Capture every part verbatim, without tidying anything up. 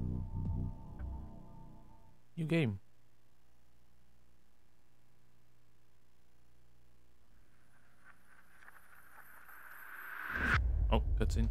New game. Oh, cutscene.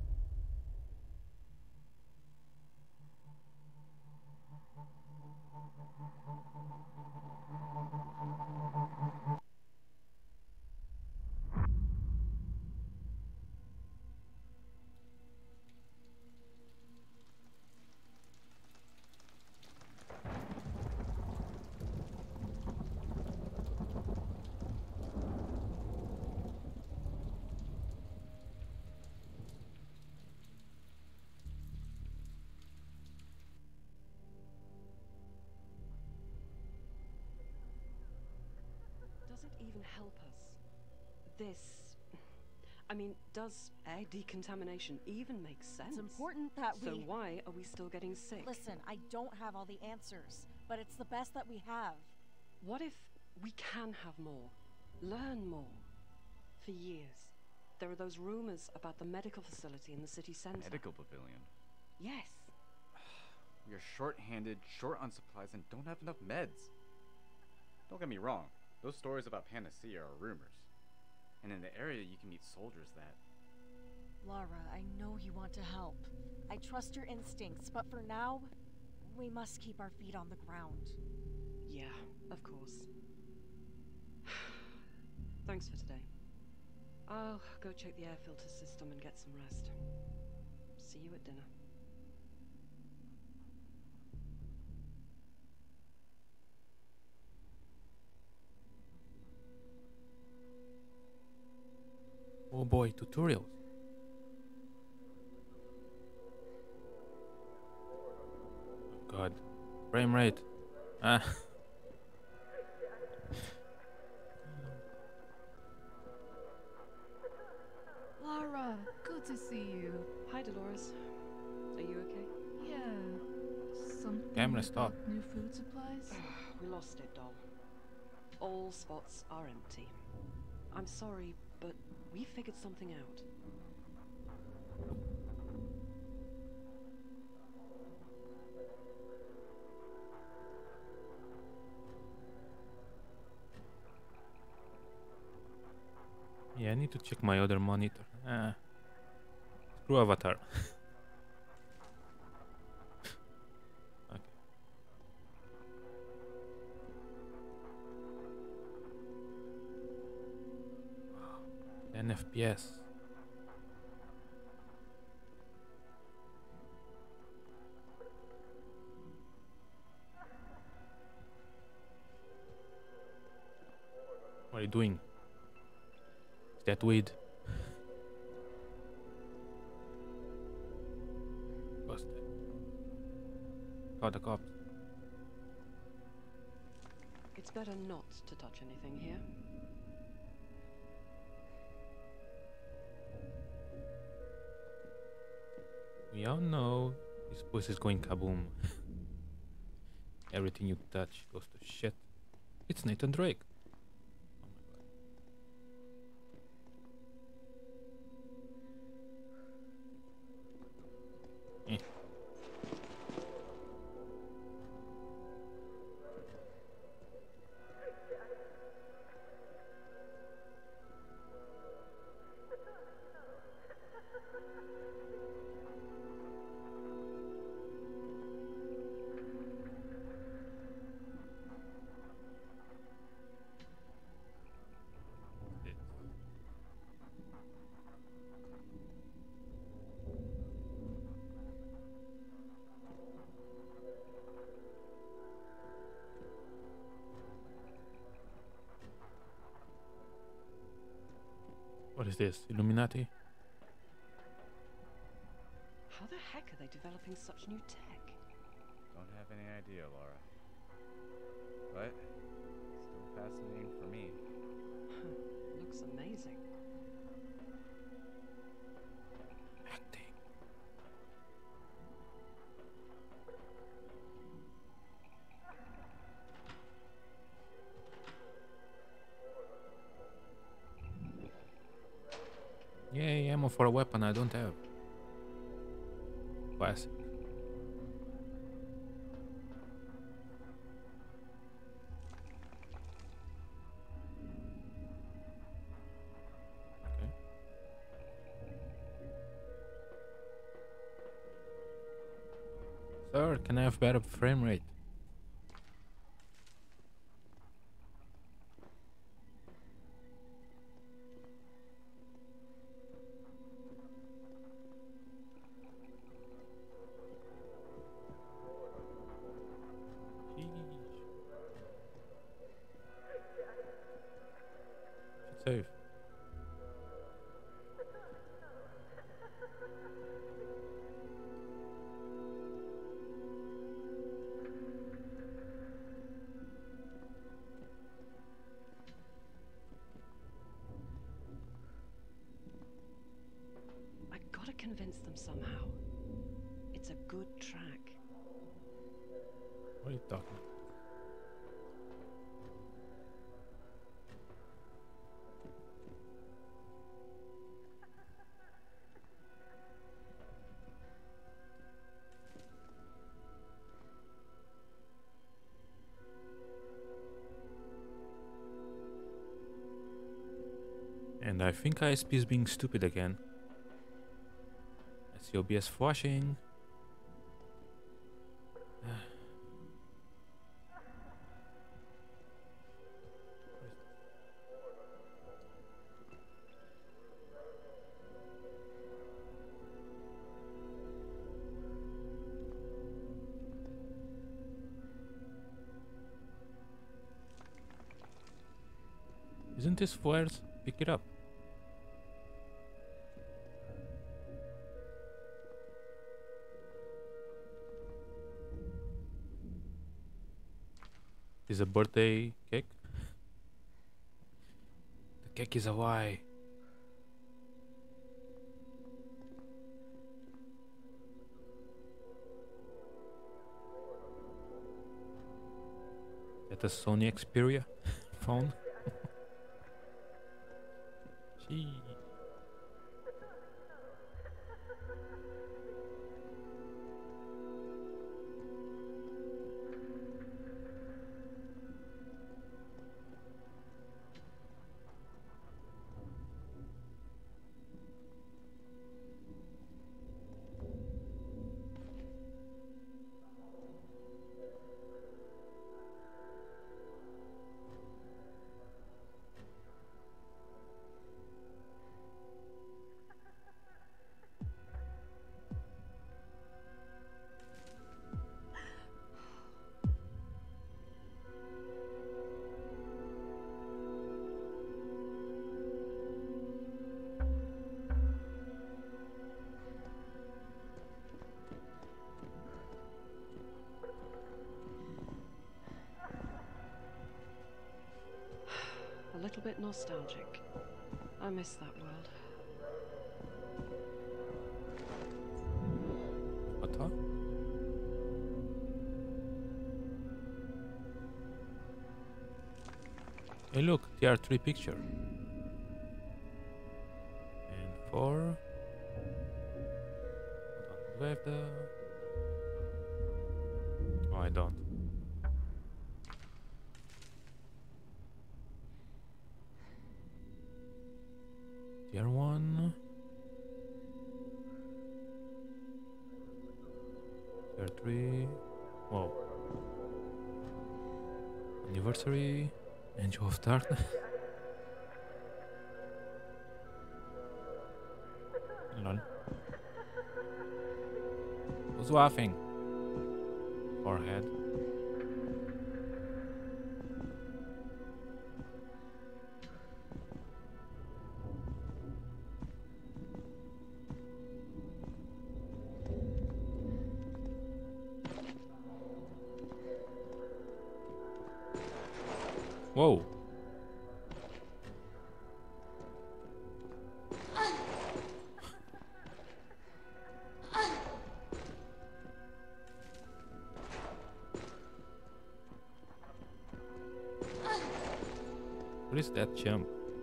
Does it even help us? This... I mean, does air decontamination even make sense? It's important that we... So why are we still getting sick? Listen, I don't have all the answers, but it's the best that we have. What if we can have more? Learn more? For years, there are those rumors about the medical facility in the city center. Medical pavilion? Yes. We are short-handed, short on supplies, and don't have enough meds. Don't get me wrong, those stories about Panacea are rumors. And in the area you can meet soldiers that... Lara, I know you want to help. I trust your instincts, but for now, we must keep our feet on the ground. Yeah, of course. Thanks for today. I'll go check the air filter system and get some rest. See you at dinner. Oh boy, tutorials. Oh god. Frame rate. Ah. Lara, good to see you. Hi, Dolores. Are you okay? Yeah. Something Camera, about stop. new food supplies? We lost it, doll. All spots are empty. I'm sorry, but we figured something out. Yeah, I need to check my other monitor. Ah. Screw Avatar. Okay. Wow. ten F P S. What are you doing? Is that weed? Busted. Call the cops. It's better not to touch anything here. We all know this place is going kaboom. Everything you touch goes to shit. It's Nathan Drake. Oh my god. Eh. What is this? Illuminati? How the heck are they developing such new tech? Don't have any idea, Laura. But, still fascinating for me. Looks amazing. Acting. Yay, ammo for a weapon I don't have. Classic. Sir, can I have better frame rate? Save. I gotta convince them somehow. It's a good track. What are you talking about? And I think I S P is being stupid again. I see O B S flashing. Isn't this flares? Pick it up. Is a birthday cake? The cake is a lie. Is that a Sony Xperia phone? Gee. A little bit nostalgic. I miss that world. What the? Hey look, T R three picture. And four. Hold on, do I have the... Oh, I don't. Tier one. Tier three. Whoa. Anniversary. Angel of Darkness. Lol. Who's laughing? Forehead. Whoa. What is that jump?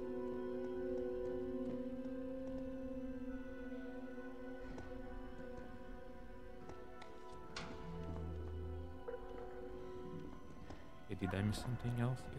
Okay, did I miss something else here?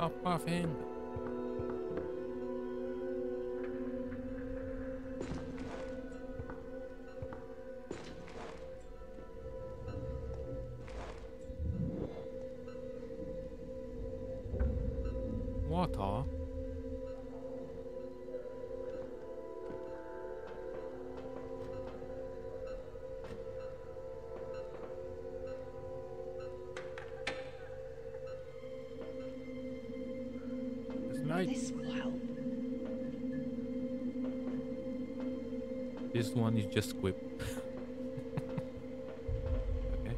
Stop puffing. Water. It's night. This will help. This one is just squib. Okay.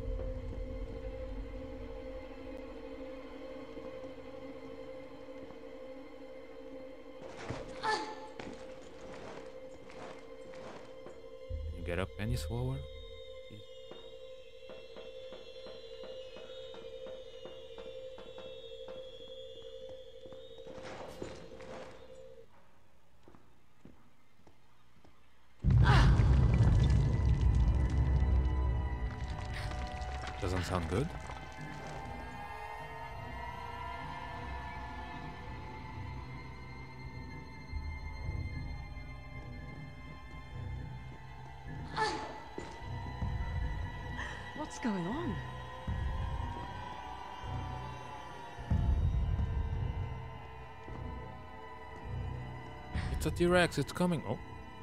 Can you get up any slower? Please? Doesn't sound good. What's going on? It's a T-Rex, it's coming. Oh.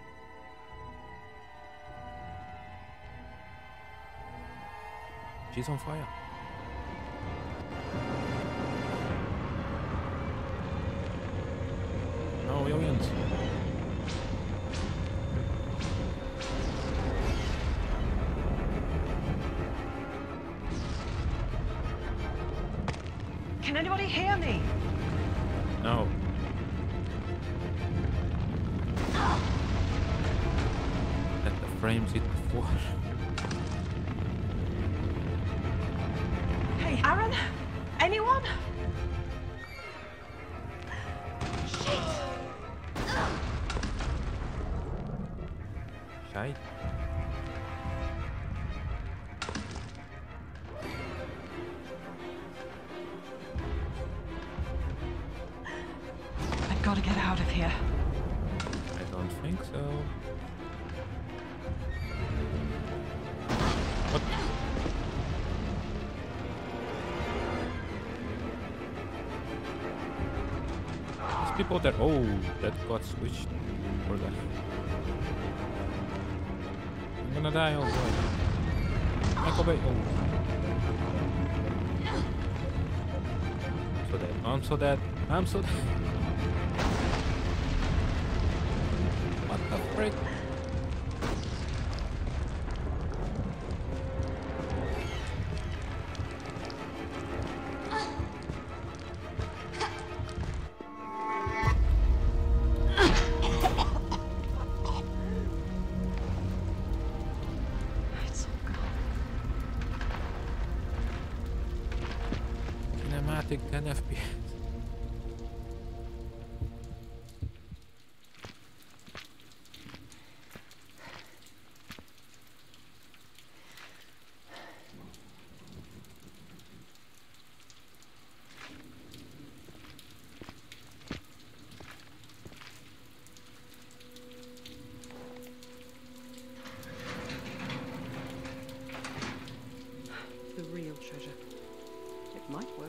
She's on fire. No, aliens. Can anybody hear me? No. Let the frames hit the floor. Hey, Aaron? Anyone? Shite. I've got to get out of here. I don't think so. What? There's people there. Oh, that got switched. For the hell? I'm gonna die. Oh boy. Michael Bay. Oh. So dead. I'm so dead. I'm so dead. What the frick? It's all gone. Cinematic ten F P S. The real treasure. It might work.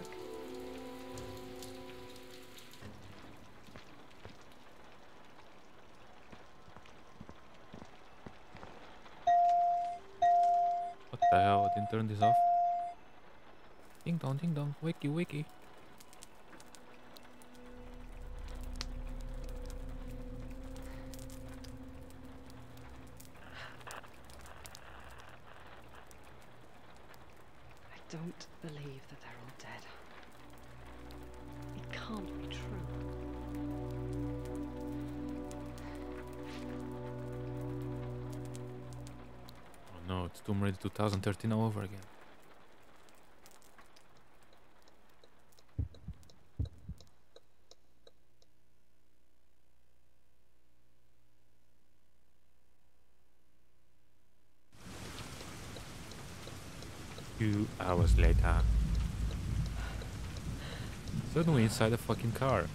What the hell? I didn't turn this off. Ding dong, ding dong. Wiki, wiki. I don't believe that they're all dead. It can't be true. Oh no, it's Tomb Raider two thousand thirteen all over again. Two hours later. Suddenly inside a fucking car.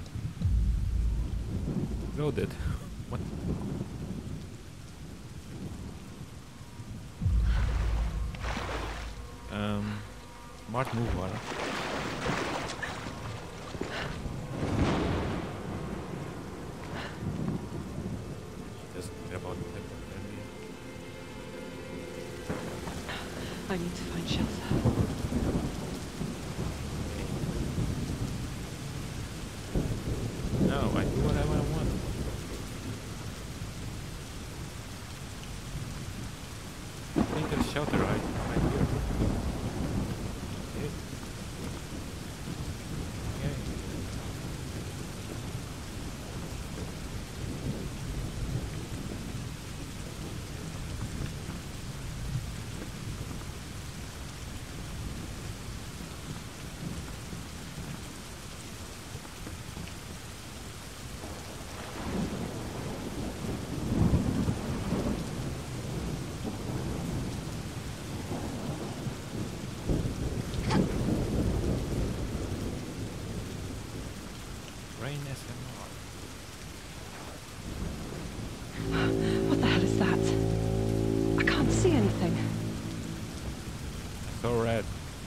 Loaded. What? Um, smart move, Lara. She doesn't care about hypothermia. I need to find shelter. No, I do whatever I want. I think there's shelter right, right here. Okay. Okay. Rain S M R. What the hell is that? I can't see anything. So red.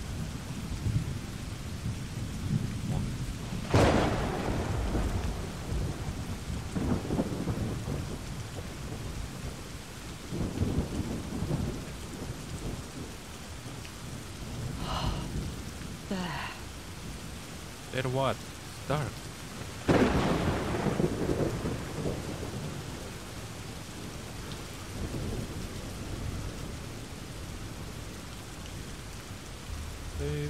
There. There what? It's dark. Save.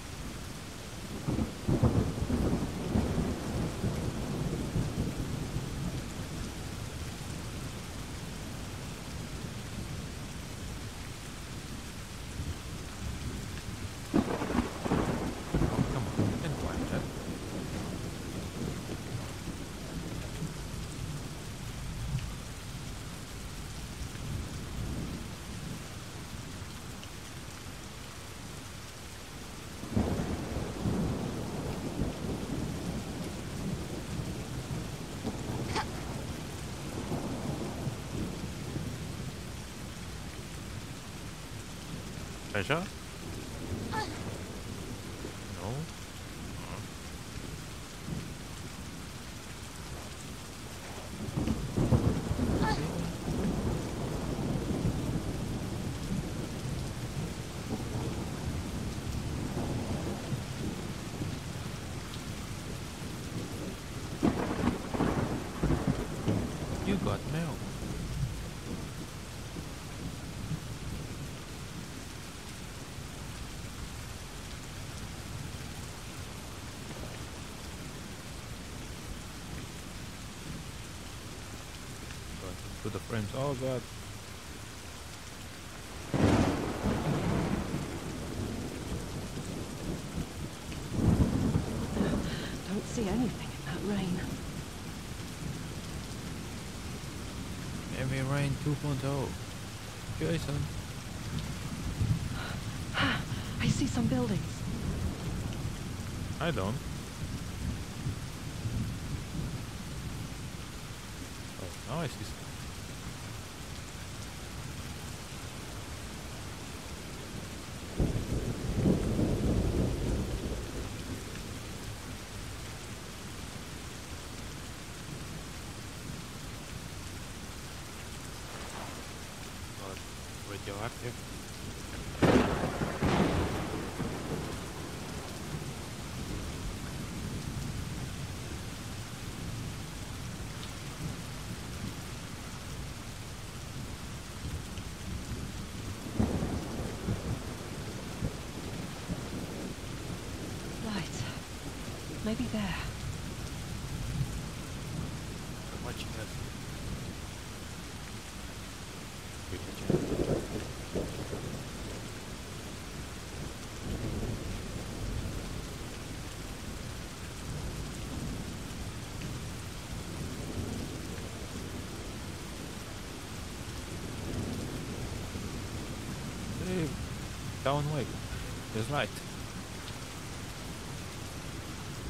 Come on, you can climb that. Treasure? No? You got milk. To the frames. Oh god. Don't see anything in that rain. Heavy Rain two point oh. Jason. I see some buildings. I don't. Oh, now I see some. God, radioactive. Light. Maybe there. I'm watching us. We can check. Hey, down way. There's light.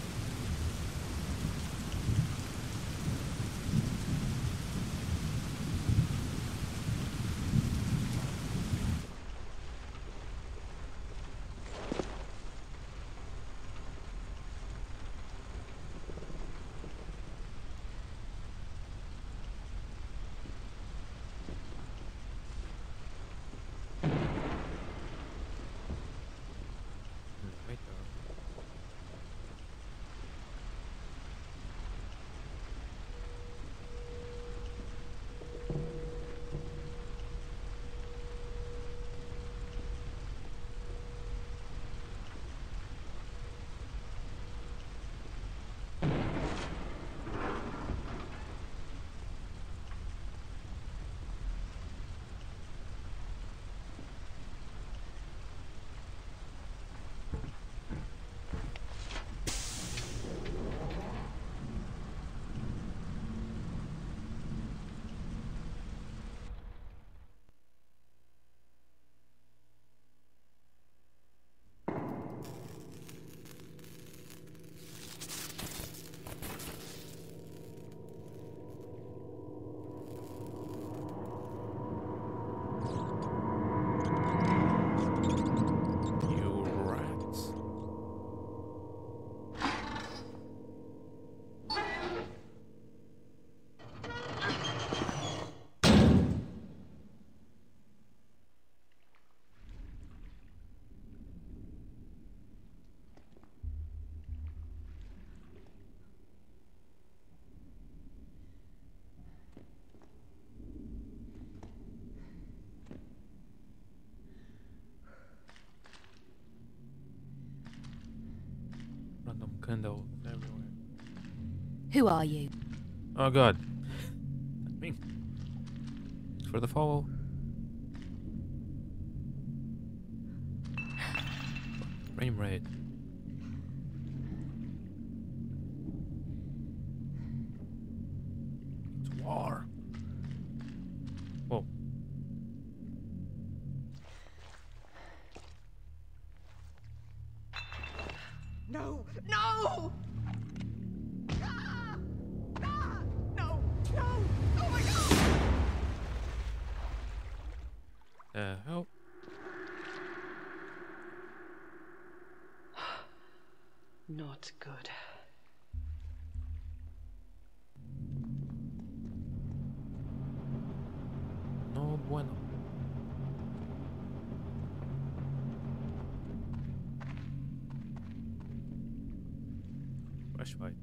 candles everywhere. Who are you? Oh god. That's me. Thanks for the follow. Frame rate. It's war. Whoa. No! No! Ah! Ah! No! No! Oh my god! Uh, oh. Not good. No bueno. Flashlight.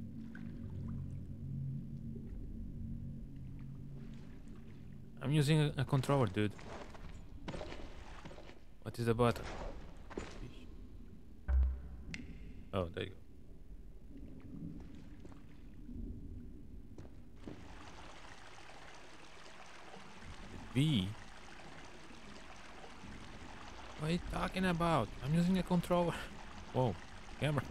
I'm using a, a controller, dude. What is the button? Oh, there you go. V. What are you talking about? I'm using a controller. Whoa, camera.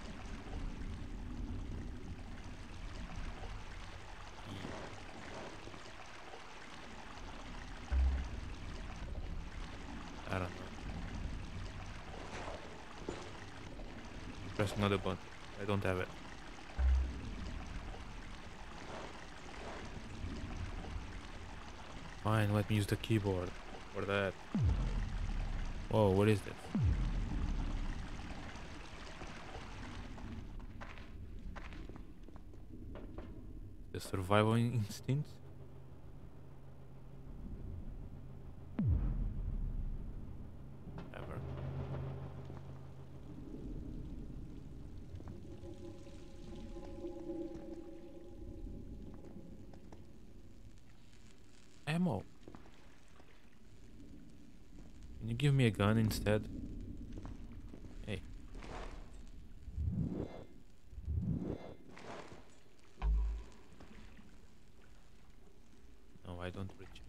I don't know. Press another button. I don't have it. Fine, let me use the keyboard for that. Whoa, what is this? The survival instinct? Ever. Ammo. Can you give me a gun instead? Hey. No, I don't reach.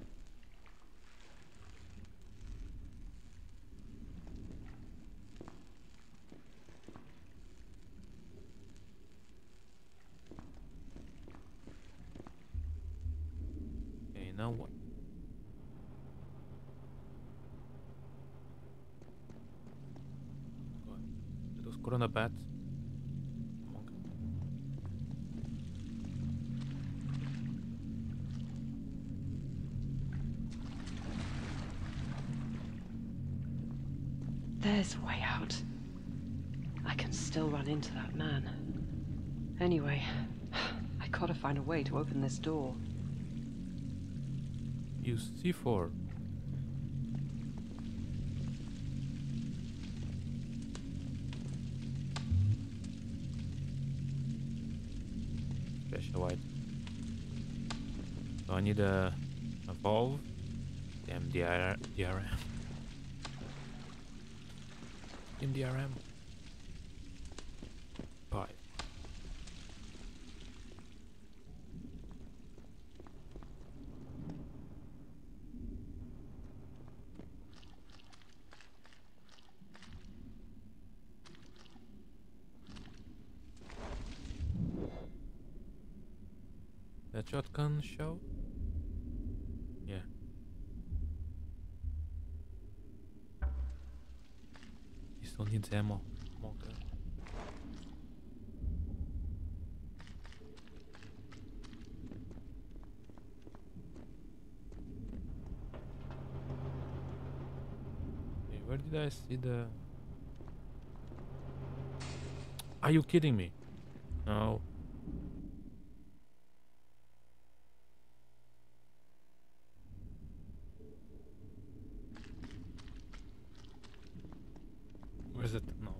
Okay, now what? What? Are those corona bats? Okay. There's a way out. I can still run into that man. Anyway, I gotta find a way to open this door. Use C four. Special item. So I need a, a valve. Damn D R D R M. In D R M. Pipe. That shotgun show? Yeah. He still needs ammo. Okay. Hey, where did I see the... Are you kidding me? No. Where's it? No.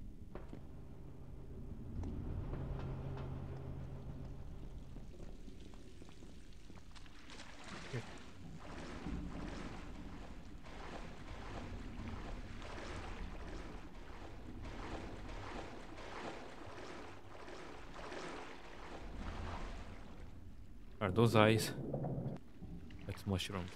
Here. Are those eyes? That's mushrooms.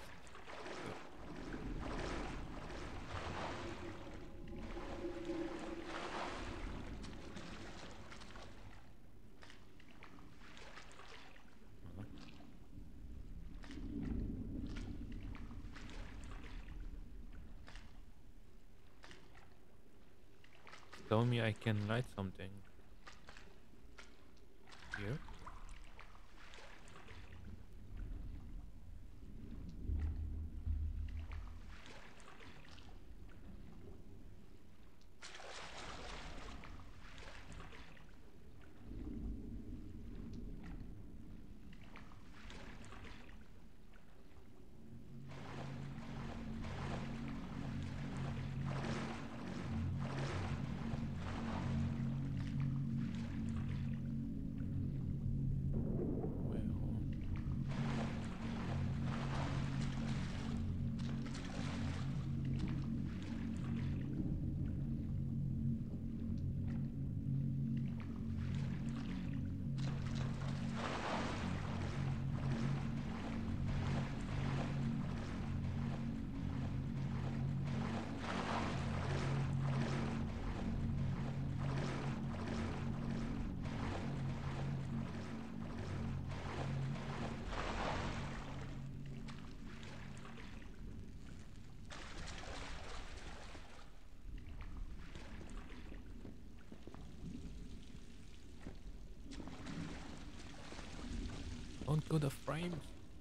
Tell me I can write something here. Don't go the frames.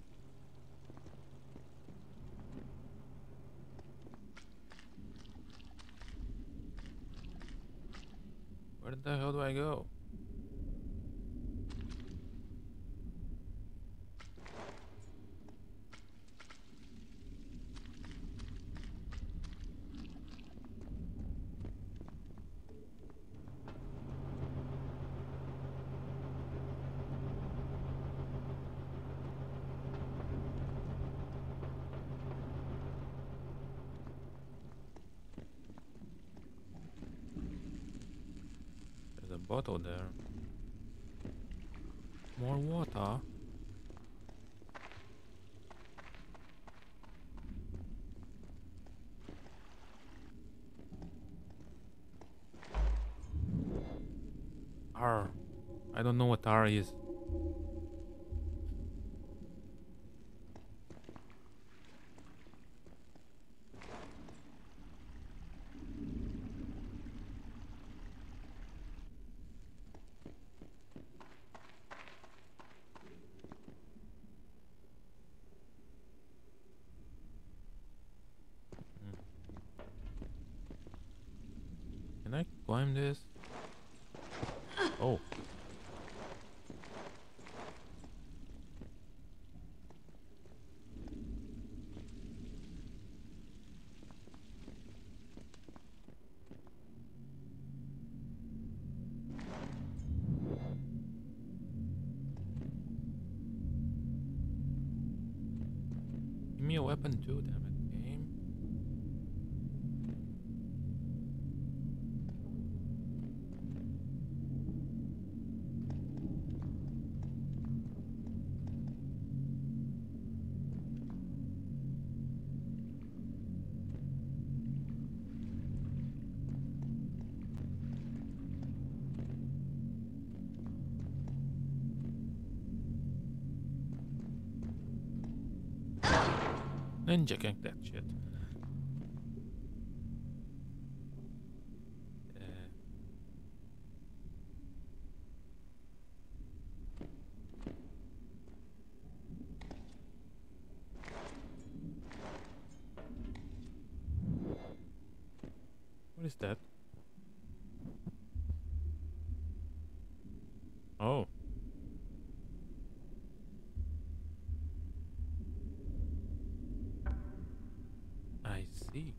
Where the hell do I go? There's a bottle there. More water. R. I don't know what R is. Can I climb this? Oh. Give me a weapon too, damn it, game. Ninja gang that shit. Uh, what is that? Oh. I see.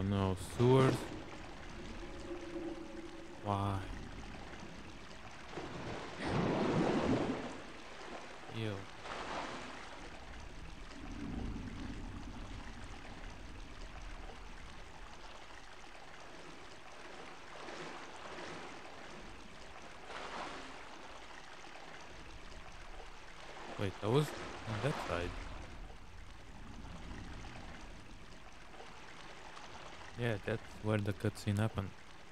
no, sewers. Why? Ew. Wait, I was on that side. Yeah, that's where the cutscene happened.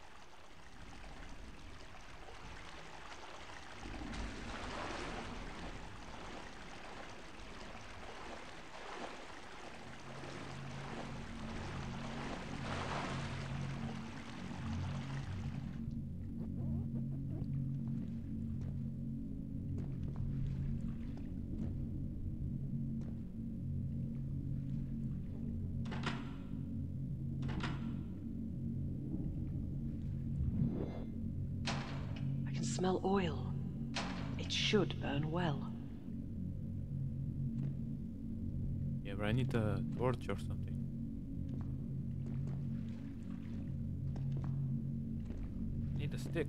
I can smell oil. It should burn well. Yeah, but I need a torch or something. Need a stick.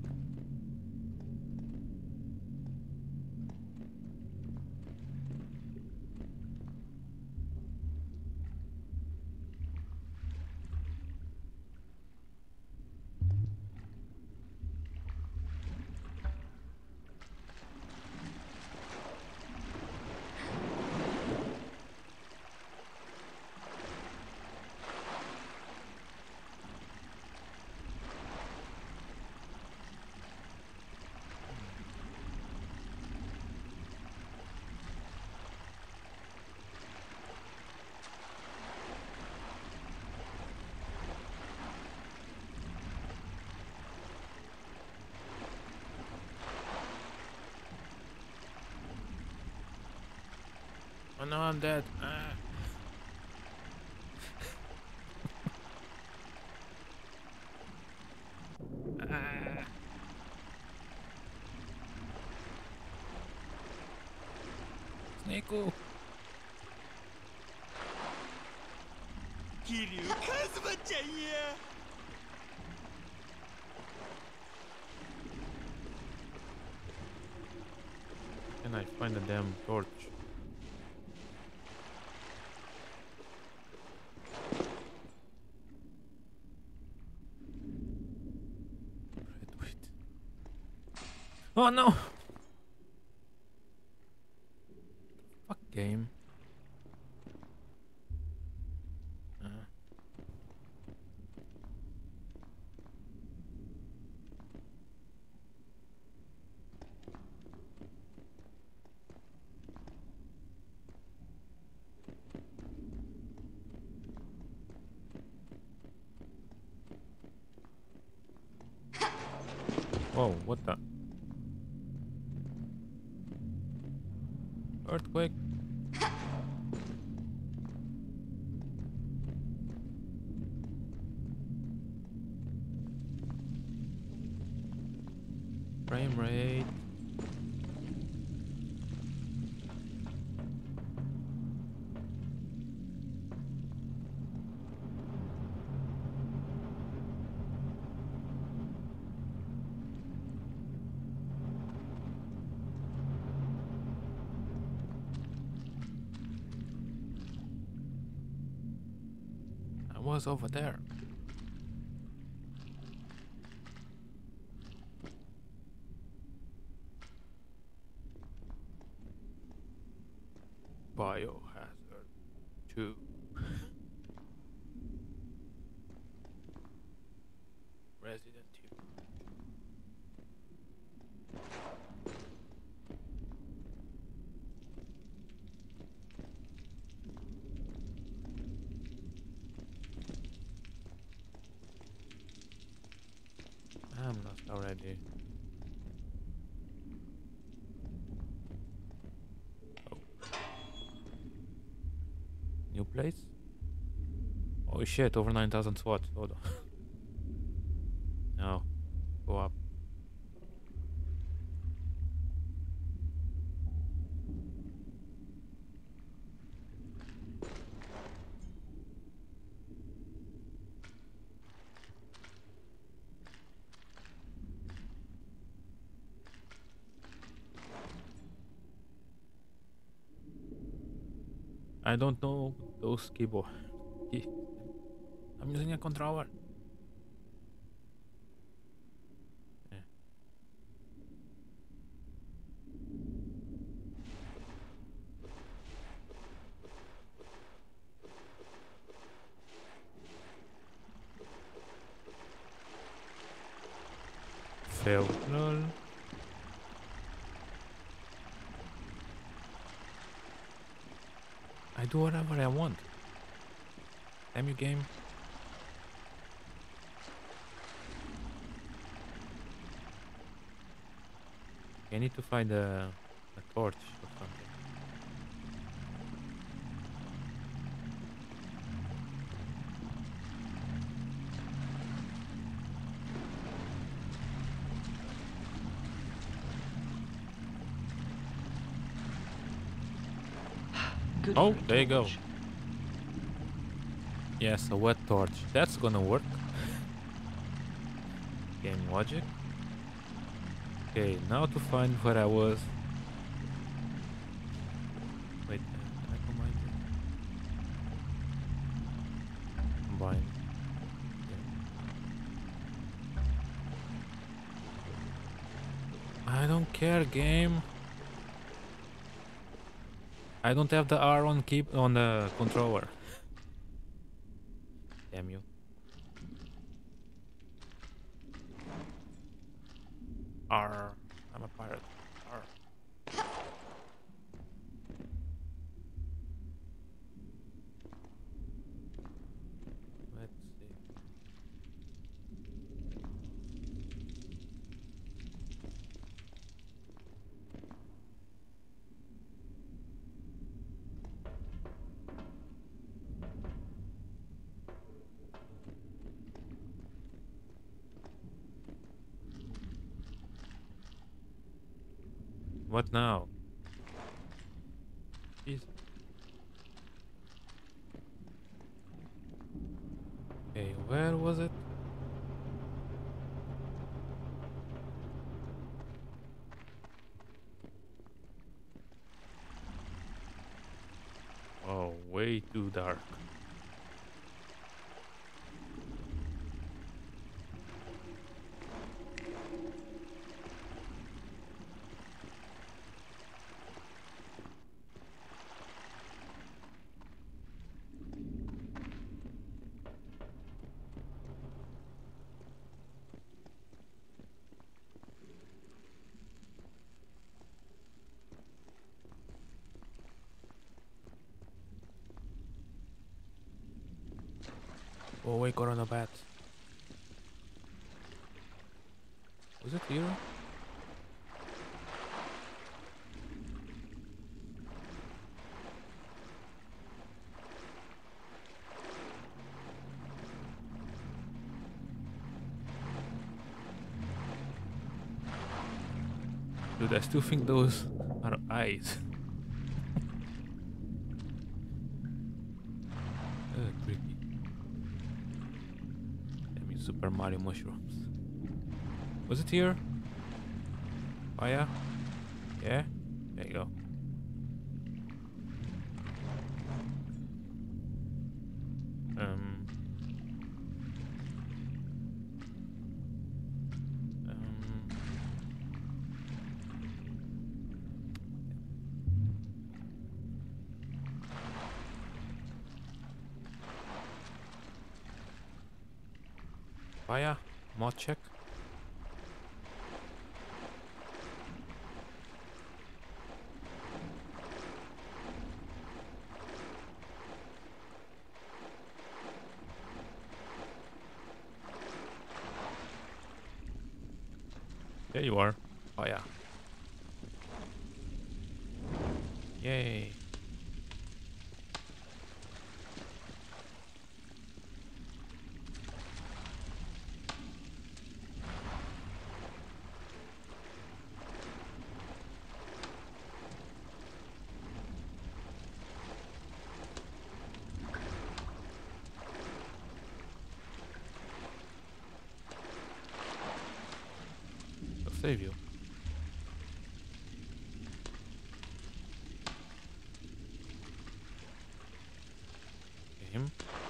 Oh no, I'm dead. Ah. Ah. Snake-o. Can I find a damn torch? Red wheat. Oh no! Fuck game. Uh. Whoa, what the? Earthquake? Frame rate. I was over there. Biohazard two. Resident Evil. I'm lost already. Oh. New place? Oh shit, over nine thousand SWAT. Hold on. No. Go up. I don't know those keyboard. Key. I'm using a controller. Yeah. Fail. Lol. I do whatever I want. Damn you, game. I need to find a, a torch or something. Good Oh, for a there you go. torch. Yes, a wet torch. That's gonna work. Game logic. Okay, now to find where I was. Wait, uh, can I combine this? Combine. Yeah. I don't care, game. I don't have the R on keep on the controller. Damn you. R. I'm a pirate. R. Let's see. What now? Jeez. Okay, where was it? Oh, way too dark. Oh wait, Corona Bat. Was it here? Dude, I still think those are eyes. uh, creepy. I mean, Super Mario mushrooms. Was it here? Oh yeah? Yeah? There you go. Um. Um. Fire, mod check. There you are. Fire. Yay. I'll save you. him.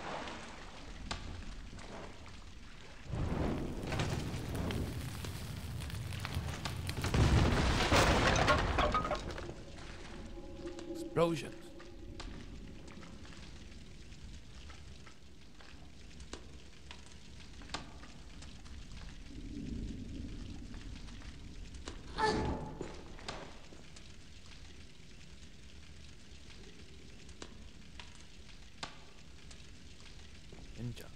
Explosions. Ninja.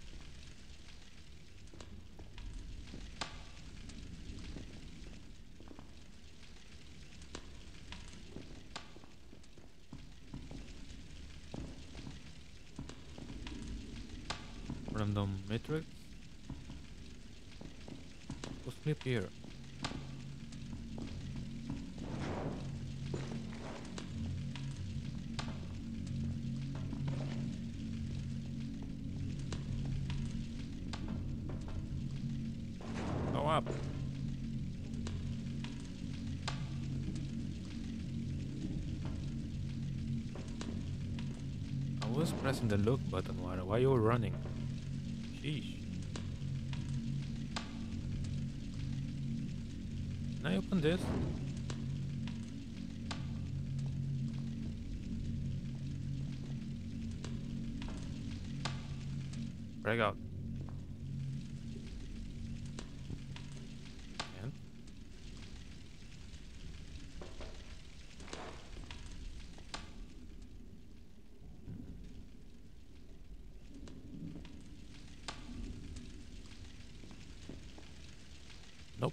Random matrix. Go sleep here. Go up. I was pressing the look button. Why, why are you running? Sheesh. Can I open this? Break out. And? Nope.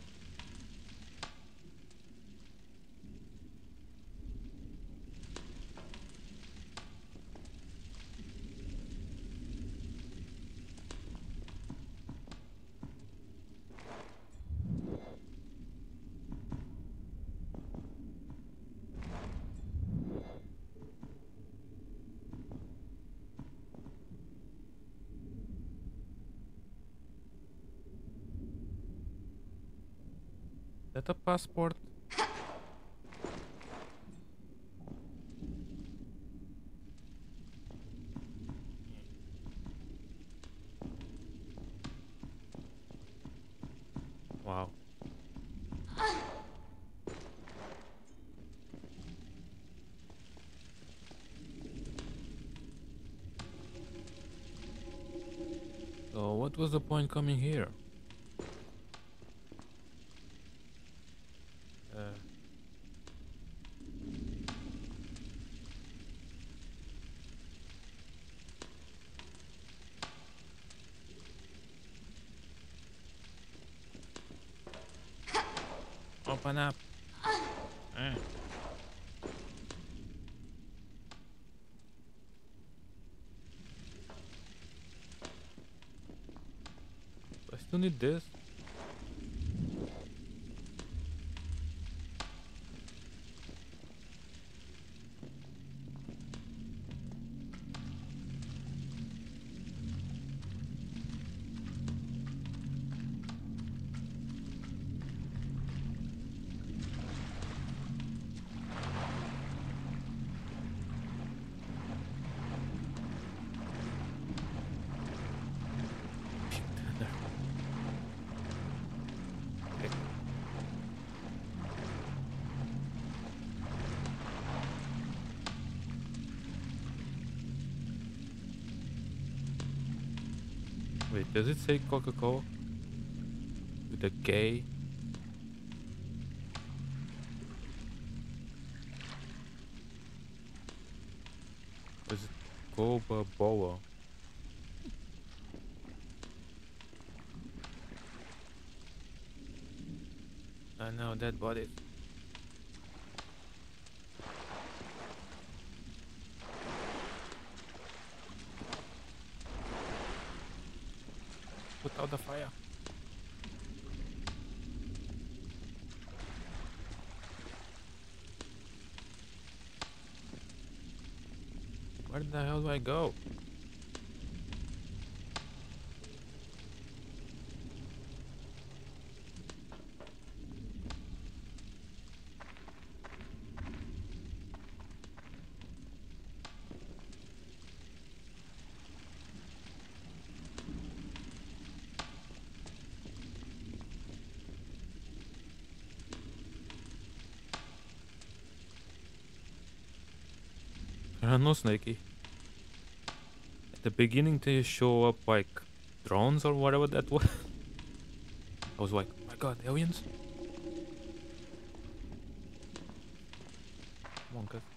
Is that a passport? Wow. So what was the point coming here? Uh, open up. Eh. Do I still need this? Okay. Wait, does it say Coca-Cola? With a K? Or is it Coca-Cola? I know, dead bodies. Put out the fire. Where the hell do I go? Uh, no, Snakey. At the beginning, they show up like drones or whatever that was. I was like, oh my god, aliens? Come on, guys.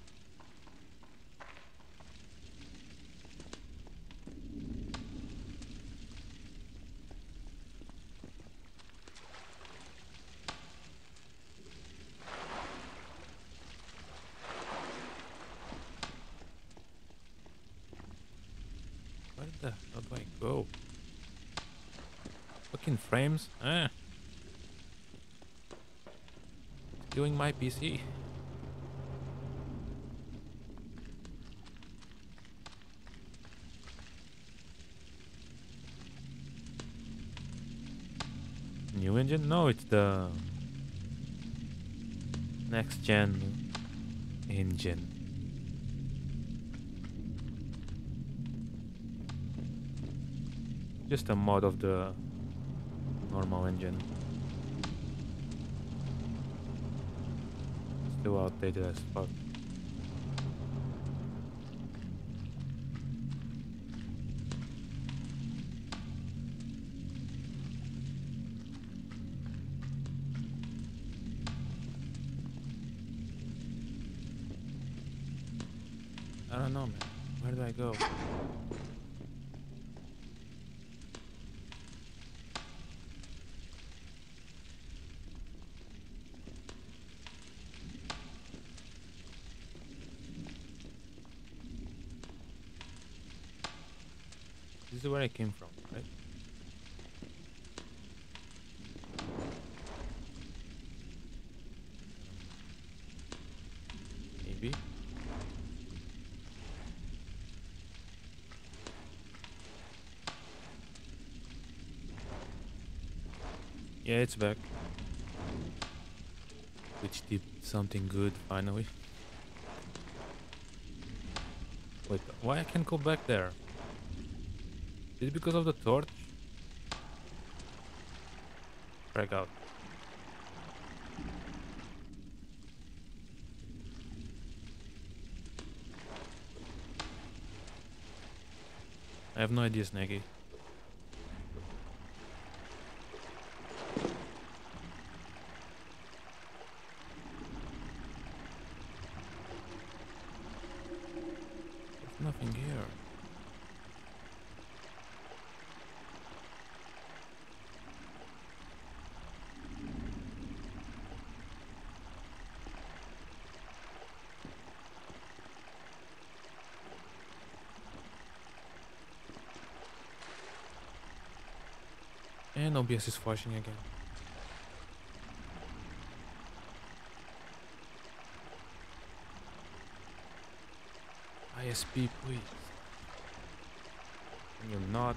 Where the hell do I go? Fucking frames? Ah. Doing my P C. New engine? No, it's the next gen engine. Just a mod of the normal engine. Still outdated as fuck. I don't know, man. Where do I go? This is where I came from, right? Maybe. Yeah, it's back. Which did something good finally. Wait, why I can't go back there? Is it because of the torch? Break out. I have no idea, Snaggy. There's nothing here. And O B S is flashing again. I S P, please. Can you not?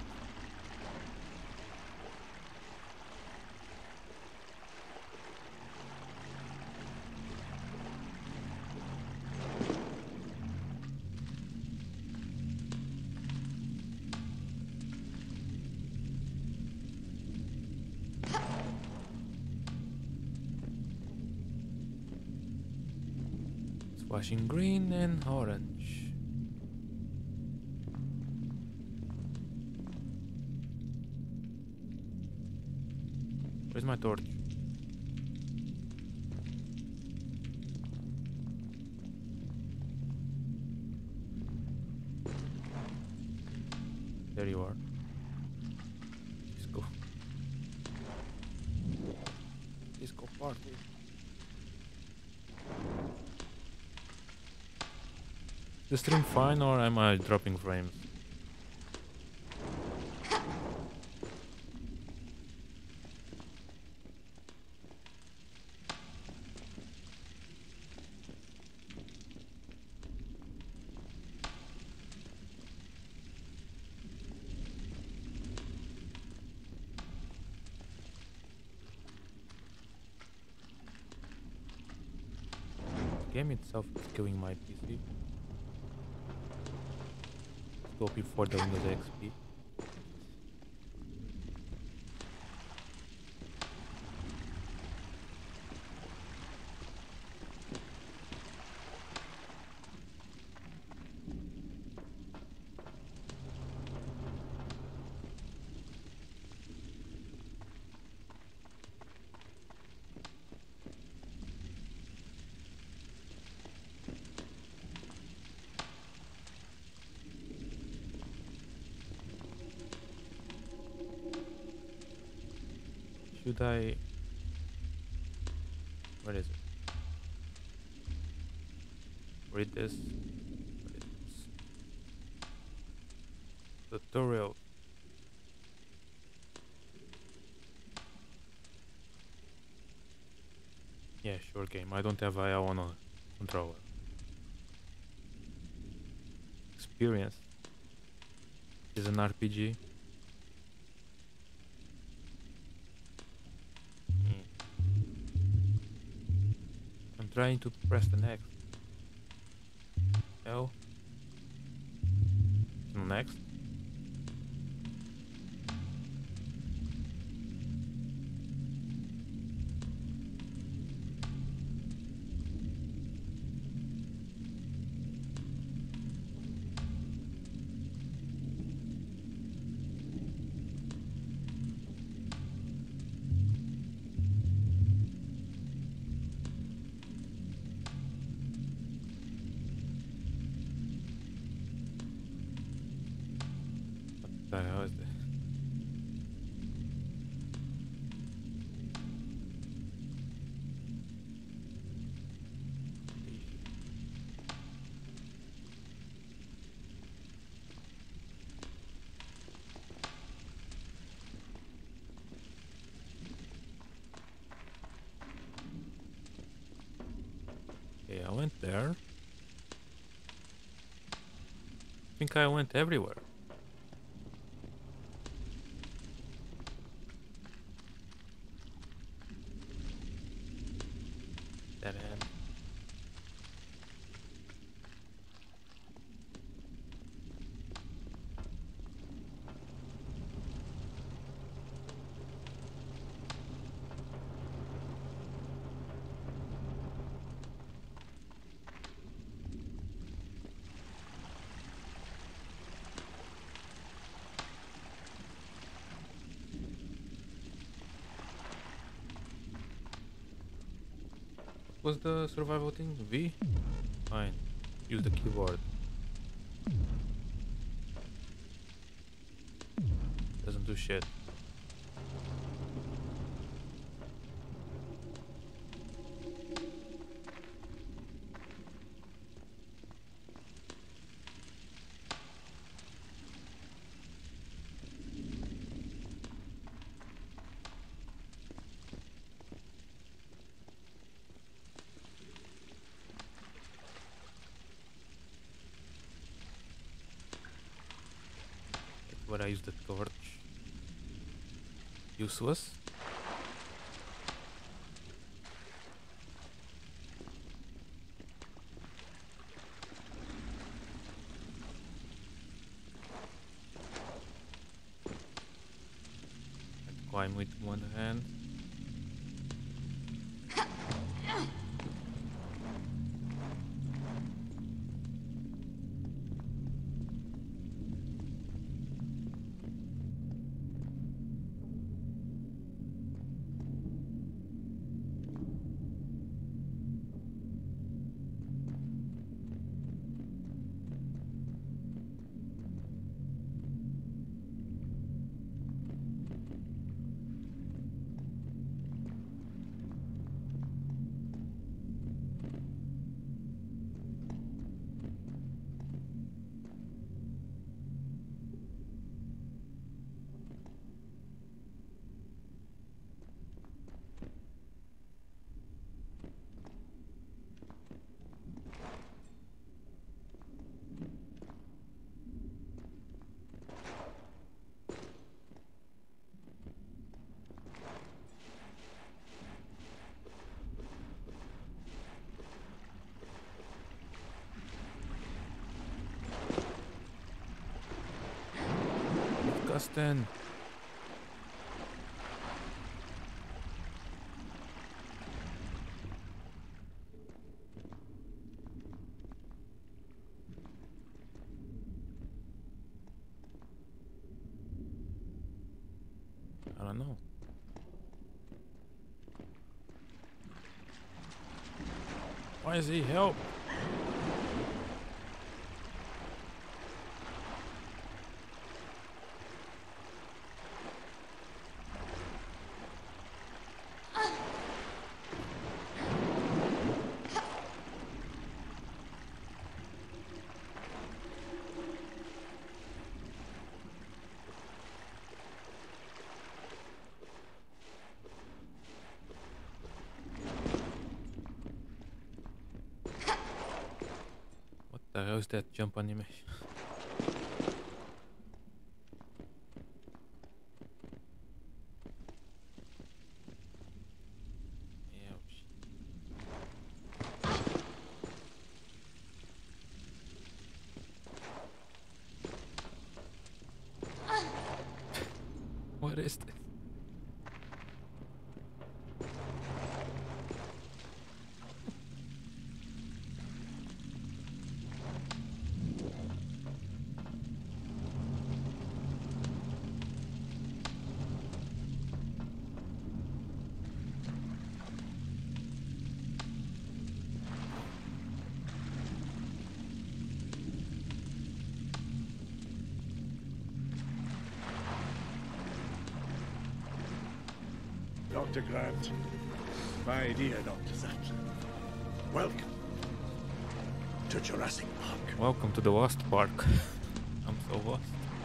Flashing green and orange. Where's my torch? There you are. Disco. Disco party. The stream fine, or am I dropping frames? The game itself is killing my P C. Go before the Windows X P. should I? Where is it? Read this. What is this? Tutorial. Yeah, sure game. I don't have I on a controller. Experience. Is an R P G. Hmm. I'm trying to press the next. No. No next. What the hell is this? Okay, I went there. I think I went everywhere. Dead end. What's the survival thing? V? Fine. Use the keyboard. Doesn't do shit. Where I use the torch. Useless. I climb with one hand. Disgusting. I don't know. Why is he help? How's that jump animation? Ouch. What is this? Doctor Grant, my dear Doctor Sattler, welcome to Jurassic Park. Welcome to the Lost Park. I'm so lost.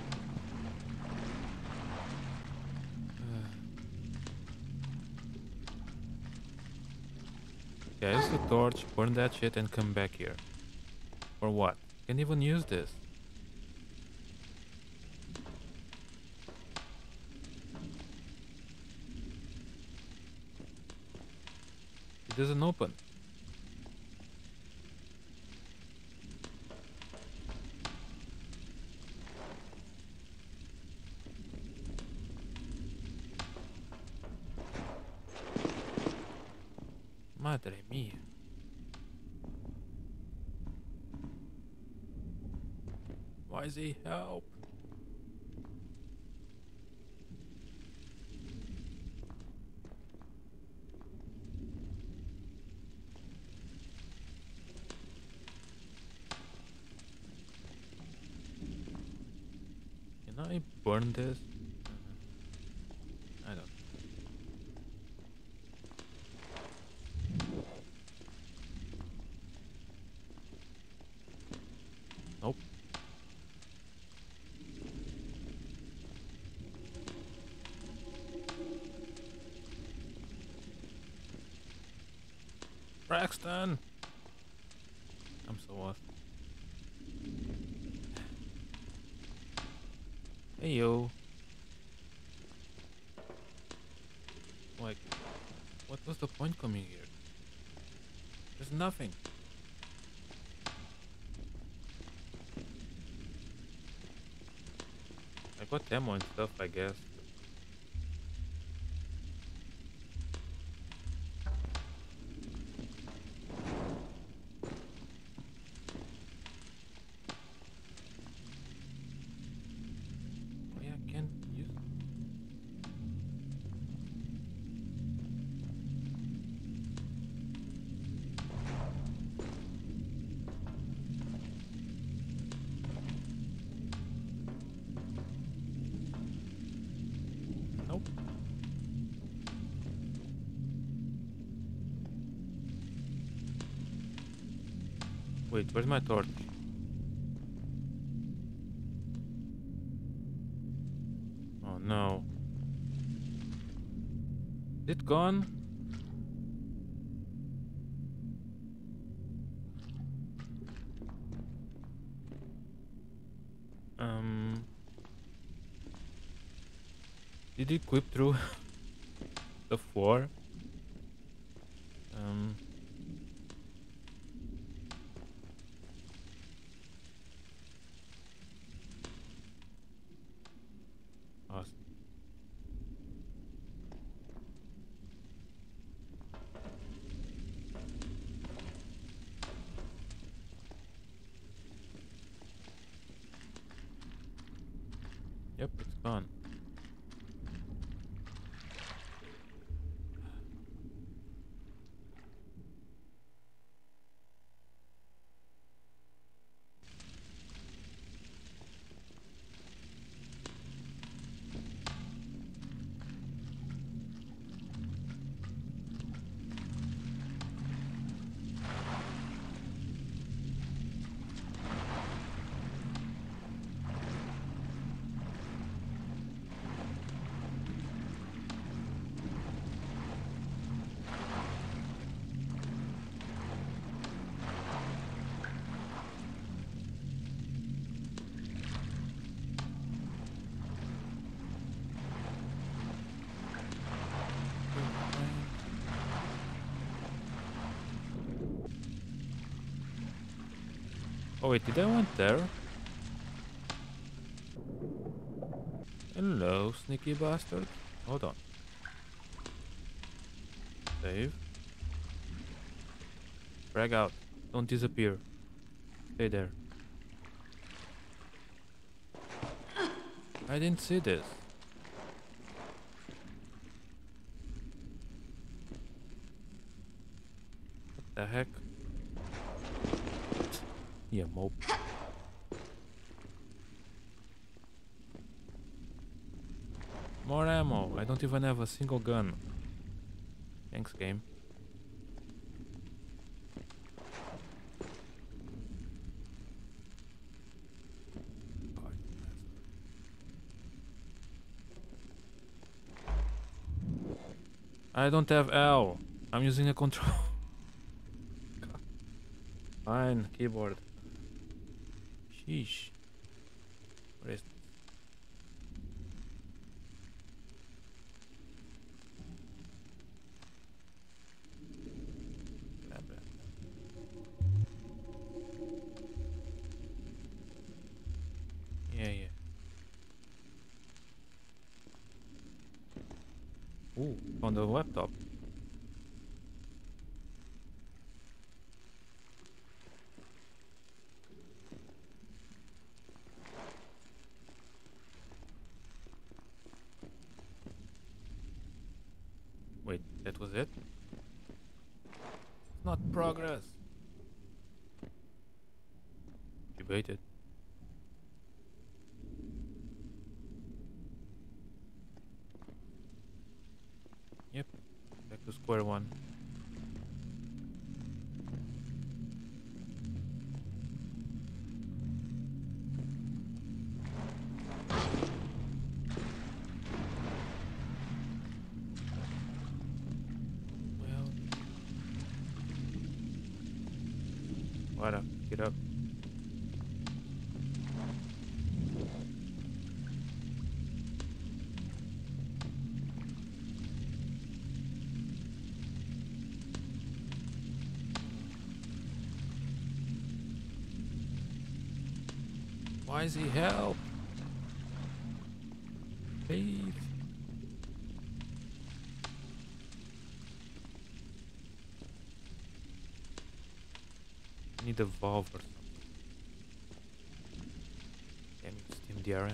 Yeah, use the torch, burn that shit, and come back here. For what? Can't even use this. It doesn't open. Madre mia. Why is he help? Can I burn this? I don't. Nope. Braxton! I'm so lost. Hey yo. Like, what was the point coming here? There's nothing. I got ammo and stuff, I guess. Oh yeah, I can't use. Nope. Wait, where's my torch? Oh no. Is it gone? Um. Did it equip through the floor? Um. Awesome. Yep, it's gone. Oh wait, did I went there? Hello, sneaky bastard. Hold on. Save. Frag out. Don't disappear. Stay there. I didn't see this. What the heck? Yeah, mope. More ammo. I don't even have a single gun. Thanks, game. I don't have L. I'm using a control. Fine, keyboard. Sheesh. Where is this? Blah, blah, blah. Yeah, yeah. Ooh, on the laptop. Wait, that was it? It's not progress. Debated. Yep, back to square one. Well, what up? Get up. Why is he help? Leave. I need a valve or something. Damn it, Steam D R M.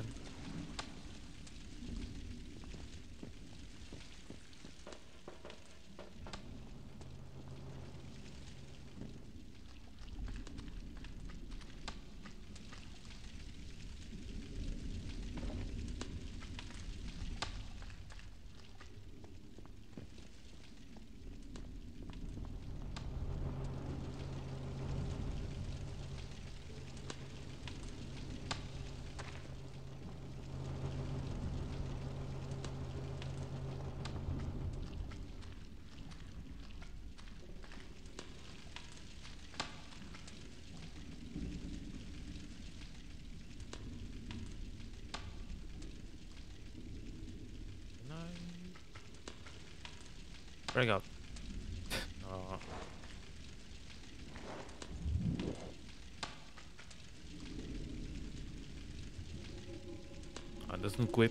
Break out. Oh. Ah, doesn't equip.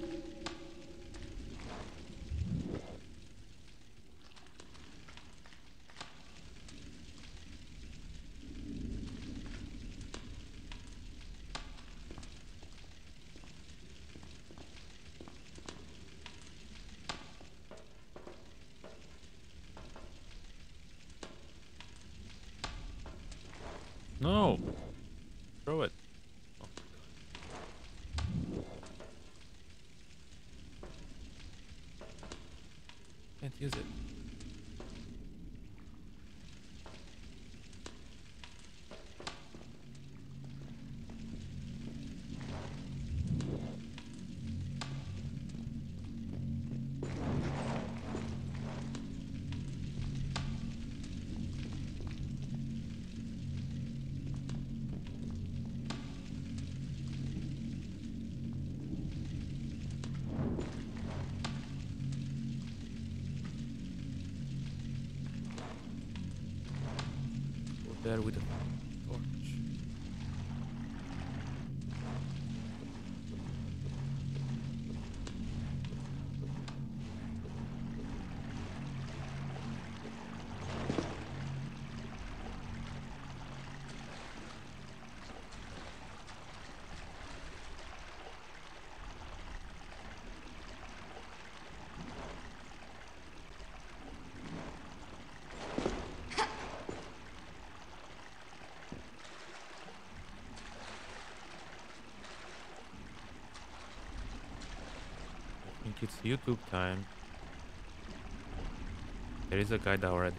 No! Throw it. Oh. Can't use it. There with a torch. think it's YouTube time. There is a guide already.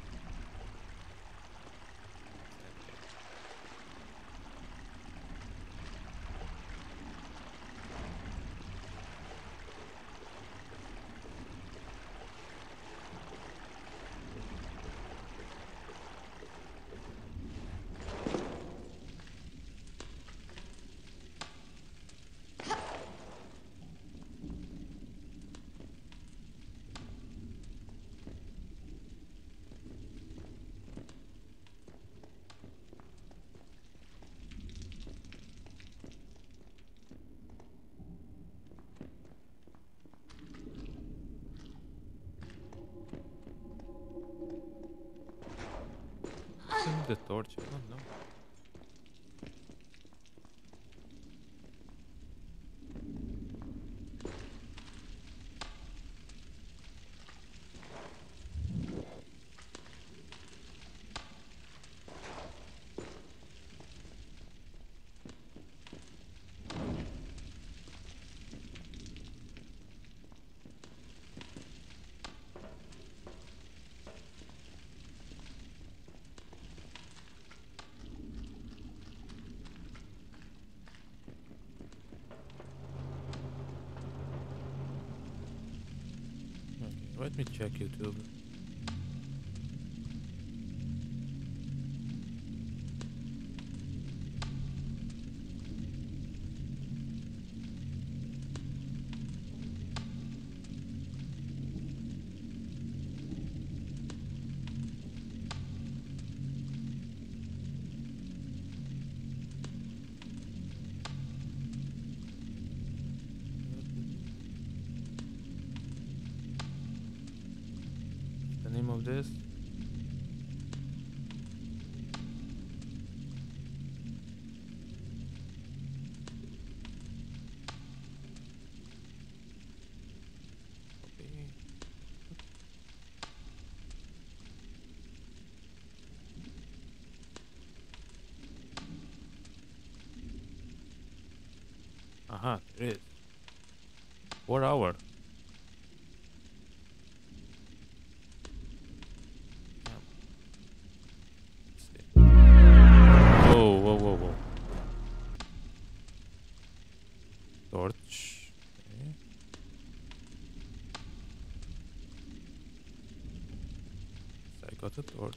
The torch, I don't know. Let me check YouTube. The name of this? Okay. Aha, there is. Four hour. Whoa, whoa, whoa, whoa. Torch. Okay. So I got a torch.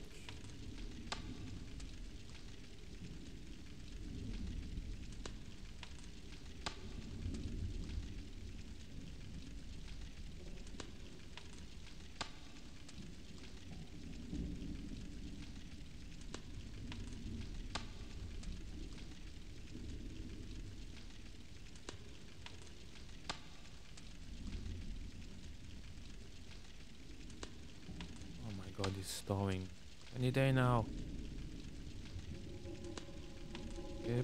God, he's stalling. Any day now. Yep.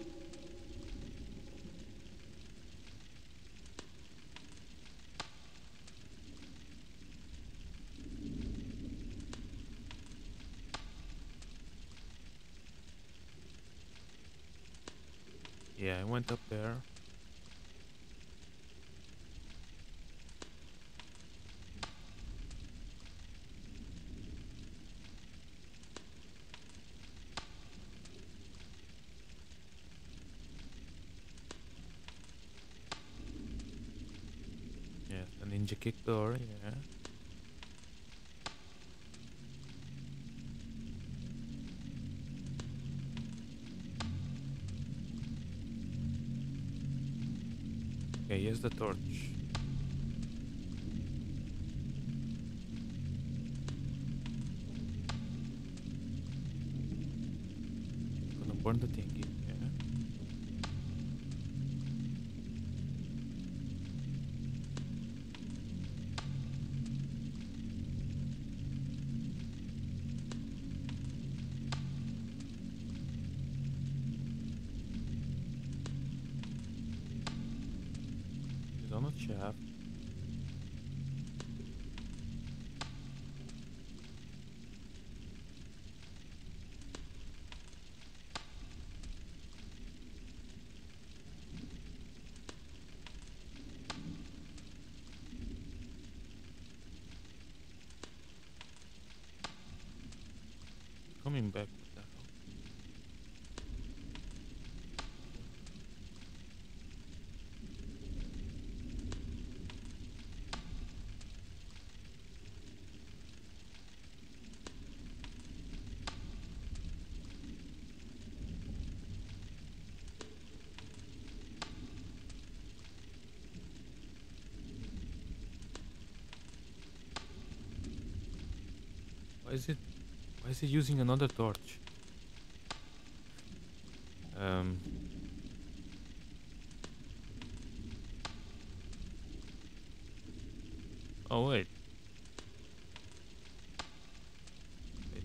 Yeah, I went up there. Ninja kick door, yeah. Okay, here's the torch. Gonna burn the thingy, yeah. On a shaft. coming back with that. Why is it? Why is it using another torch? Um. Oh wait. Wait.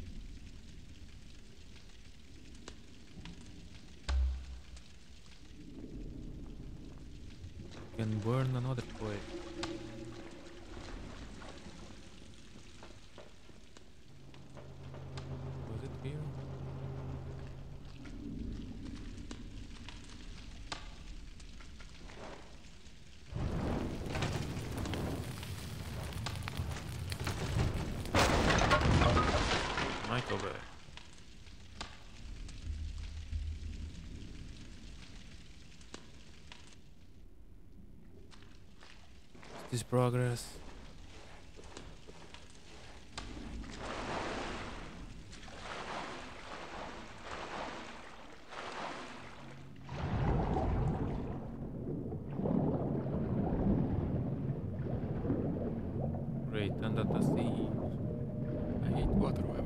Can burn another coil. Was it here? Might go back. Is this progress? Great, and that the sea. I hate water well.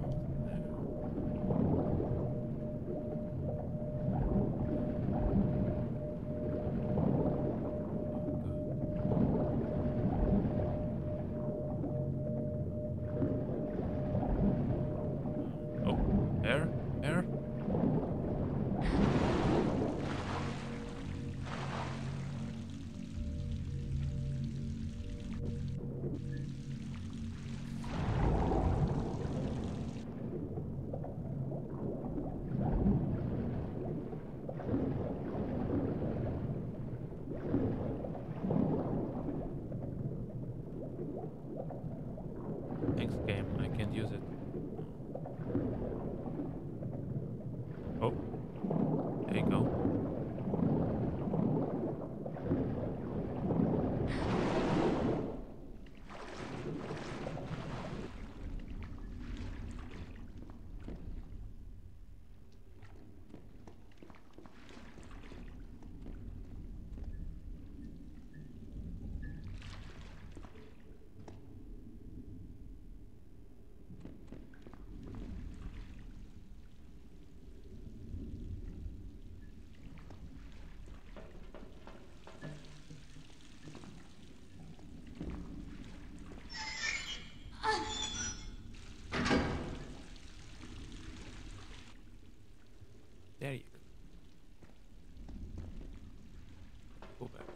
Oh, air? Air? Thanks, game. I can't use it. Oh. There you go. There you go. Go back.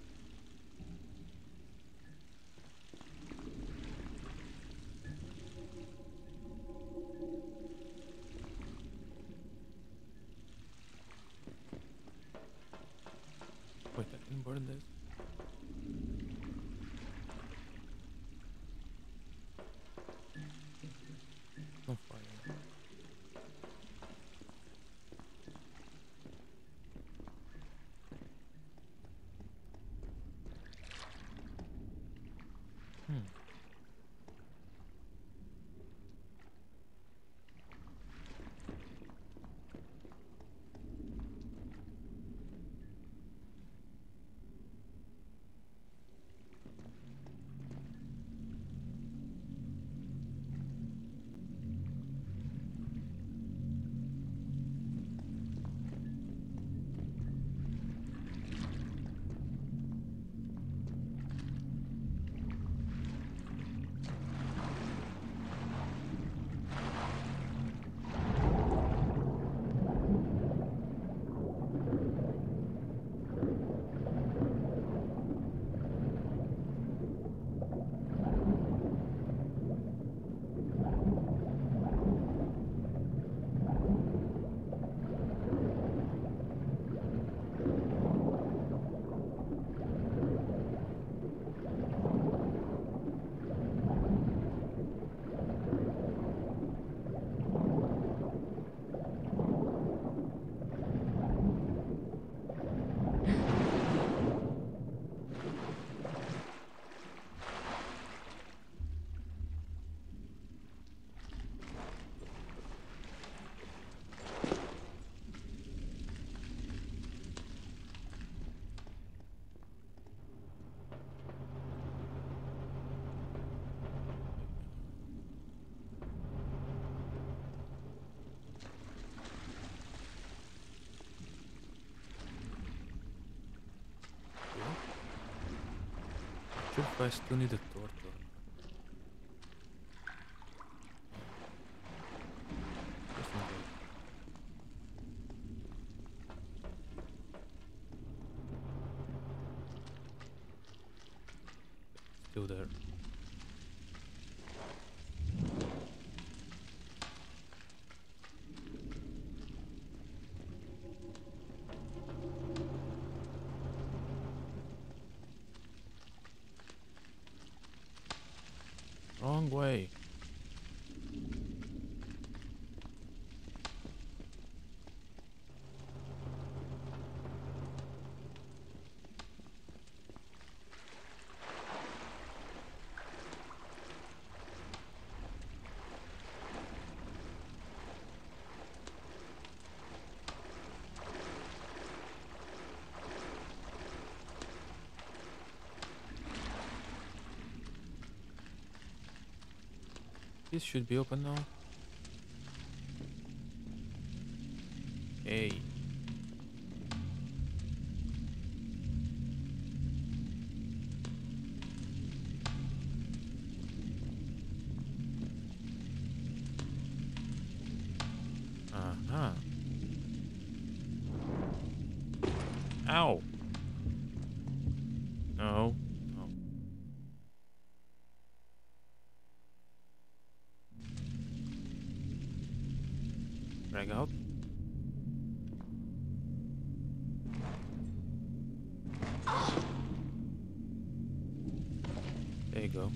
Wait, I didn't burn this. No fire. Hmm. sure if I still need a torch. Just in case. Still there. Wrong way. This should be open now. Hey. Uh-huh. Ow. No. No. Drag out. There you go.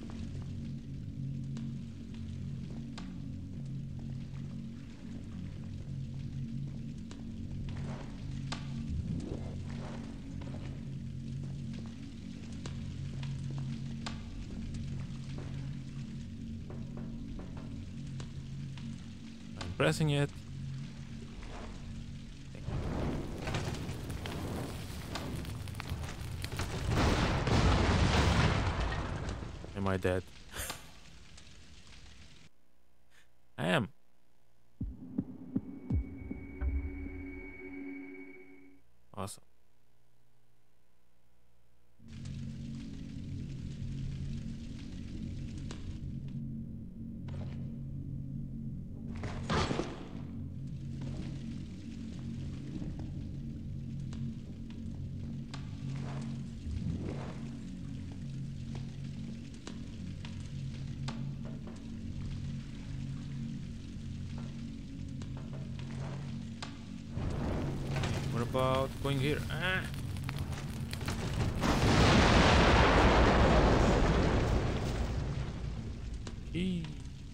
I'm pressing it. Am I dead? I am. Awesome. What about going here? Ah. Key.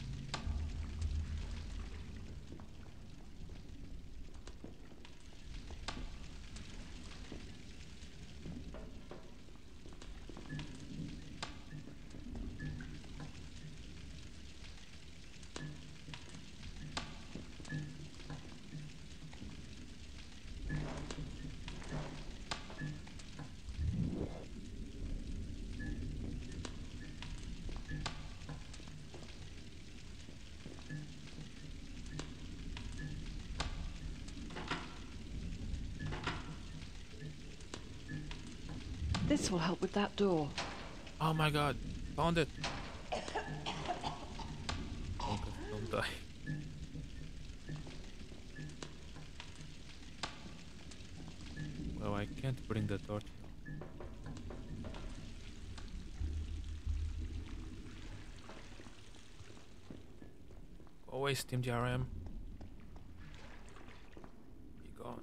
This will help with that door. Oh my god. Found it. Don't, don't die. Well, I can't bring the torch now. Always Team D R M. Be gone.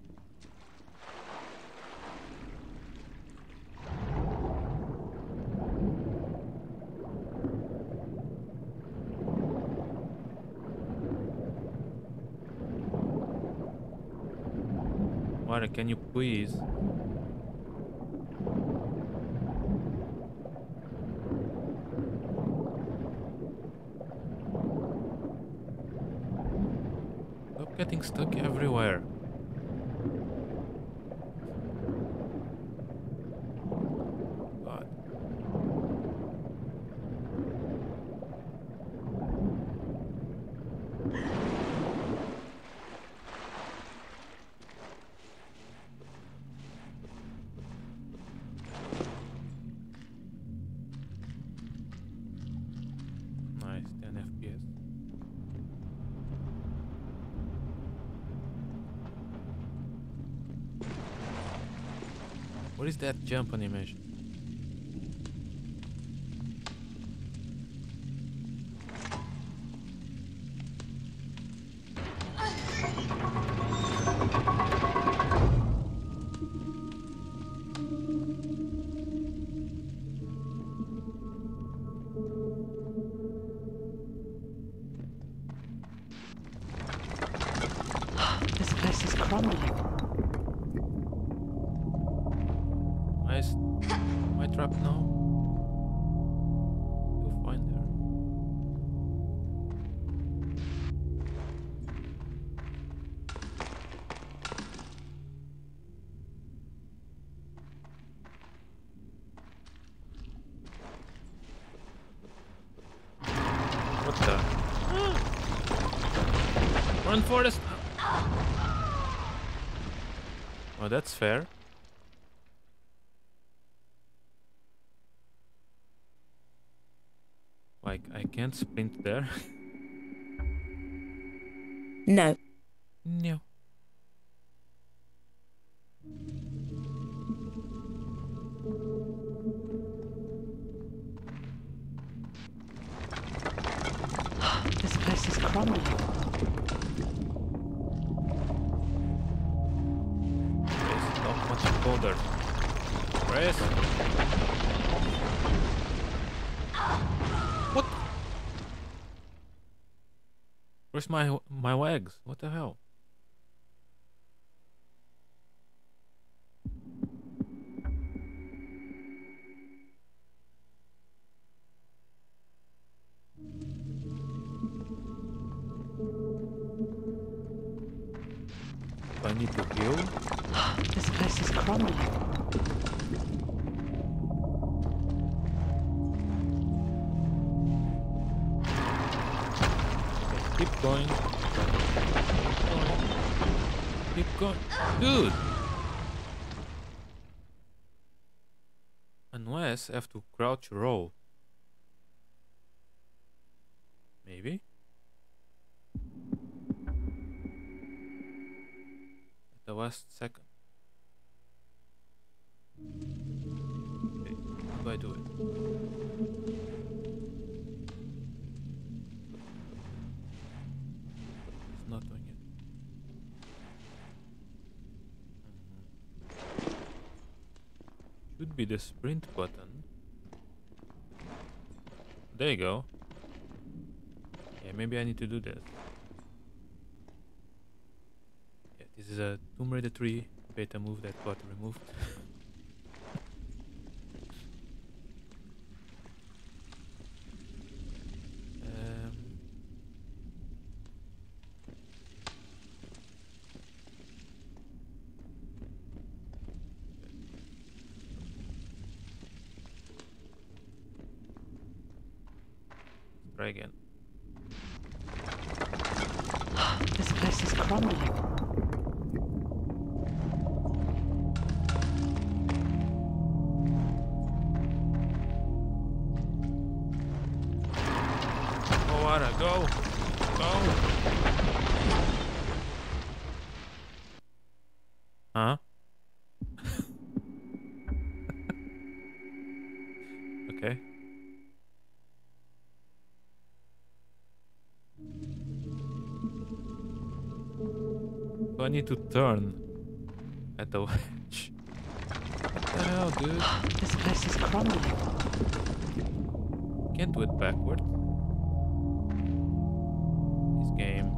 Mara, can you please? Stop getting stuck everywhere. God. What is that jump animation? This place is crumbling. Why is my trap now? To find her. What the? Run, Forrest! Oh, that's fair. Like, I can't sprint there. No. No. This place is crumbling. It's not much colder. Rest. What? Where's my my legs? What the hell? Do I need to heal? This place is crumbling. Keep going. Keep going. Keep going. Dude! Unless I have to crouch roll. Maybe? At the last second. Okay, how do I do it? It's not doing it. Mhm. Should be the sprint button. There you go. Yeah, maybe I need to do this. Yeah, this is a Tomb Raider three beta move that got removed. um, try again. This place is crumbling. Go, Ara, go! Go! Huh? Okay. So I need to turn at the wedge. What the hell, dude? This place is crumbling. Can't do it backwards. This game.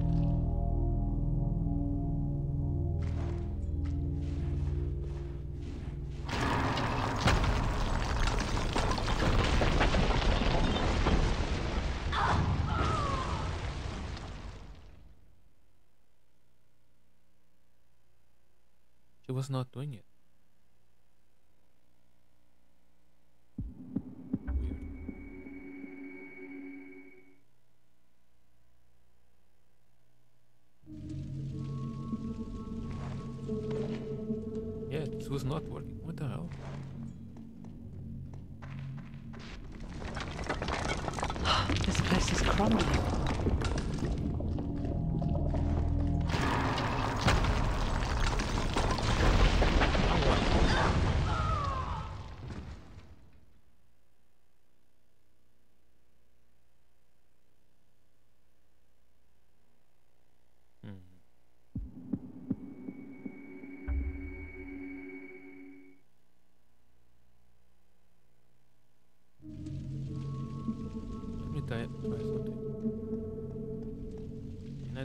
She was not doing it. Weird. Yeah, it was not working. What the hell? This place is crumbling. Now what?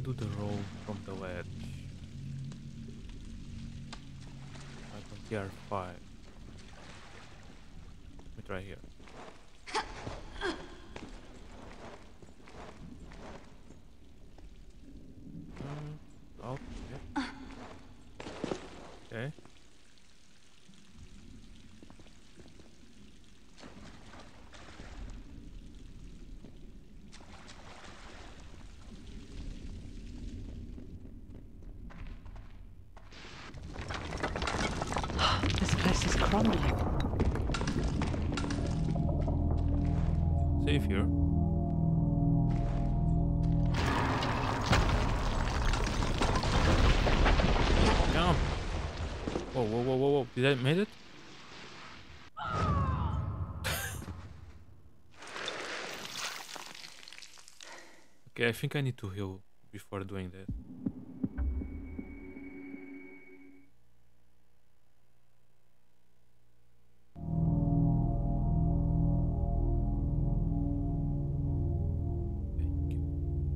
do the roll from the ledge? Like on T R five. Let me try here. Uh, oh, okay. Okay. This place is crumbling. Safe here. Come. Whoa, whoa, whoa, whoa, whoa. Did I made it? Okay, I think I need to heal before doing that. Thank you.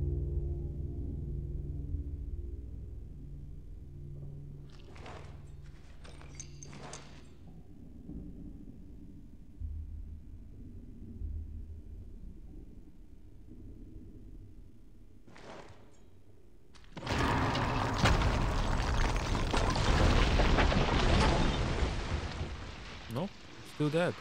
No, it's still dead.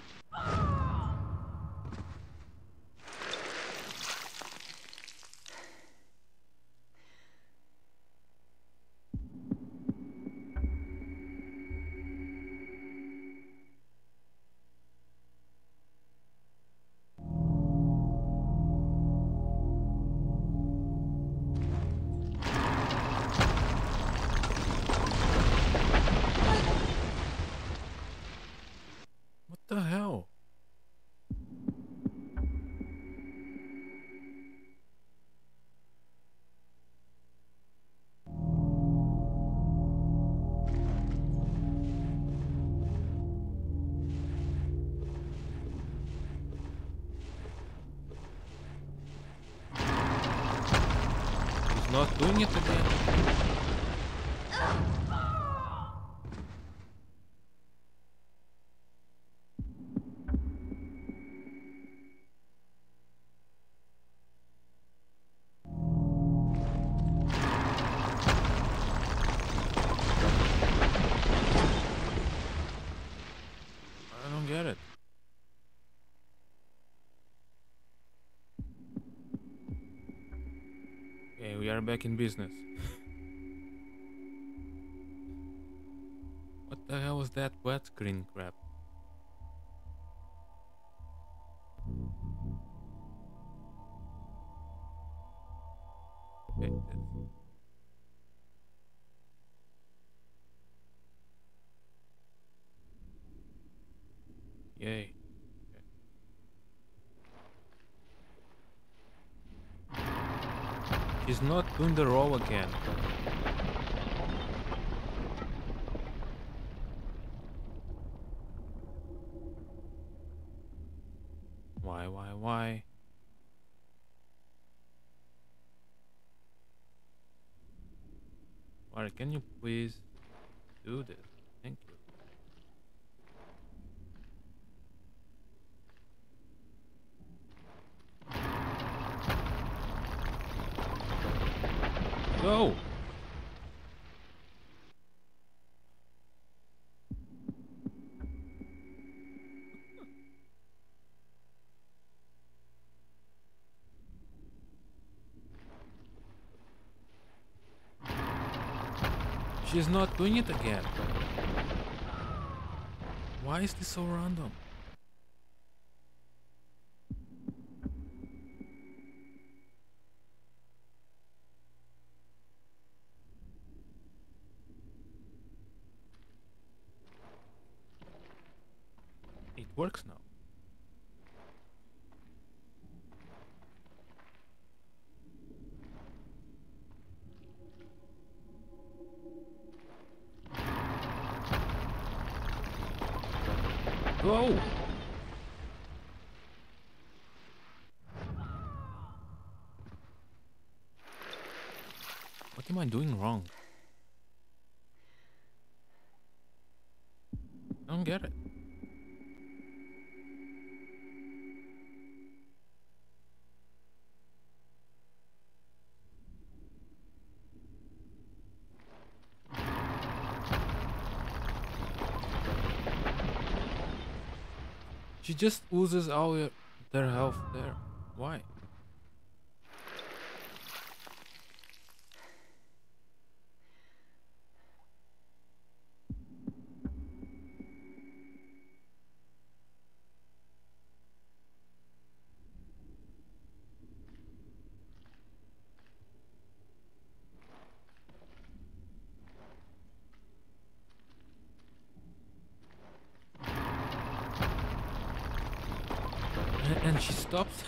What the hell? He's not doing it again. I don't get it. Okay, we are back in business. What the hell was that wet screen crap? Okay, that's... Yay. Okay. He's not doing the roll again. Why, why, why? Alright, can you please do this? Thank you. Go! She's not doing it again. Why is this so random? It works now. Go! What am I doing wrong? I don't get it. She just oozes all your, their health there. Why? And, and she stops.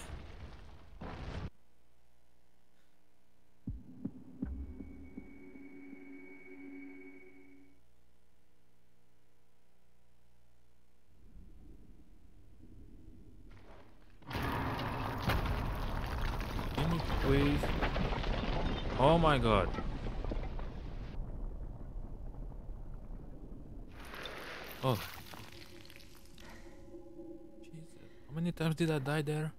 Can you please? Oh my god. Oh. Jesus. How many times did I die there?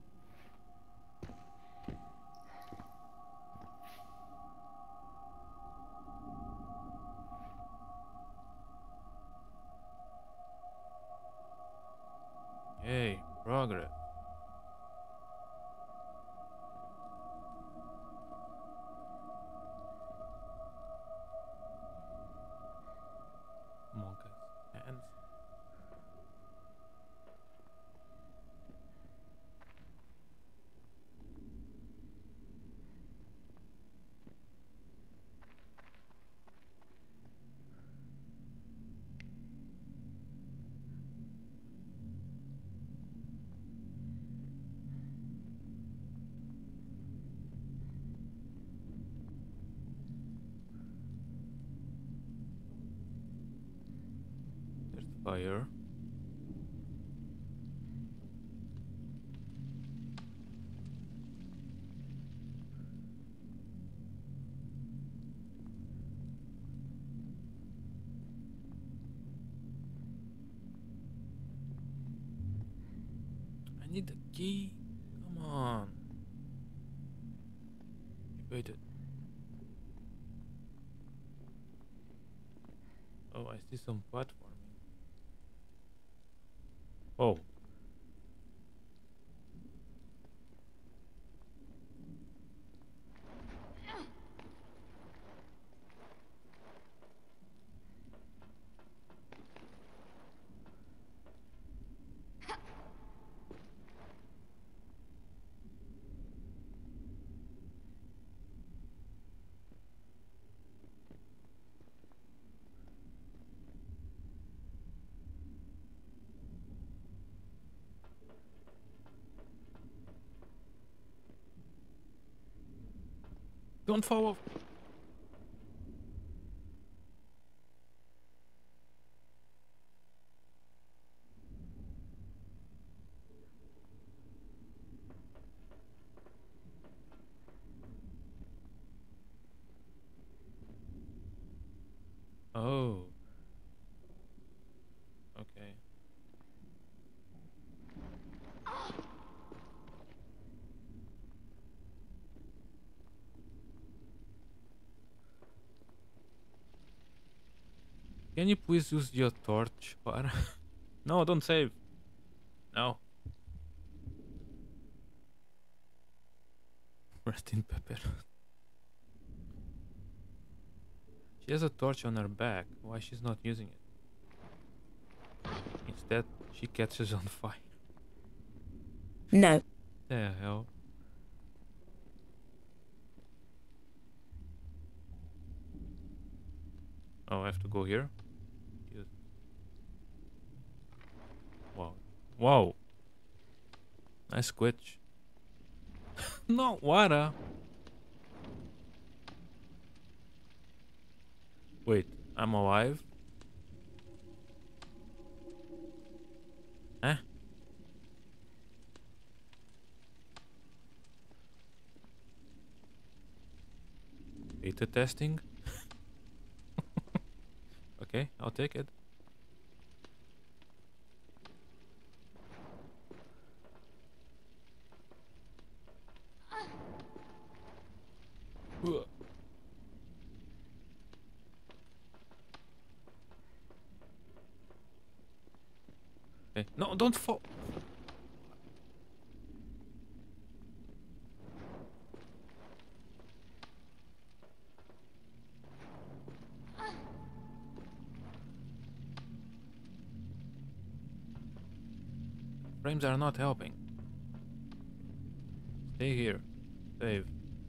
Hey, progress. Come on, guys. Hands. There's the fire. I need the key. Come on. Waited. Oh, I see some platforming. Oh. Don't fall off. Oh. Okay. Can you please use your torch? Or no, don't save. No. Rest in pepper. She has a torch on her back. Why she's not using it? Instead, she catches on fire. No. The hell? Oh, I have to go here? Use- Wow. Wow. Nice glitch. No, water. Wait, I'm alive? Huh? Wait. Beta testing. Okay, I'll take it. Ugh. Okay. No, don't fall. Frames are not helping. Stay here. Save.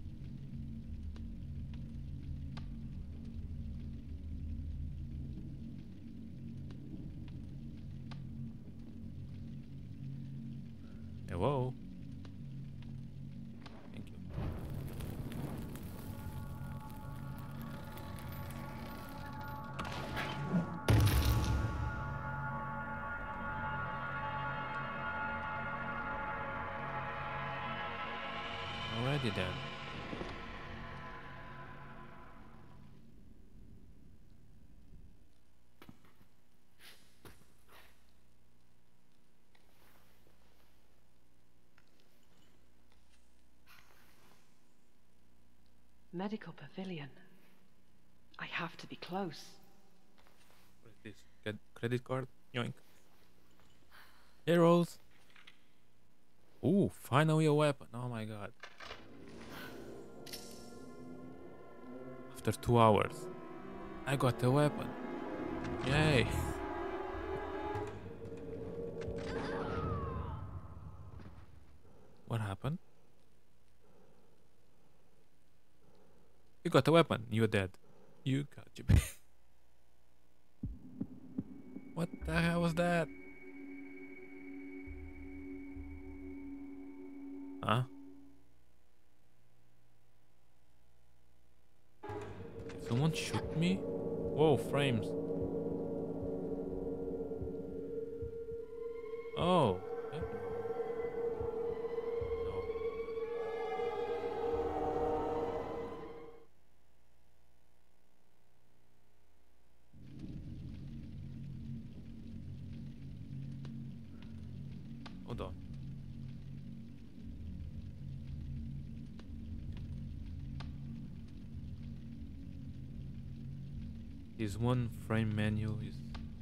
Hello. Thank you. Alrighty then. Medical pavilion. I have to be close. What is this? Get credit card? Yoink. Arrows. Ooh, finally a weapon. Oh my god. After two hours, I got a weapon. Yay. What happened? You got a weapon. You're dead. You got you. What the hell was that? Huh? Did someone shoot me? Whoa, frames. Oh. Okay. No. Hold on. This one frame menu is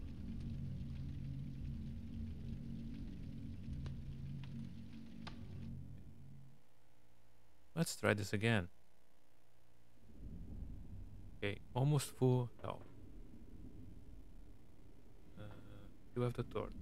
let's try this again. Okay, almost full health. Uh, you have the torch.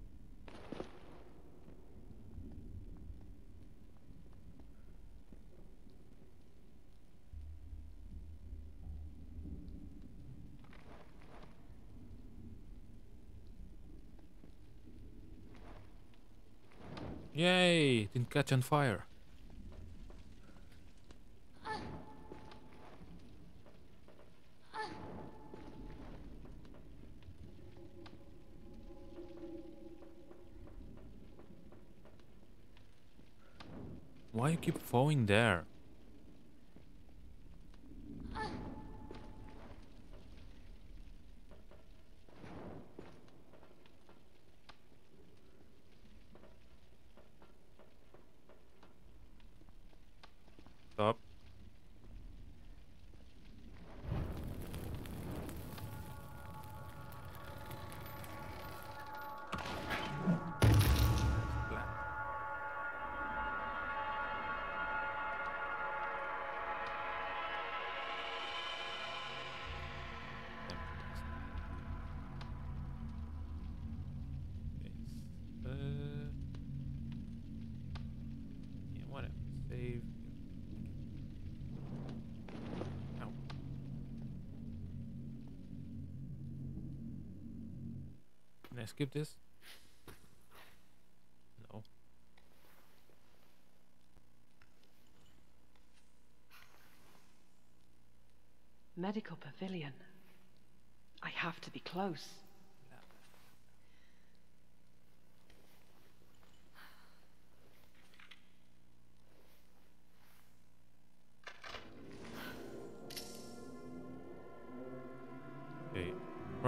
Yay! Didn't catch on fire. Why you keep falling there? Stop. Uh, yeah, whatever. Save. Ow. Can I skip this? No. Medical pavilion. I have to be close.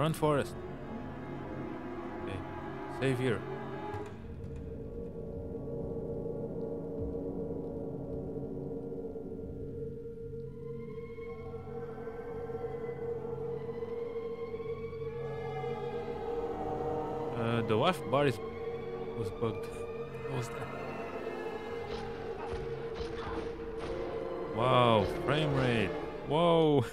Run, Forest. Okay. Save here. Uh, the wash bar is was bugged. What was that? Wow, frame rate. Whoa.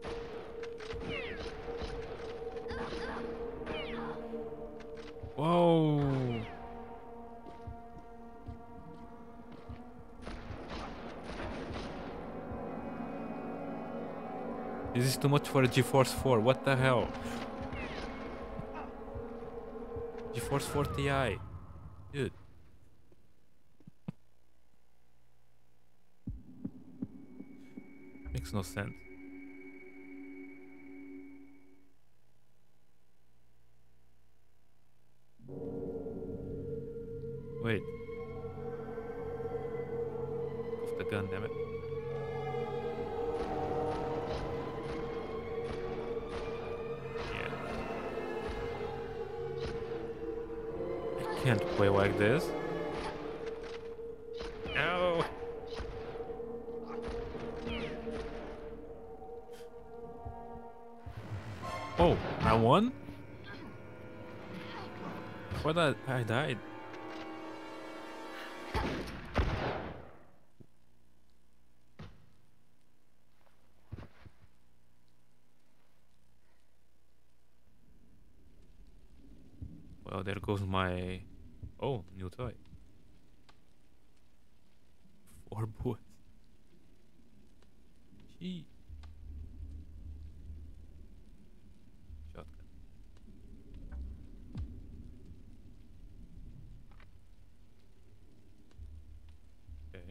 Whoa. This is too much for a GeForce four. What the hell? GeForce four Ti. Dude. Makes no sense. Wait. Off the gun, damn it. Yeah. I can't play like this. No. Oh, I won? What I, I died. Well, there goes my... Oh, new toy. Four bullets. Gee. Shotgun. Okay.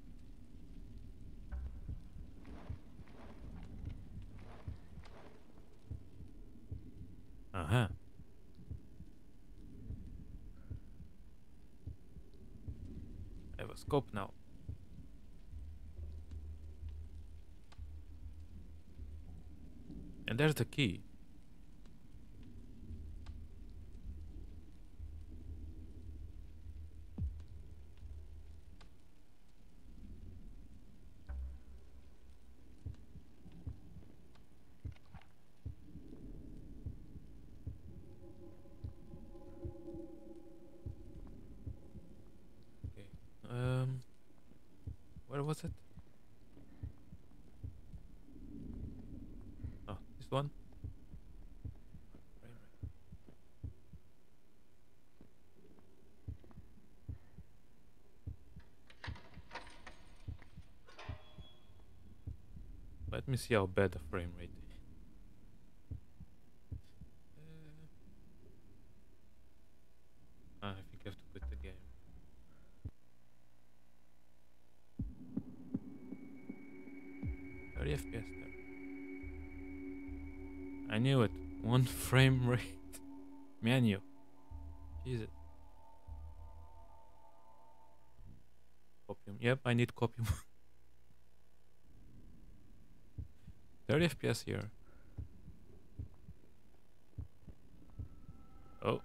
Uh-huh. I have a scope now. And there's the key. Okay. Um, where was it? Oh, this one. Let me see how bad the frame rate is. Uh, I think I have to quit the game. thirty F P S there. I knew it. One frame rate. Menu. Jesus. Copium. Yep, I need copium. thirty F P S here. Oh.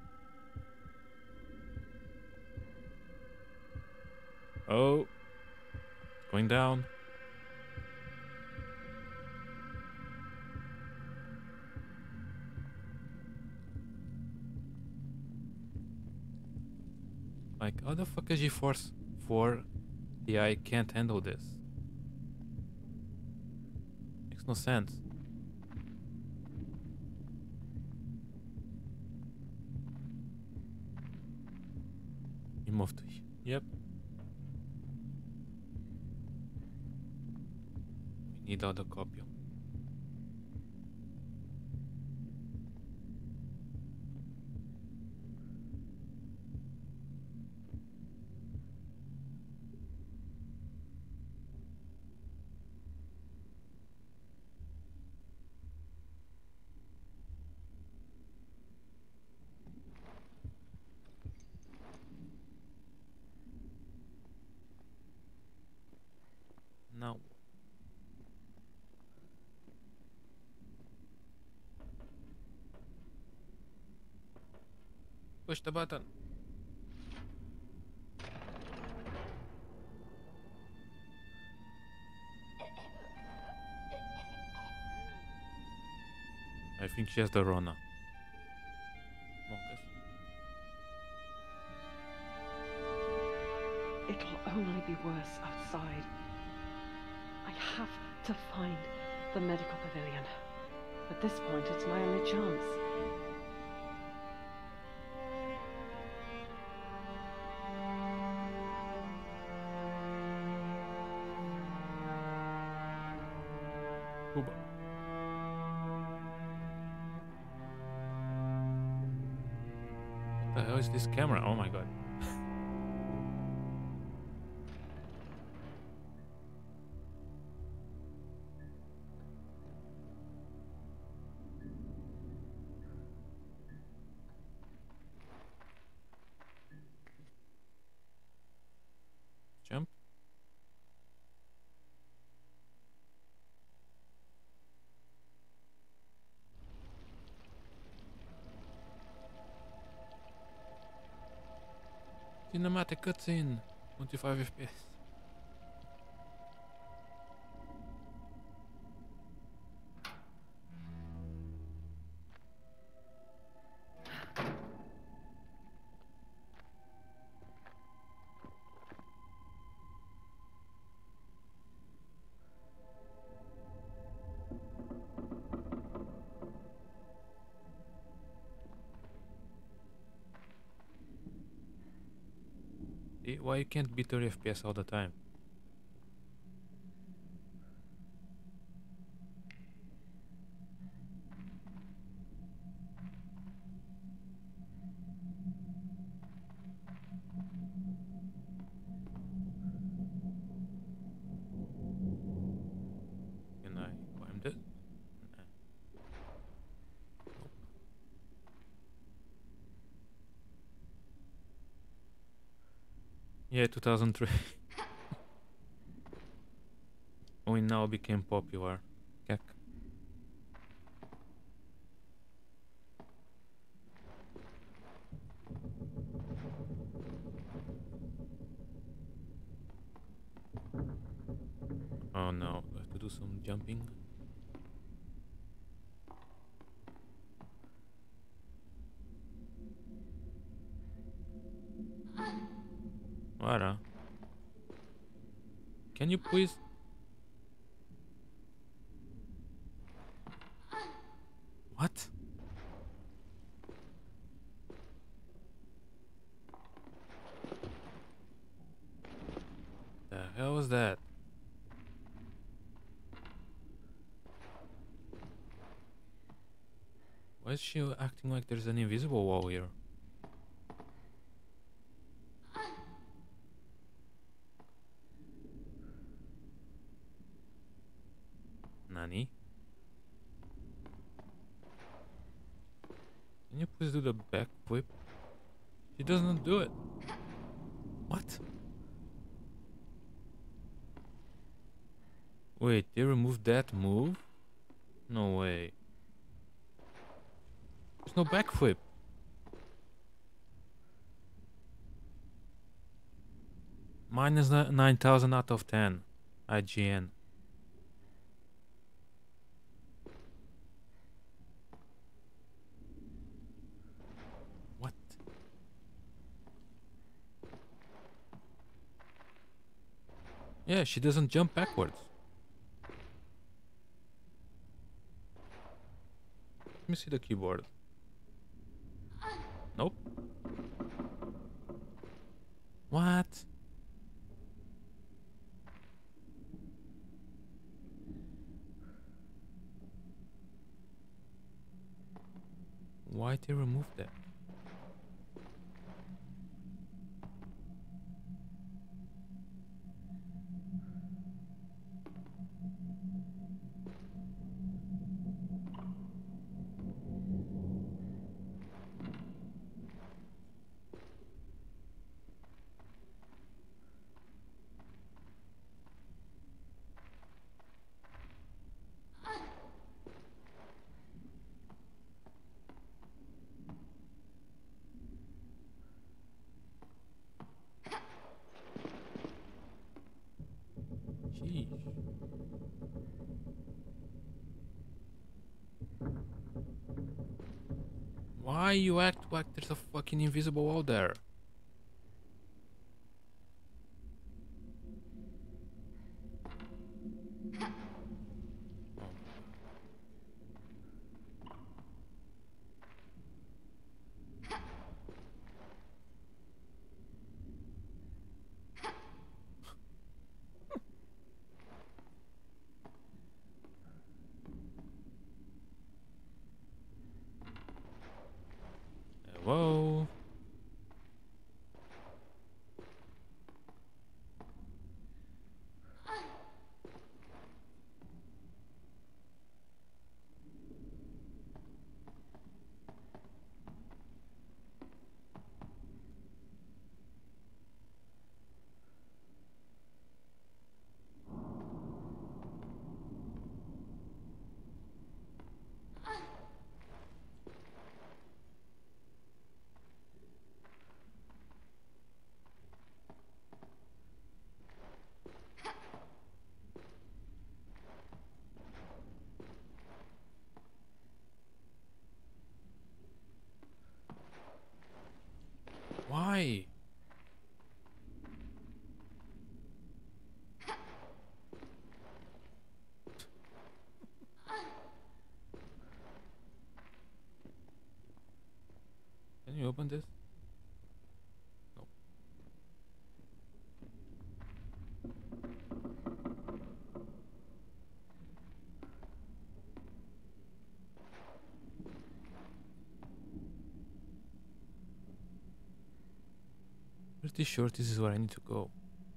Oh. It's going down. Like, how the fuck is GeForce four Ti can't handle this? Makes no sense. You moved to... Yep. We need other copy. Now, Push the button. I think she has the Rona. Monkus. It'll only be worse outside. I have to find the medical pavilion. At this point, it's my only chance. Cuba. What the hell is this camera? Oh my god. Jump. Cinematic cutscene. twenty-five F P S. See, why you can't be thirty F P S all the time? Can I climb this? Nah. Nope. Yeah, two thousand three. We now became popular. Kek. Oh no, I have to do some jumping. Lara, can you please? What? The hell was that? Why is she acting like there's an invisible wall here? Nani? Can you please do the back flip? She doesn't do it. What? Wait, they removed that move? No way. There's no backflip. Minus nine thousand out of ten. I G N. What? Yeah, she doesn't jump backwards. Let me see the keyboard. Nope. What? Why they remove that? you act like there's a fucking invisible wall there? Whoa. Why? Can you open this? No. Pretty sure this is where I need to go.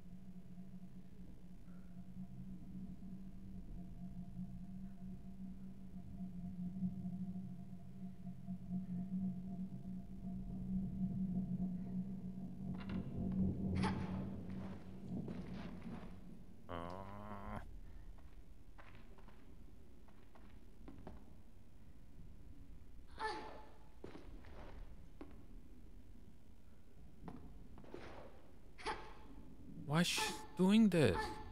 Uh, Why is she doing this?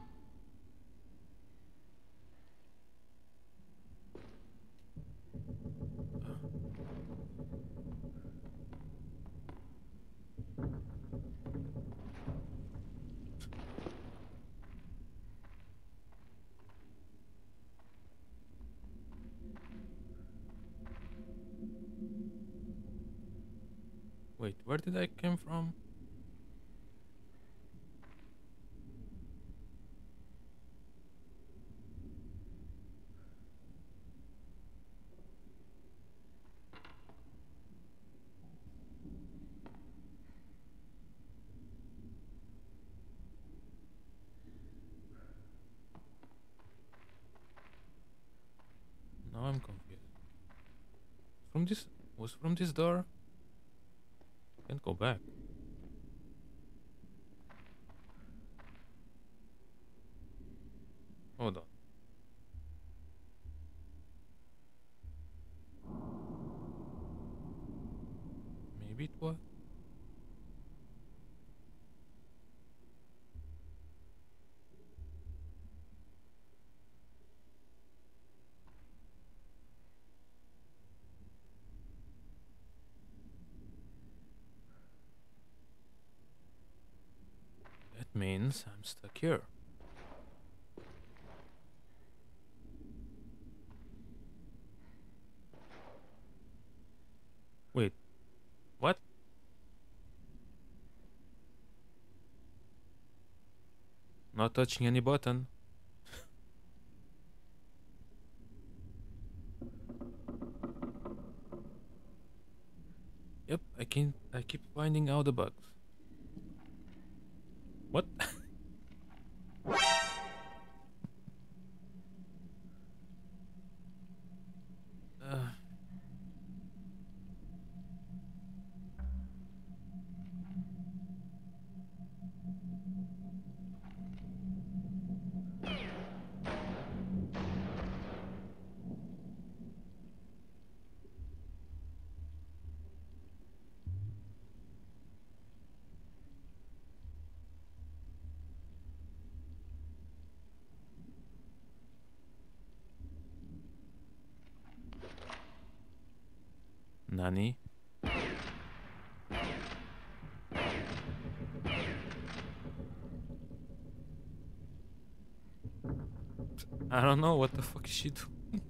Wait, where did I come from? Now I'm confused. From this was from this door? Can't go back. Hold on. Maybe it was. That means I'm stuck here. Wait, what? Not touching any button. Yep, I can I keep finding out the bugs. What? uh. Nani? I don't know what the fuck is she doing.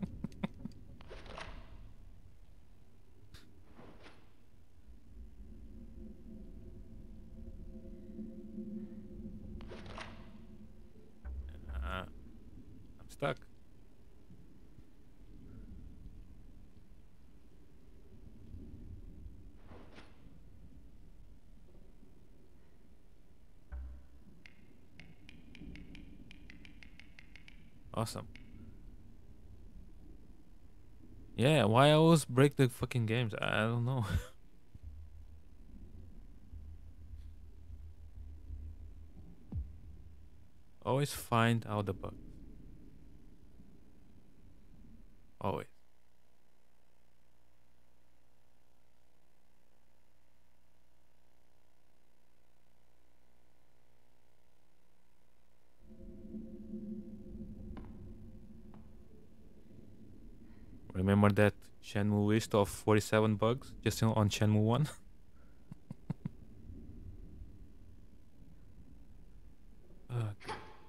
uh, I'm stuck. Awesome. Yeah, why I always break the fucking games? I don't know. Always find out the bugs. Always. Remember that Shenmue list of forty-seven bugs just on on Shenmue one? Okay.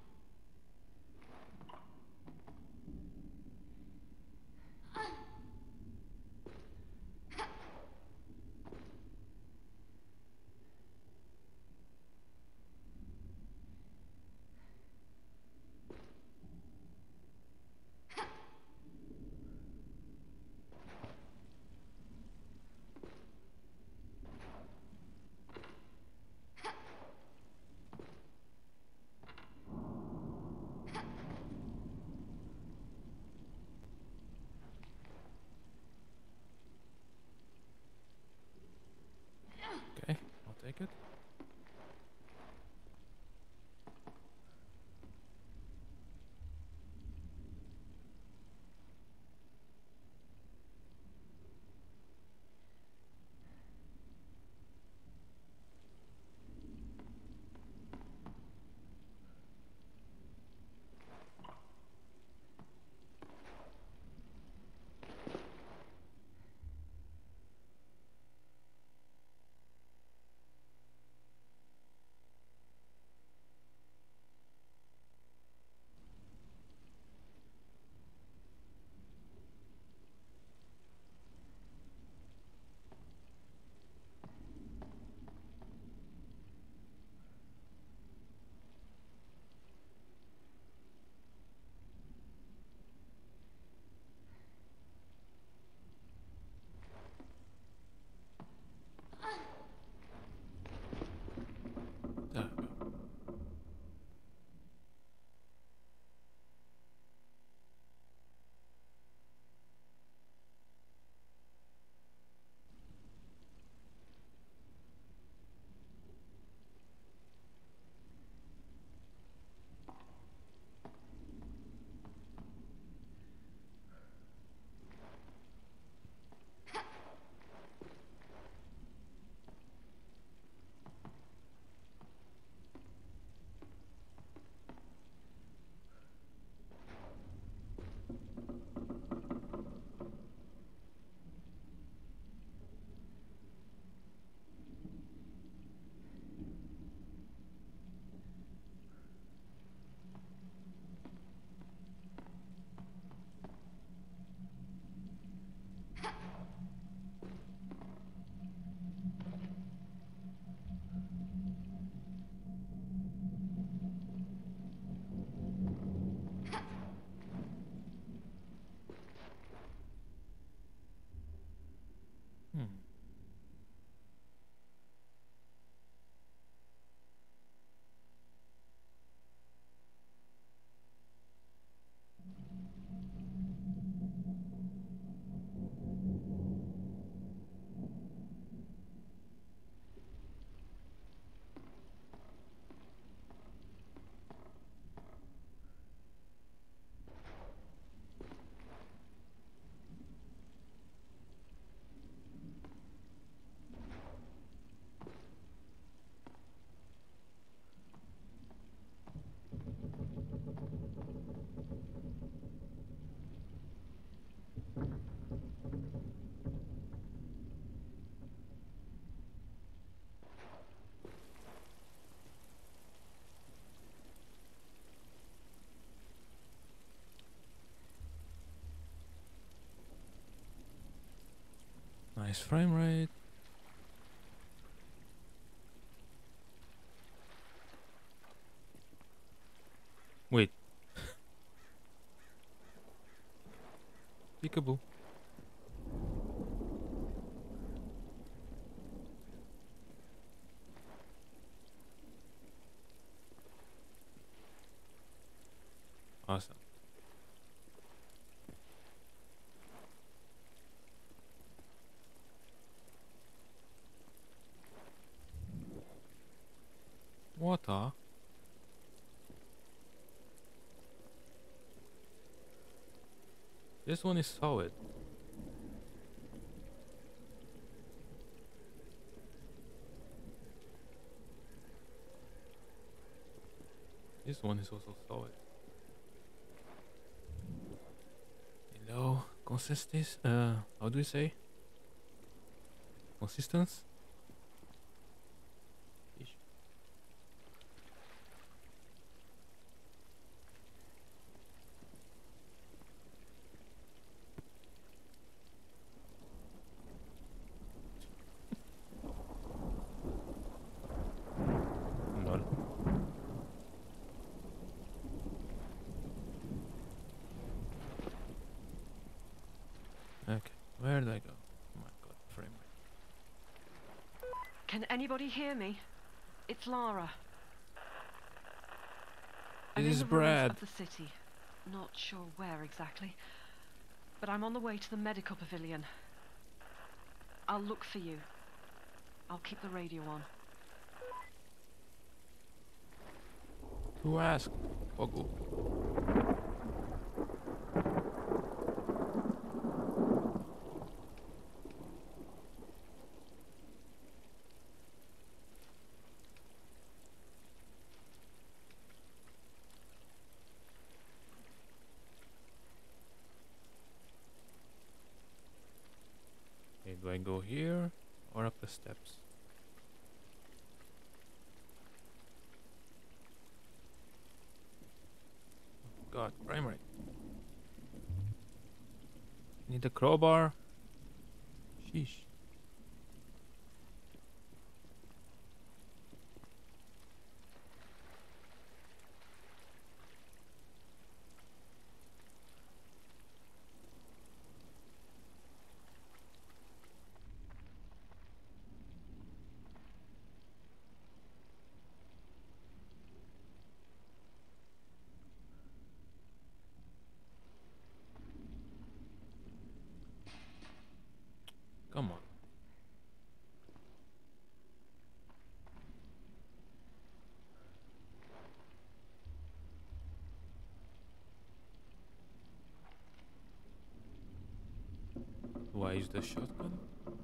Okay, I'll take it. Nice frame rate. Wait. Peekaboo. Awesome. Water. This one is solid. This one is also solid. Hello, consistency. Uh, how do you say? Consistence. Ish. Lol. Okay, where did I go? Oh my god, frame rate. Can anybody hear me? It's Lara. I'm This in is the ruins Brad. of the city. Not sure where exactly, but I'm on the way to the medical pavilion. I'll look for you. I'll keep the radio on. Who asked? Pogo. Okay, do I go here or up the steps? God, frame rate. Need a crowbar. Sheesh. Come on. Do I use the shotgun?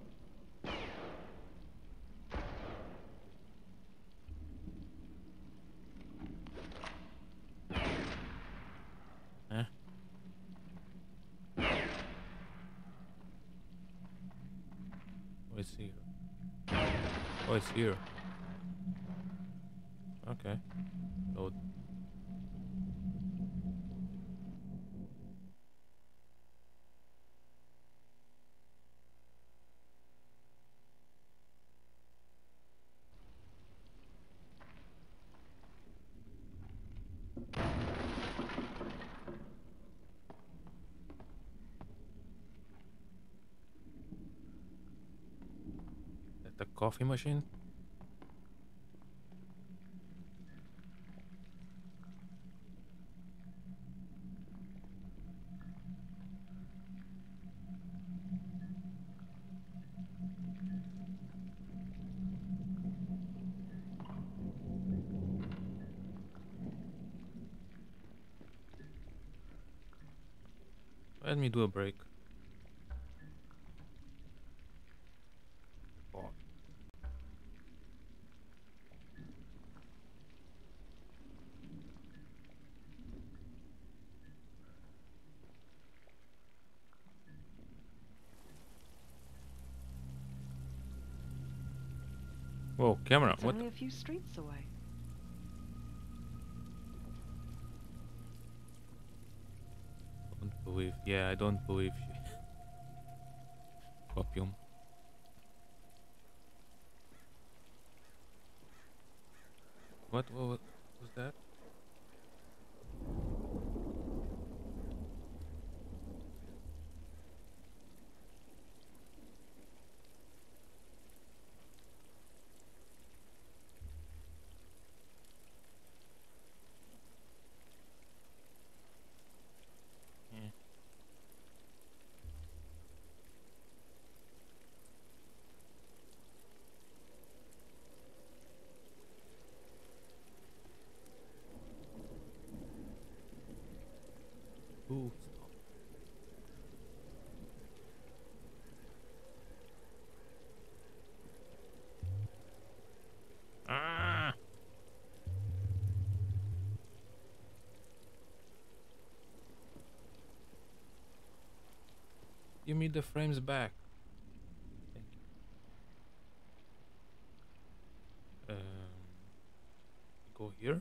Eh? Oh, it's here. Oh, it's here. Okay. Load. That the coffee machine? Let me do a break. Oh. Whoa, camera, It's what? only a few streets away. Don't believe. Yeah, I don't believe she. Opium. What, what, what was that? Yeah. Ooh, stop. Ah! Give me the frames back. Thank you. Um, go here.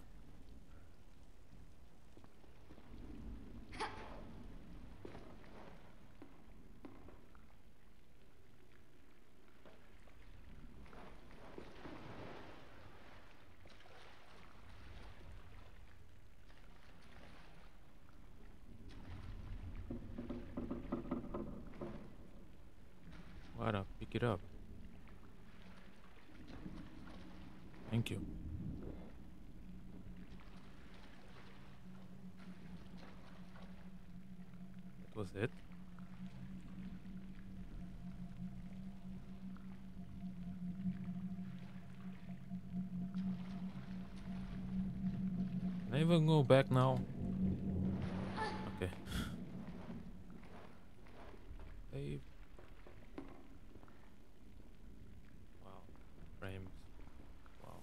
What up? Pick it up. Thank you. That was it. Can I even go back now? Okay. Save. Wow. Frames. Wow.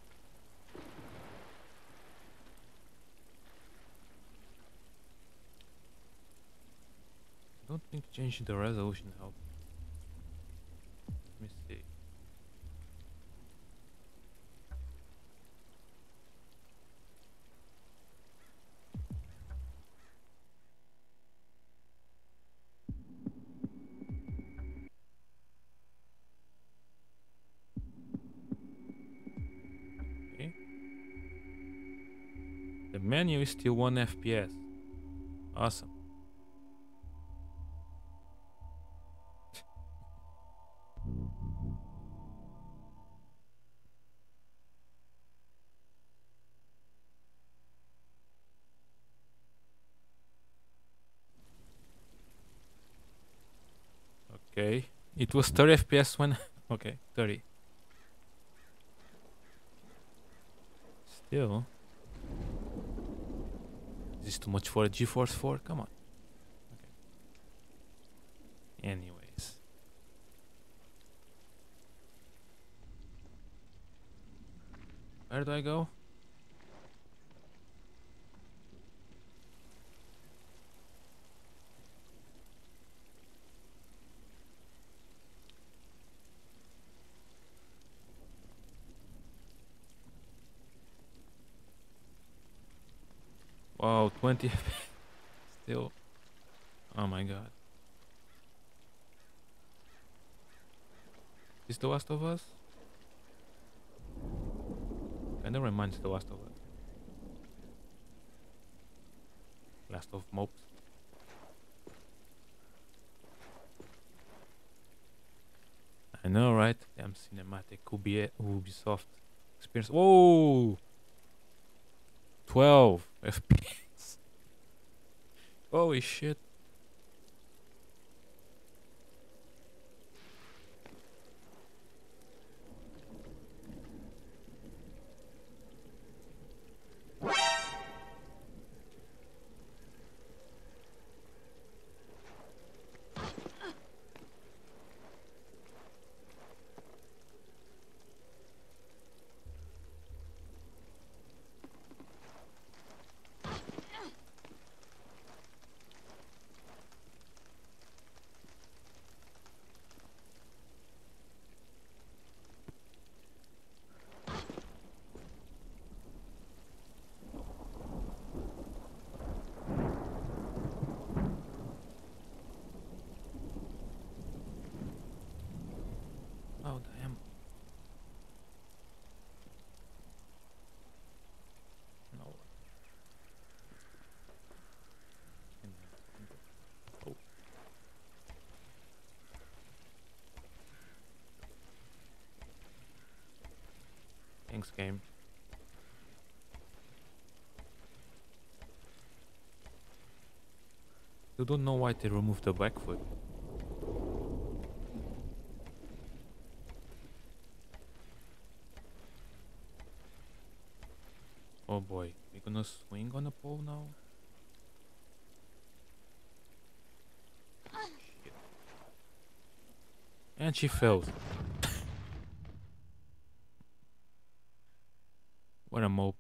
I don't think changing the resolution helped. Let me see. Okay. The menu is still one F P S. Awesome. Okay. It was thirty F P S when. Okay, thirty. Still. Is this too much for a GeForce four? Come on. Okay. Anyways. Where do I go? Wow, twenty F P S. Still. Oh my god. Is The Last of Us? Kinda reminds The Last of Us. Last of Mopes. I know, right? Damn cinematic Ubi Ubisoft experience. Whoa! twelve F P S. Holy shit. Thanks, game. You don't know why they removed the back foot. Oh boy, we gonna swing on a pole now? Shit. And she fell. What a mope.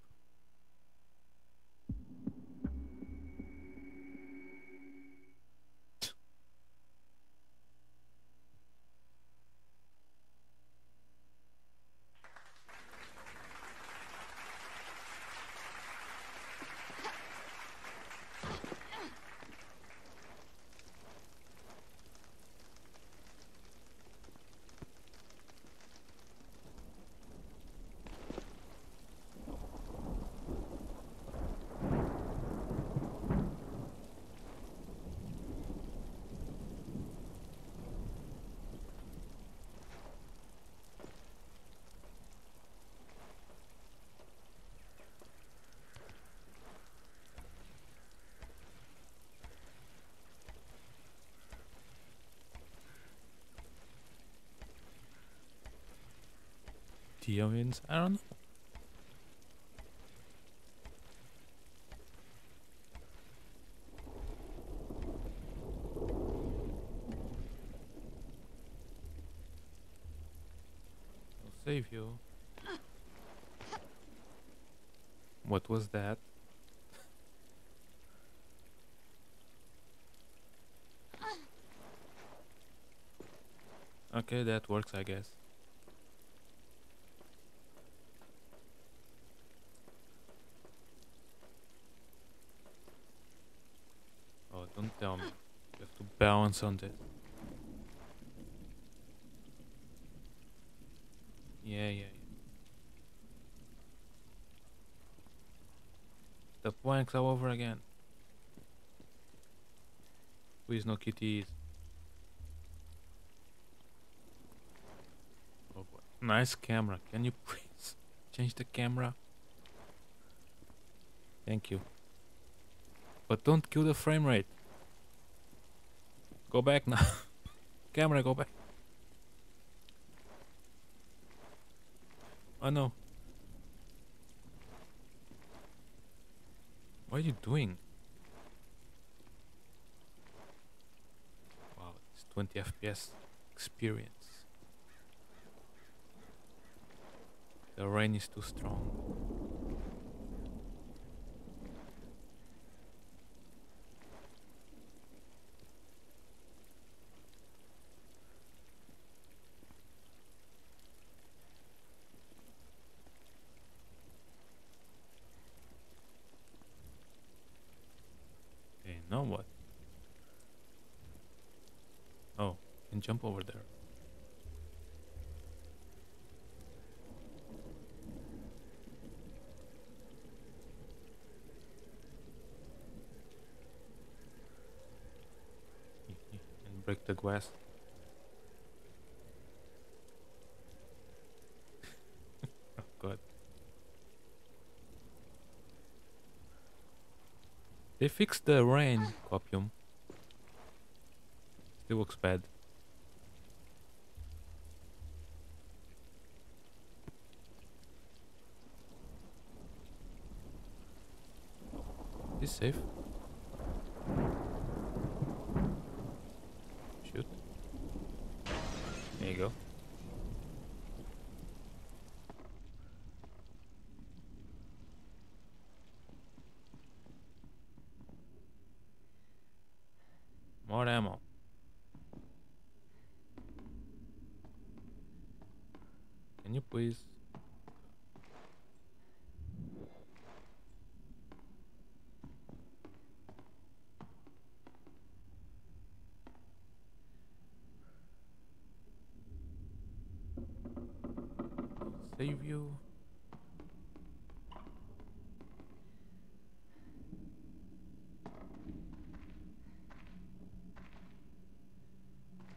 Tia wins? I don't know. I'll save you. What was that? Okay, that works, I guess. Oh, don't tell me. You have to balance on this. Yeah, yeah, yeah. The planks all over again. Please, no kitties. Oh boy. Nice camera. Can you please change the camera? Thank you. But don't kill the frame rate. Go back now. Camera, go back. Oh no. What are you doing? Wow, it's twenty F P S experience. The rain is too strong. Okay, now what? Oh, you can jump over there. And break the glass. Oh god. They fixed the rain, Copium. Still looks bad. Is safe? Shoot. There you go. More ammo. Can you please? Save you.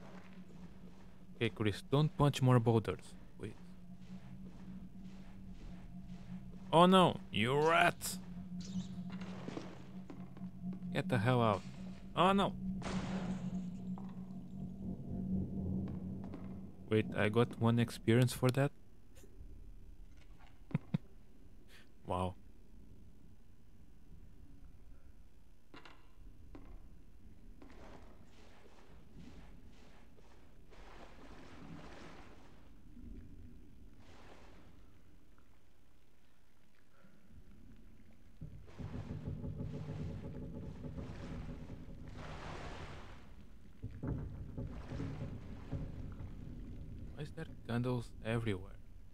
Okay, Chris, don't punch more boulders, please. Oh no, you rat! Get the hell out. Oh no! Wait, I got one experience for that? Wow. Why is there candles everywhere?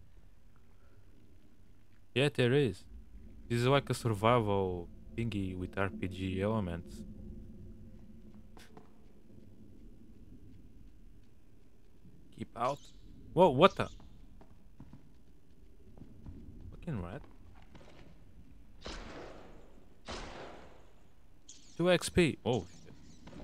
Yeah, there is. This is like a survival thingy with R P G elements. Keep out. Whoa, what the? Fucking rat. two X P. Oh shit.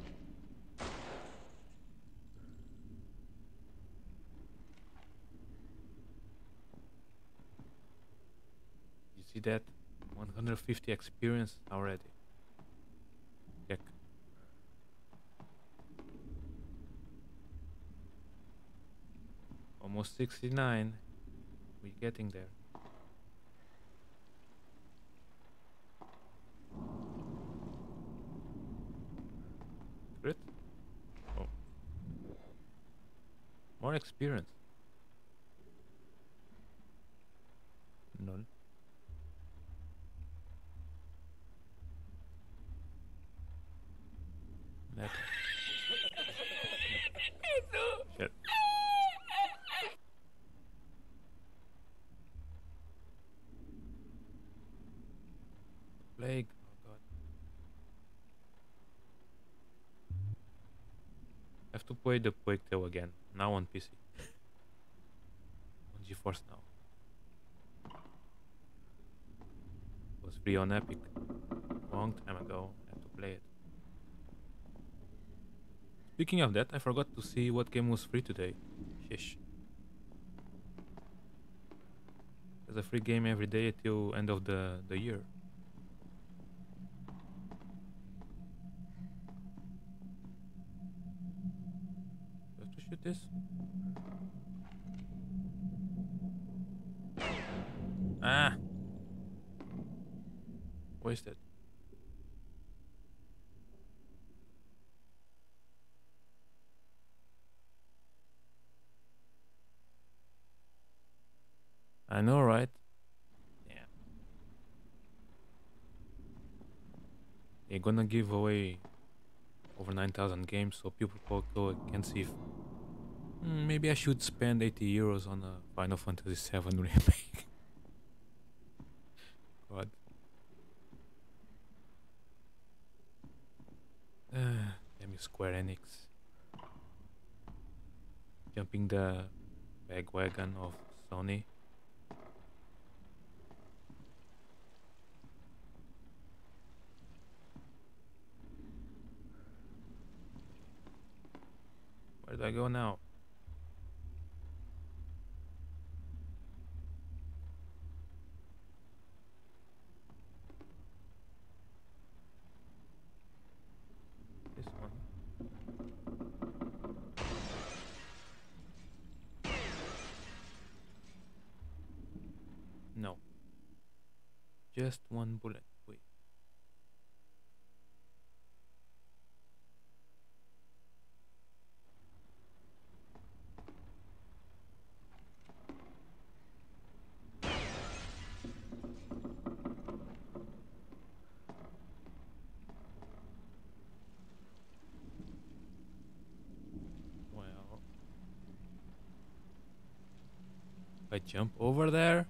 You see that? one hundred fifty experience already. Check. Almost sixty-nine. We're getting there. Crit? Oh. More experience. None. That. Shit. Plague. Oh god. I have to play the Plague Tale again. Now on P C. On GeForce Now. It was free on Epic. Long time ago. I have to play it. Speaking of that, I forgot to see what game was free today. Shish. There's a free game every day till end of the, the year. Do I have to shoot this? Ah! Wasted. I know, right? Yeah. They're gonna give away over nine thousand games so people can can see if mm, maybe I should spend eighty euros on a Final Fantasy seven remake. God. Uh, damn you, Square Enix. Jumping the bandwagon of Sony. Where do I go now? This one. No. Just one bullet. Wait. Well, if I jump over there.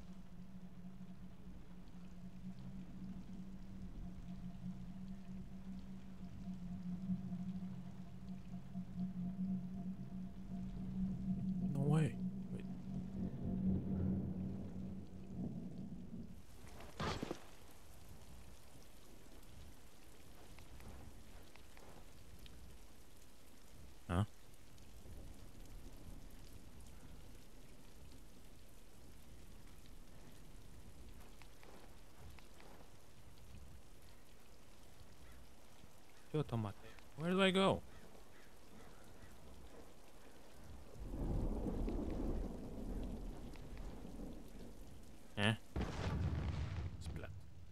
No way. Wait. Huh? automate. Where do I go? Eh? Splat.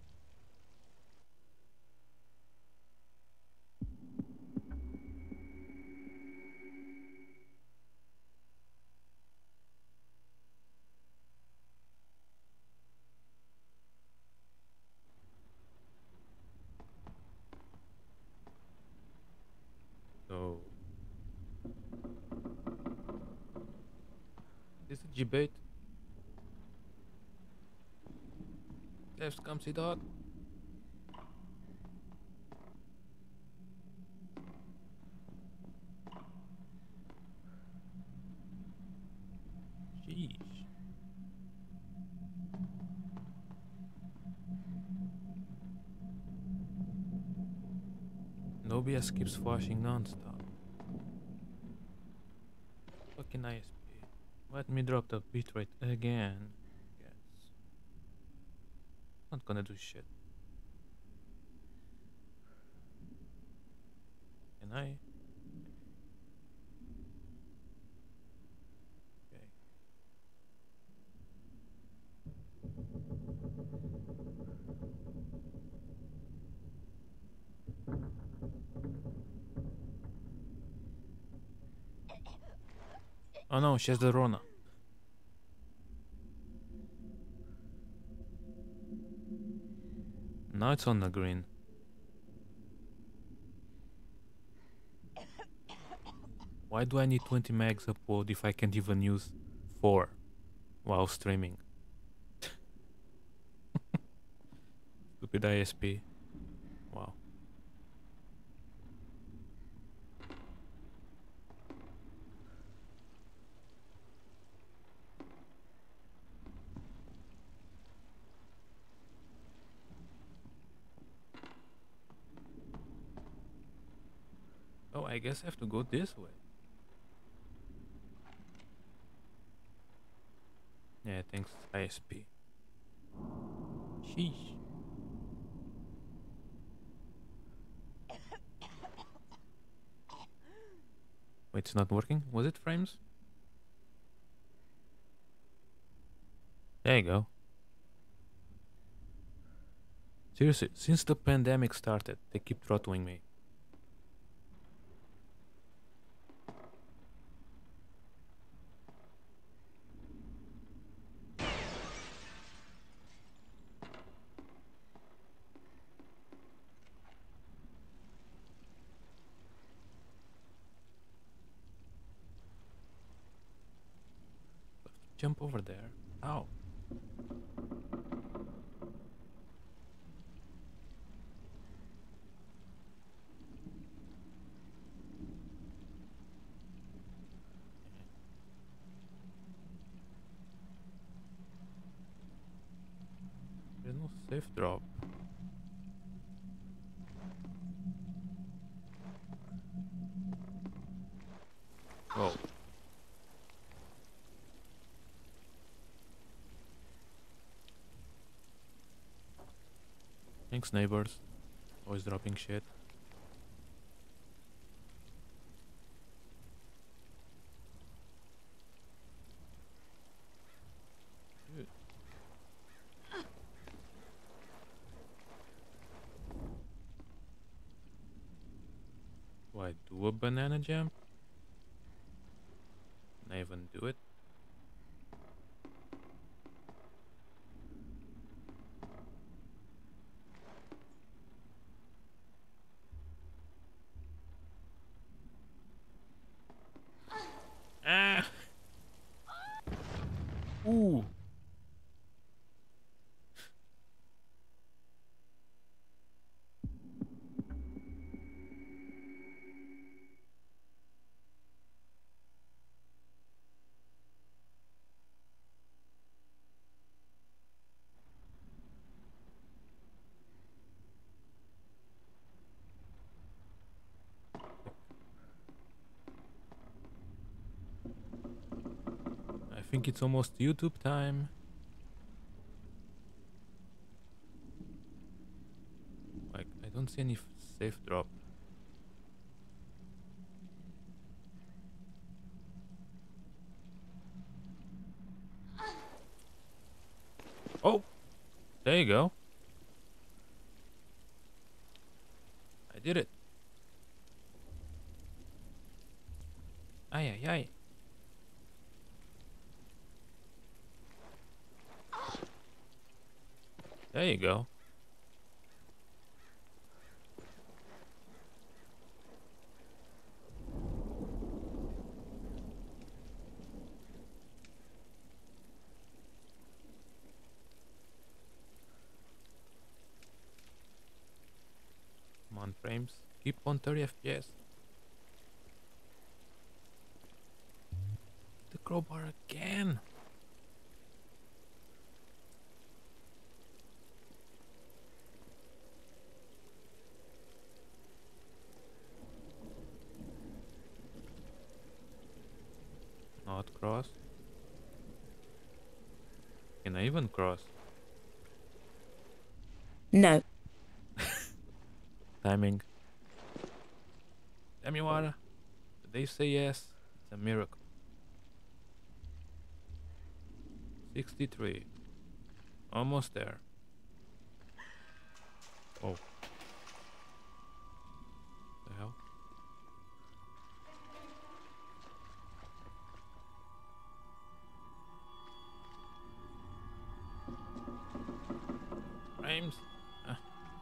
So is it G-bait? Let's come see that. Sheesh. Nobius keeps flashing non-stop. Fucking I S P. Let me drop the bitrate again. Yes. Not gonna do shit. Can I? Okay. Oh no, she has the Rona. Now it's on the green. Why do I need twenty megs upload if I can't even use four while streaming? Stupid I S P. Wow. Oh, I guess I have to go this way. Yeah, thanks I S P. Sheesh. Wait, it's not working? Was it frames? There you go. Seriously, since the pandemic started, they keep throttling me. Jump over there. Ow. There's no safe drop. Oh. Thanks, neighbors. Always dropping shit. Dude. Do I do a banana jump? Can I even do it? Ah! Ooh! I think it's almost YouTube time. Like, I don't see any f- safe drop. There you go. I did it. Ay, ay, ay. There you go. Come on, frames. Keep on thirty F P S. The crowbar again. Not cross. Can I even cross? No. Timing. Damn you, Wada. Did they say yes? It's a miracle. sixty-three. Almost there. Oh. The hell? Frames. Ah.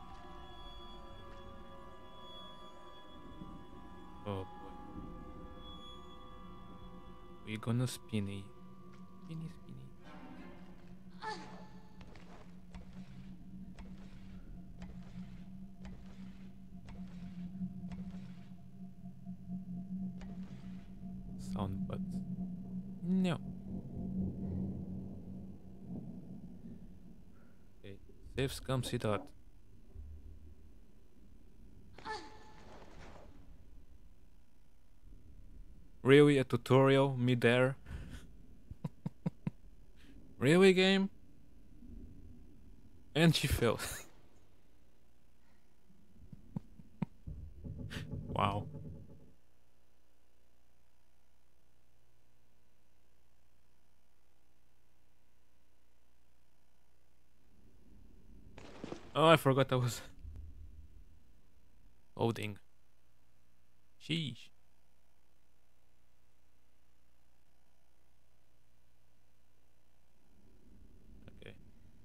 Oh boy. We're gonna spinny. Spinny, spinny. Sound buds. No. Okay. Save scum see that. Really a tutorial mid-air? Really, game? And she fell. Wow. Oh, I forgot I was loading. Sheesh. Okay.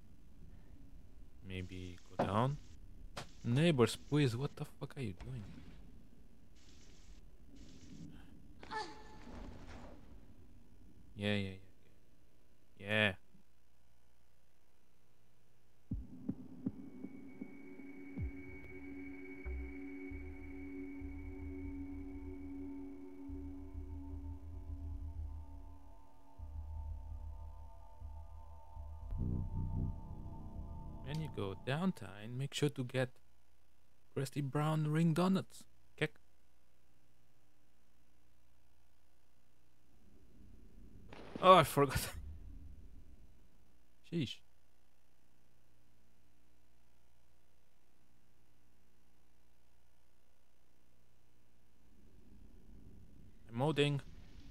Maybe go down. Neighbors, please, what the fuck are you doing? Yeah, yeah, yeah. Yeah. When you go downtown, make sure to get crusty brown ring donuts. Kek. Oh, I forgot. Sheesh. I'm modding.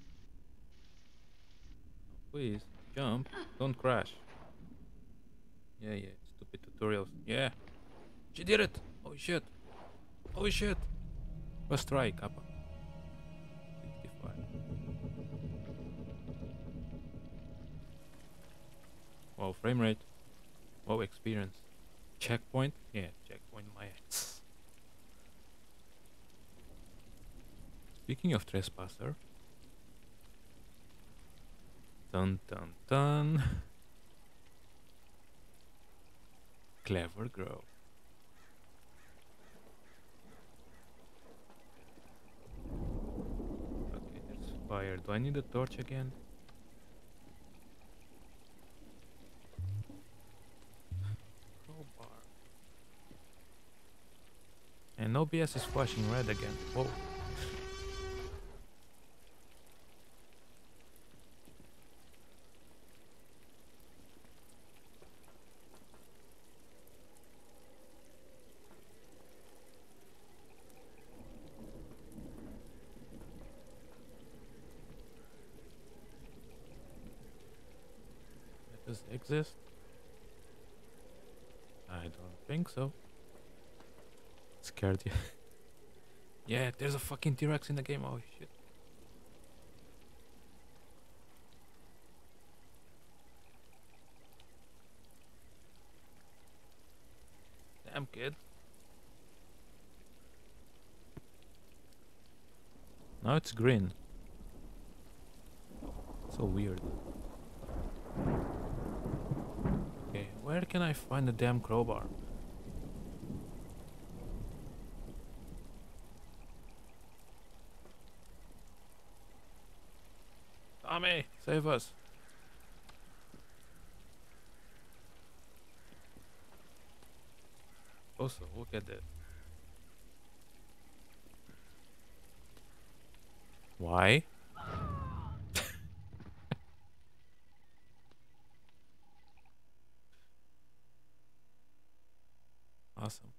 Oh, please, jump. Don't crash. Yeah, yeah. Stupid tutorials. Yeah. She did it. Oh shit. Oh shit. First try, Kappa. sixty-five. Wow, frame rate. Wow, experience. Checkpoint? Yeah, checkpoint my ass. Speaking of trespasser. Dun dun dun. Clever girl. Okay, there's fire. Do I need a torch again? Crowbar. And O B S is flashing red again. Whoa. Does it exist? don't think so. Scared you. Yeah, there's a fucking T-Rex in the game. Oh shit. Damn kid. Now it's green. So weird. Okay, where can I find the damn crowbar? Tommy, save us. Also, look at that. Why? Awesome.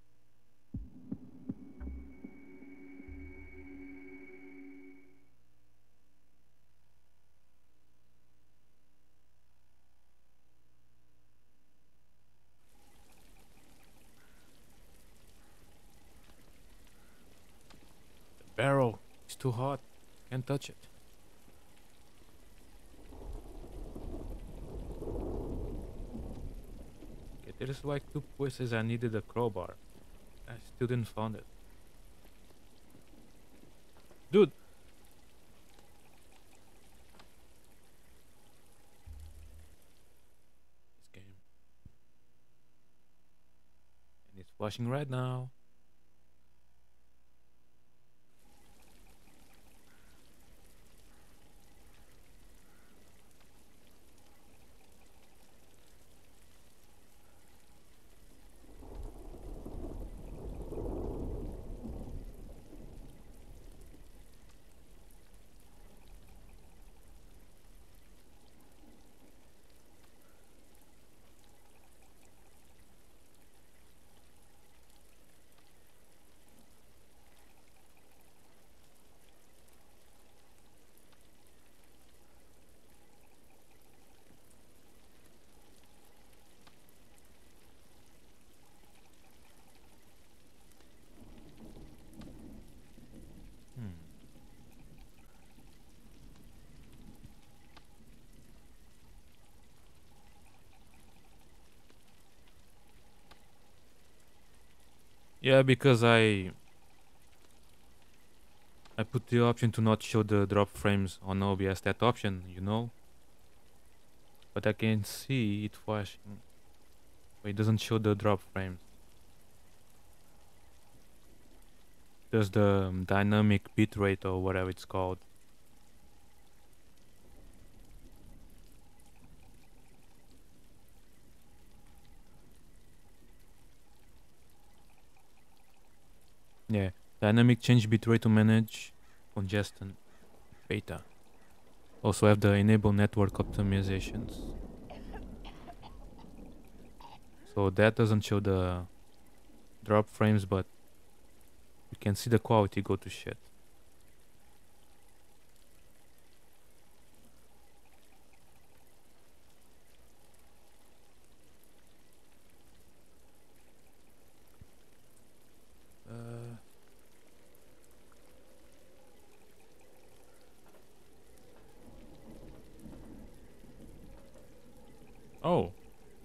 The barrel is too hot. Can't touch it. Okay, there's like two places I needed a crowbar. I still didn't find it. Dude! This game. And it's flashing right now. Yeah, because I I put the option to not show the drop frames on O B S, that option, you know. But I can see it flashing. But it doesn't show the drop frames. There's the um, dynamic bitrate or whatever it's called. Yeah, dynamic change bitrate to manage congestion beta. Also have the enable network optimizations. So that doesn't show the drop frames, but you can see the quality go to shit. Uh, oh.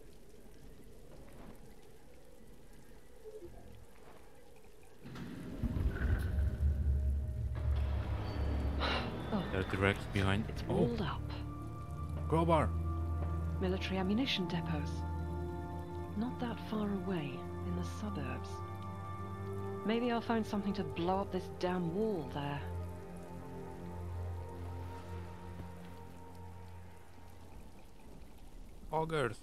Oh, They're direct behind. it's Oh, walled up. crowbar. Military ammunition depots. Not that far away, in the suburbs. Maybe I'll find something to blow up this damn wall there. Augers.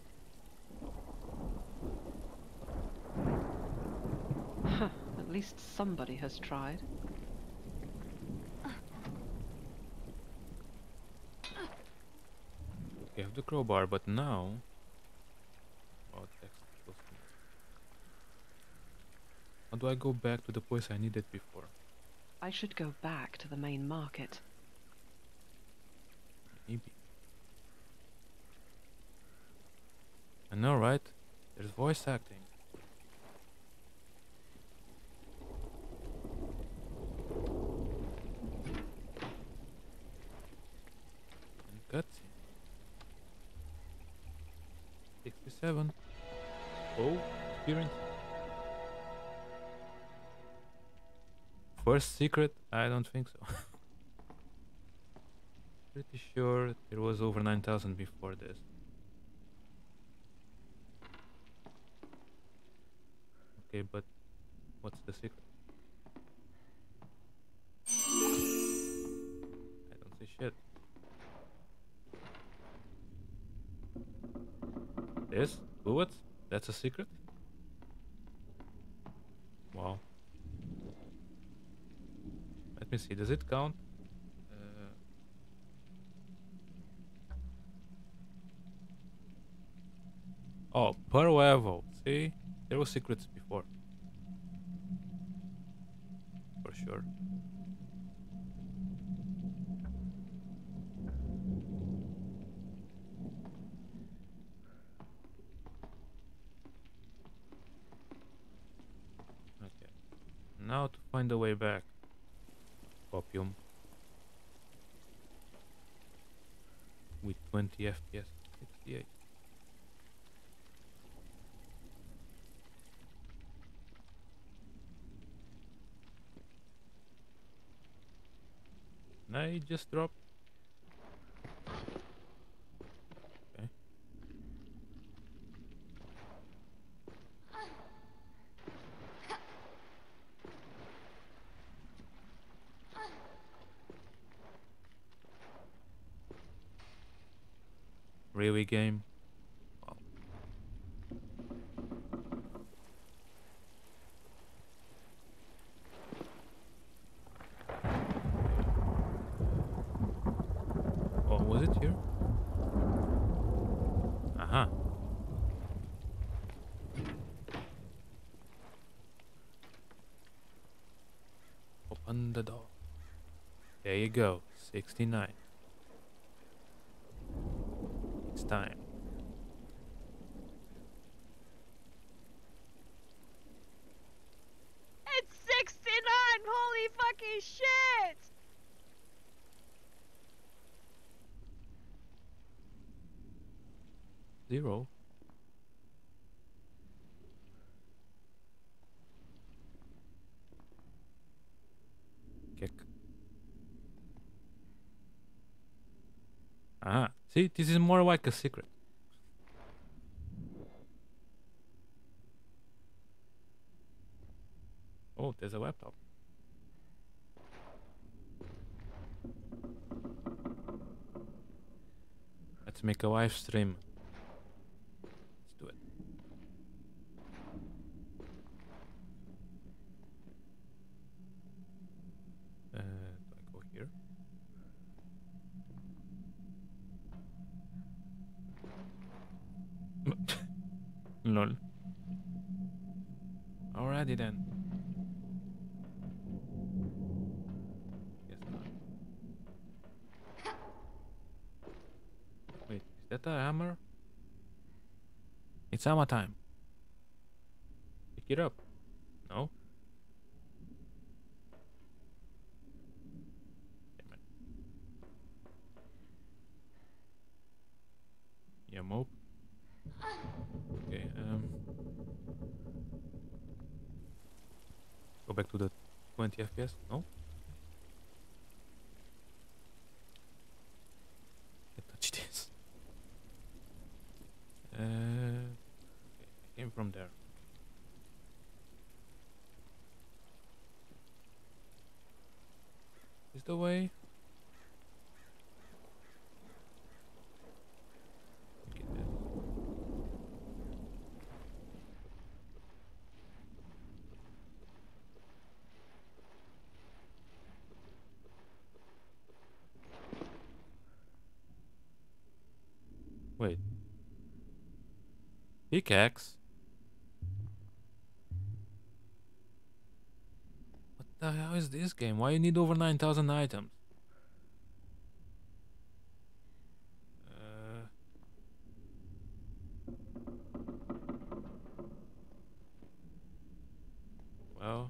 Huh, at least somebody has tried. We have the crowbar, but now. Oh, text close to me. How do I go back to the place I needed before? I should go back to the main market. Maybe. I know, right? There's voice acting. twenty-seven. Oh, experience. First secret? I don't think so. Pretty sure there was over nine thousand before this. Okay, but what's the secret? I don't see shit. This? Bullets? That's a secret? Wow. Let me see, does it count? Uh, oh, per level. See? There were secrets before. For sure. Okay. Now to find the way back. Opium. With twenty F P S. sixty-eight. I just dropped. Okay. Really, game? Wow. Oh, was it here? Aha. Open the door. There you go. sixty-nine. It's time. It's sixty-nine! Holy fucking shit! Zero. Kick. Ah, see, this is more like a secret. Oh, there's a laptop. Let's make a live stream. Let's do it. Uh, do I go here? Lol. Alrighty then. Guess not. Wait, is that a hammer? It's hammer time. Pick it up. No? Damn it. Yeah, mope. Okay, um go back to the twenty F P S. No? Can't touch this. Uh, okay, I came from there. Is the way? Okay, there. Wait. Pickaxe? What the hell is this game? Why you need over nine thousand items? Uh, well,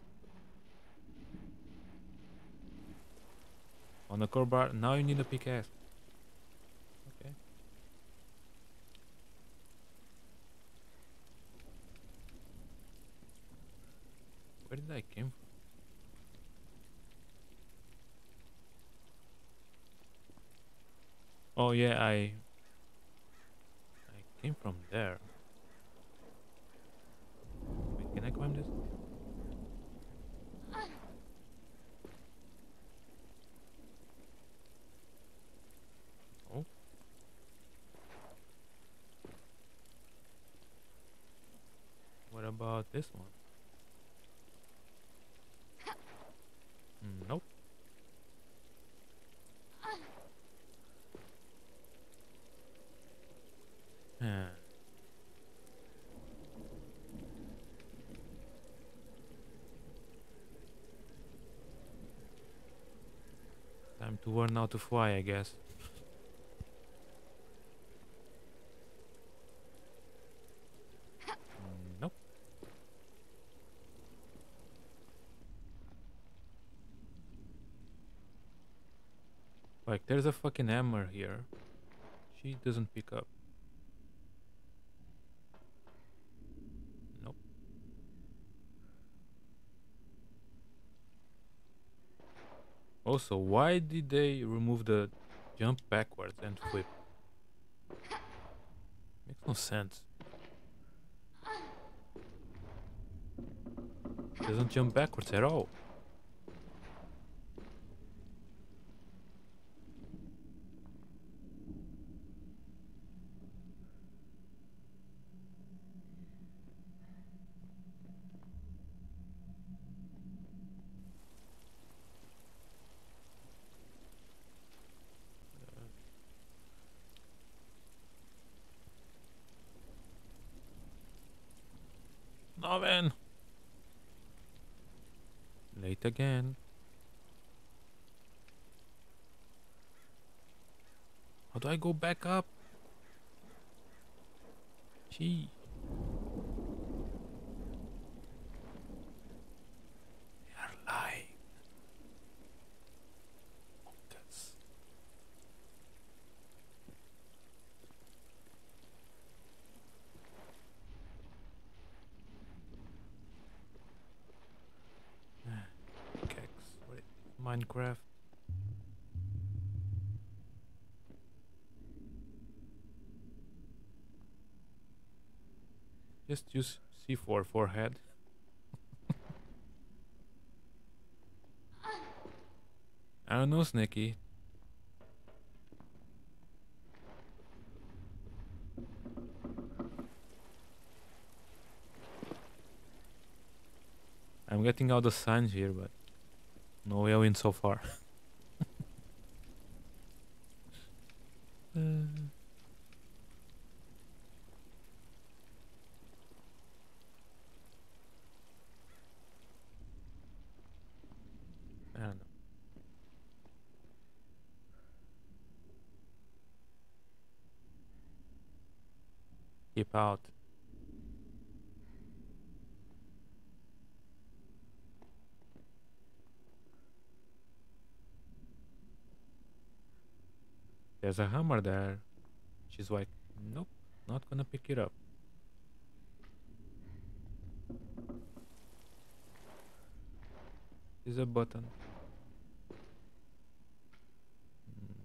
on the core bar, now you need a pickaxe. Okay. did I came from? Oh yeah, I I came from there. Wait, can I climb this? Oh. What about this one? Mm, nope. Huh. Time to learn how to fly, I guess. Mm, nope. Like, there's a fucking hammer here. She doesn't pick up. Nope. Also, why did they remove the jump backwards and flip? Makes no sense. Doesn't jump backwards at all. No, man. Late again. How do I go back up? Gee. They are lying. Monkeys. Kex. Wait. Minecraft. Just use C four forehead. I don't know, Snicky. I'm getting all the signs here, but no way I win so far. uh. I don't know. Keep out. There's a hammer there. She's like, nope, not gonna pick it up. There's a button. Hmm.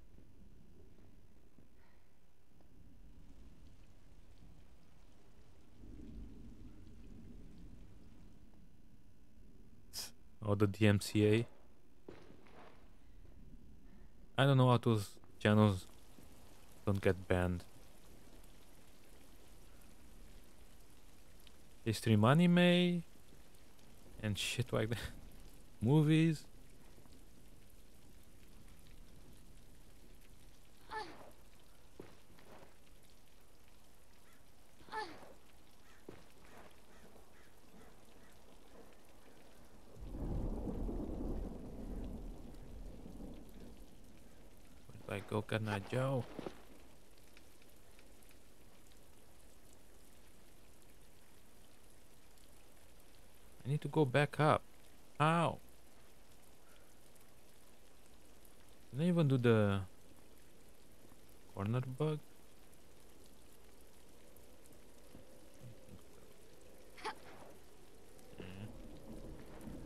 Oh, the D M C A. I don't know how those channels don't get banned. They stream anime and shit like that. Movies. Where do I go, Kana Joe? I need to go back up. How? Can I even do the corner bug? Mm.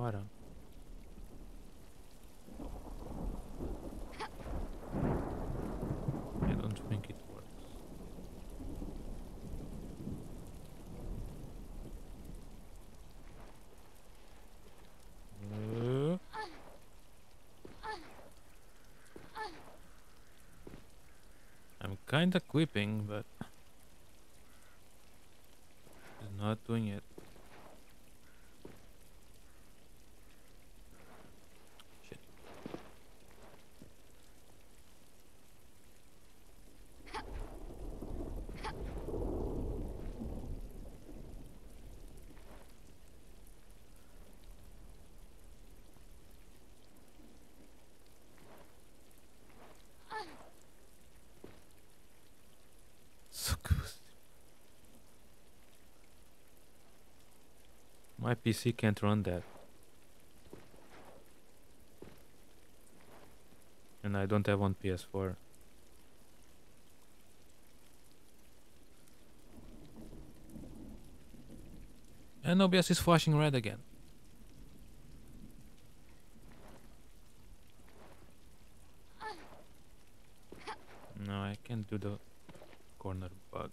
water. I don't think it works. Uh, I'm kinda quipping, but it's not doing it. Shit. So good. My P C can't run that. And I don't have one P S four. And O B S is flashing red again. No, I can't do the corner bug.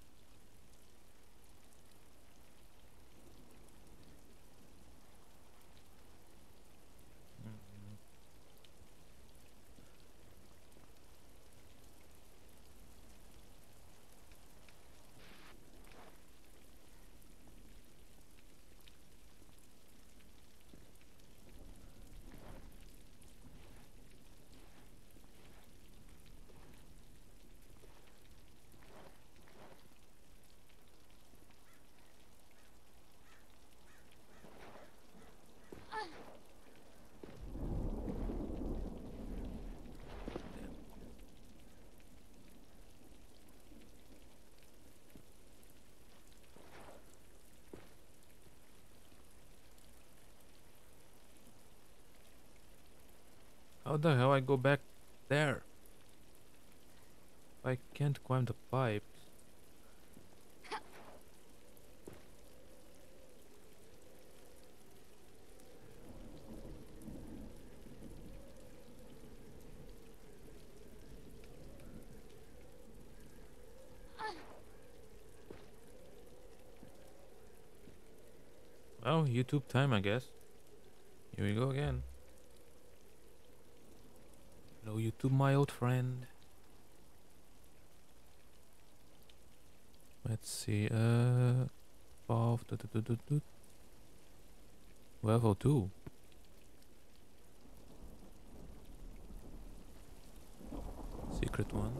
Mm. How the hell I go back there? I can't climb the pipes. Well, YouTube time, I guess. Here we go again. Hello, YouTube, my old friend. Let's see. Uh, twelve. Du- du- du- du- du. Level two. Secret one.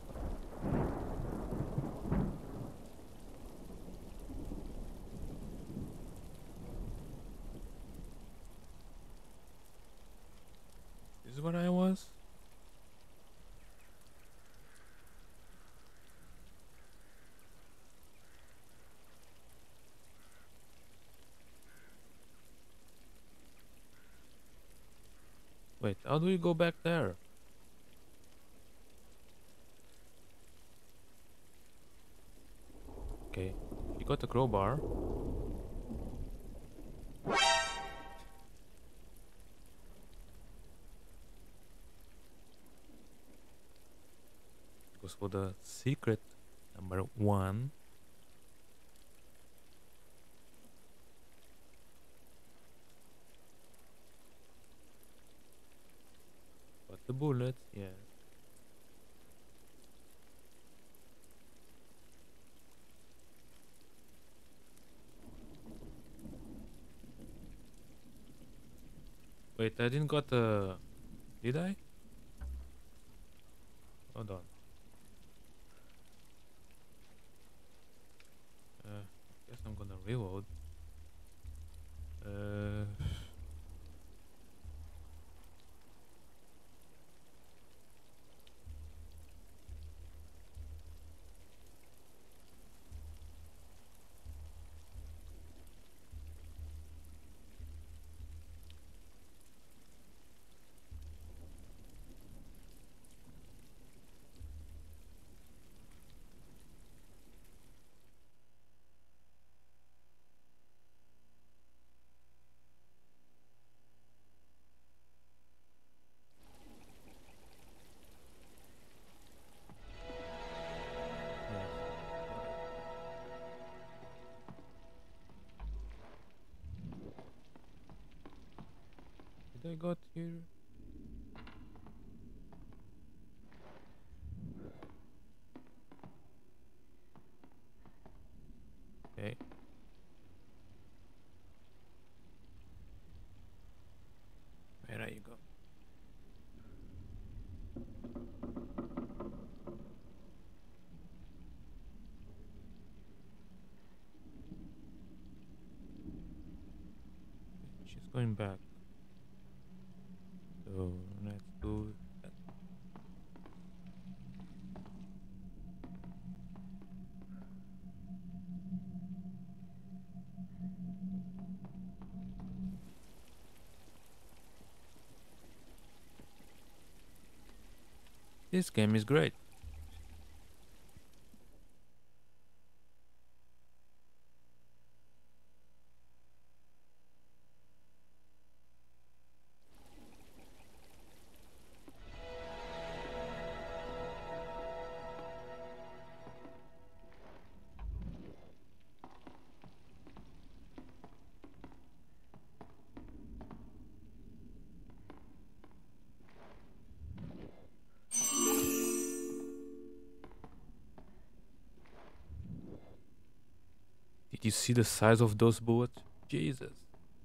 This is where I was. Wait, how do we go back there? Okay, you got the crowbar. Goes for the secret number one. Got the bullets, yeah. Wait, I didn't got the... Did I? Hold on. Uh, guess I'm gonna reload. Uh... I got here? Okay. Where are you go? She's going back. So let's do that. This game is great. Did you see the size of those bullets? Jesus.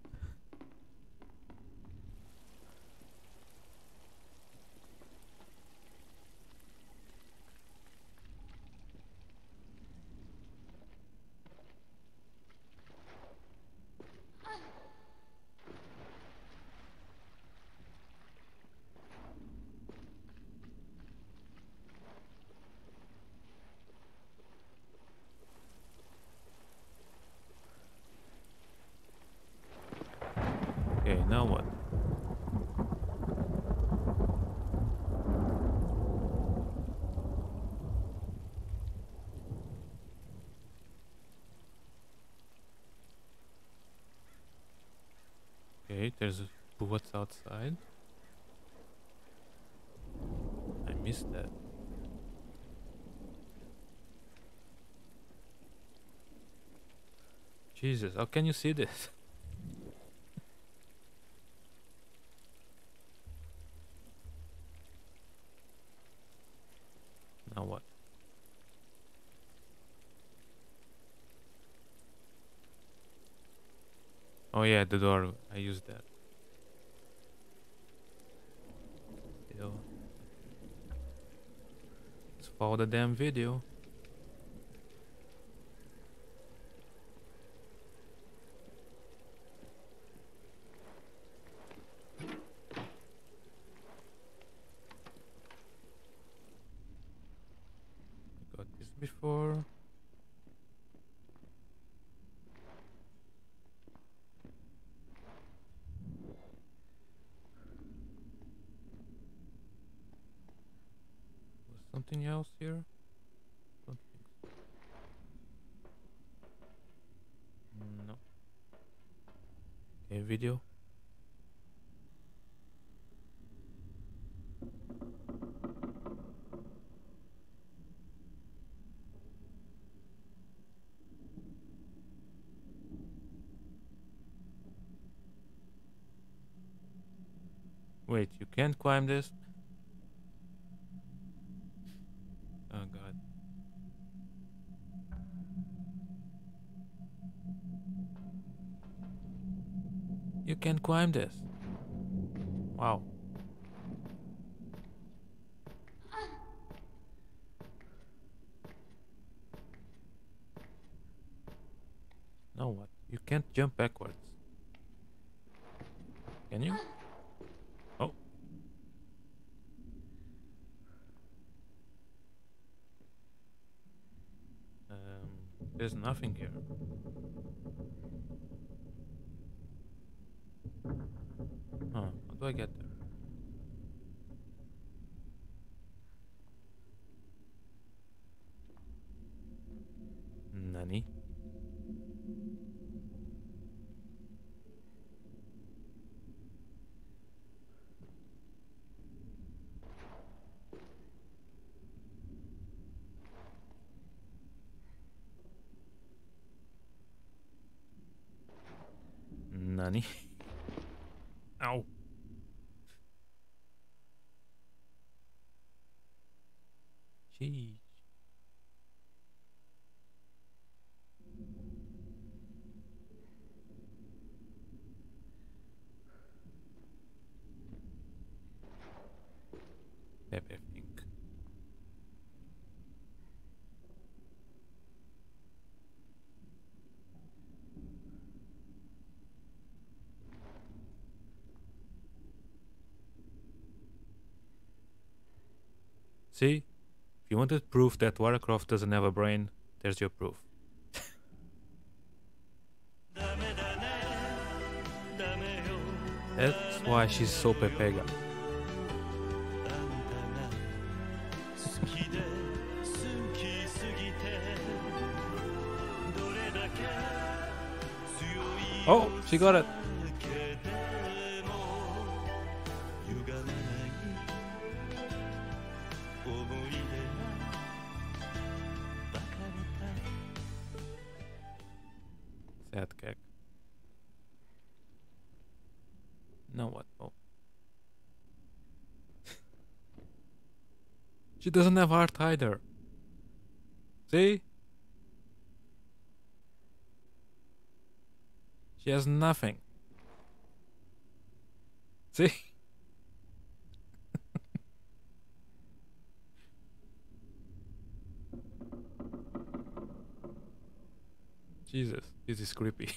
Okay, now what? Okay, there's bullets outside. I missed that. Jesus, how can you see this? Now what? Oh yeah, the door. I used that. Still. Let's follow the damn video. I got this before. Something else here? Don't think so. No. Okay, video. Wait, you can't climb this? Oh god. You can climb this. Wow. Now what? You can't jump backwards. Can you? Oh. Um, there's nothing here. Huh, how do I get there? Nani? Nani? Ow. See? If you wanted proof that Lara Croft doesn't have a brain, there's your proof. That's why she's so Pepega. Oh, she got it. Sad cake. Now what? Oh. She doesn't have heart either. See? She has nothing. See? Jesus, this is creepy.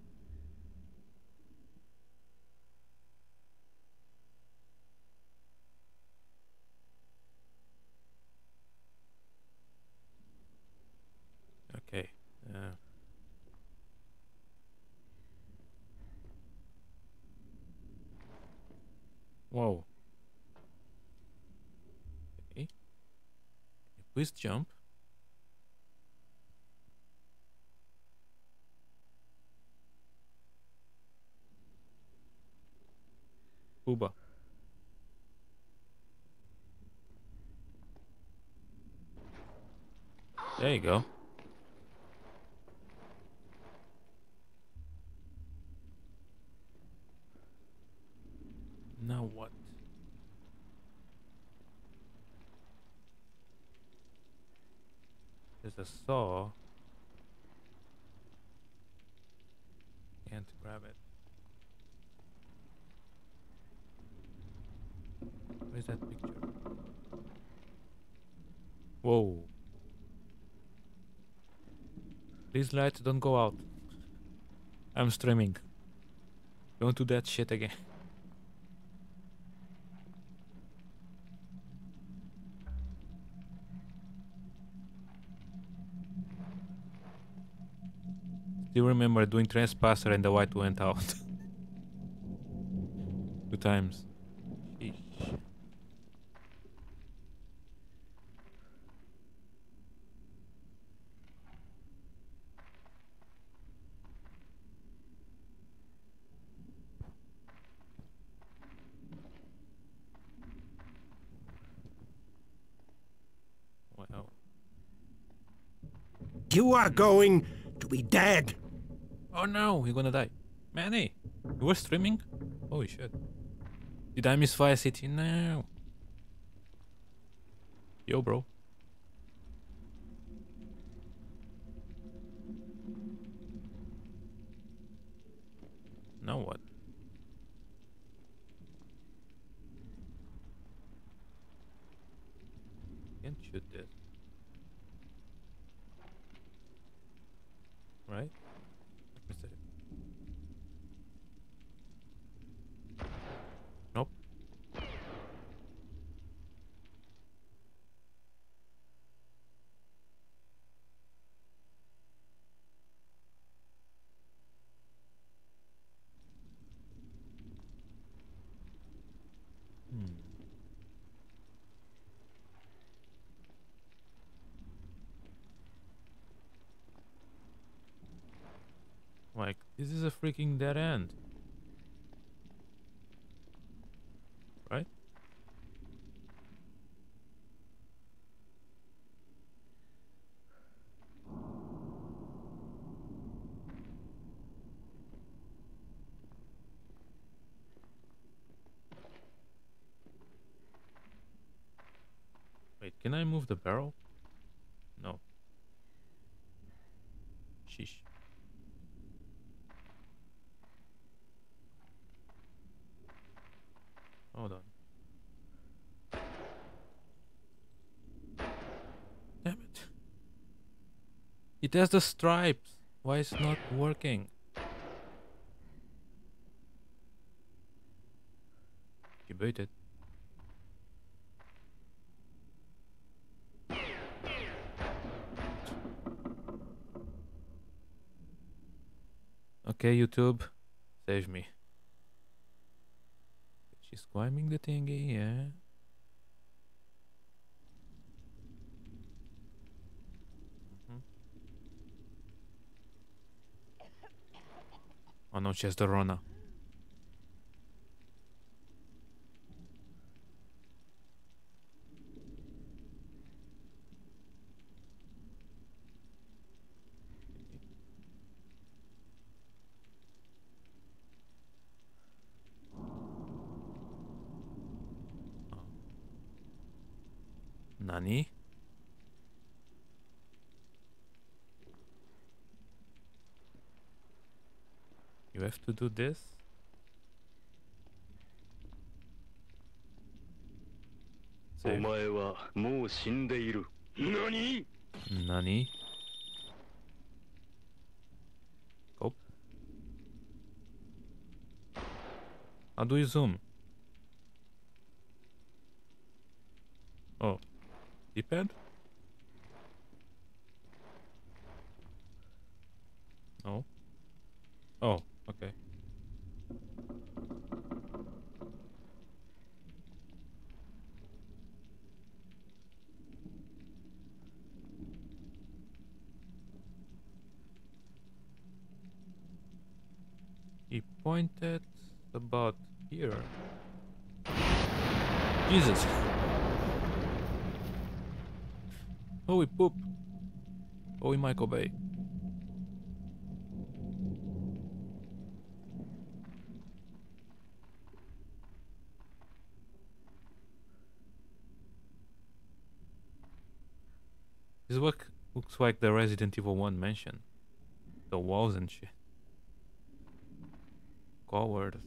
Okay. Uh, whoa. Okay. Please jump. Booba. There you go. Now what? There's a saw. Can't grab it. Where's that picture? Whoa. Please lights don't go out. I'm streaming. Don't do that shit again. Still remember doing Trespasser and the white went out. Two times. Sheesh. Wow. You are going to be dead. Oh no, you're gonna die. Manny, you were streaming? Holy shit. Did I miss Vice City? No. Yo, bro. Now what? Can't shoot this. Right? Missed it. Nope. Hmm. Like, this is a freaking dead end. Right? Wait, can I move the barrel? No. Sheesh. Hold on. Damn it. It has the stripes. Why is it not working? You baited. Okay, YouTube, save me. She's climbing the thingy, yeah. Mhm. Oh no, she has the Rona. Nani? You have to do this? Save. お前はもう死んでいる。何？ Nani? Go. How do you zoom? Oh. D-pad? No. Oh, okay. He pointed about here. Jesus. Holy poop. Holy Michael Bay. This is what looks like the Resident Evil one mansion. The walls and shit. Coward.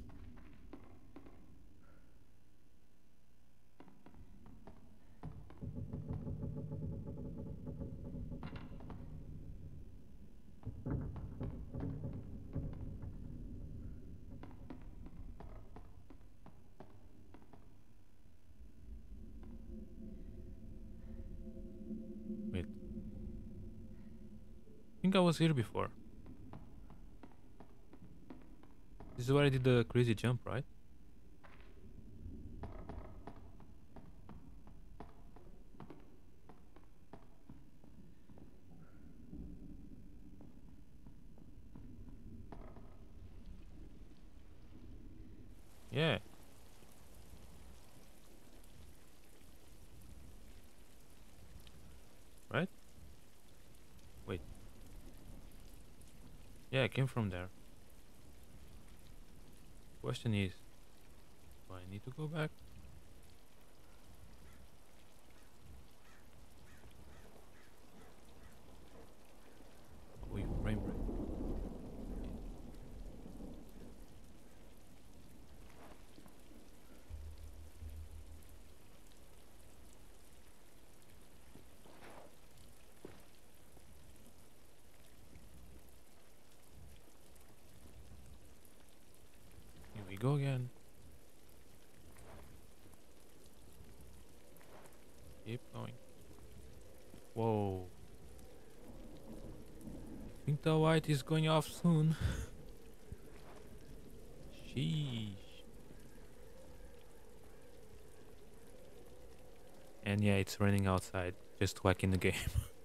Wait. I think I was here before. This is where I did the crazy jump, right? Yeah. Right? Wait. Yeah, I came from there. Question is, do I need to go back? We frame rate. Here we go again. Keep going. Whoa. I think the light is going off soon. Sheesh. And yeah, it's raining outside, just like in the game.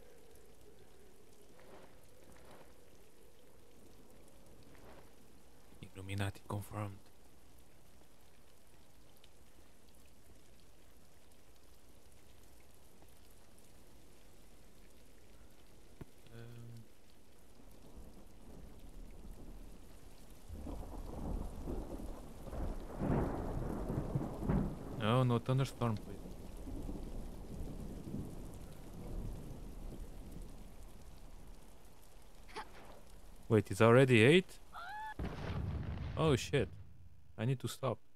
Illuminati confirmed. Um, no, no thunderstorm, please. Wait, it's already eight? Oh shit. I need to stop.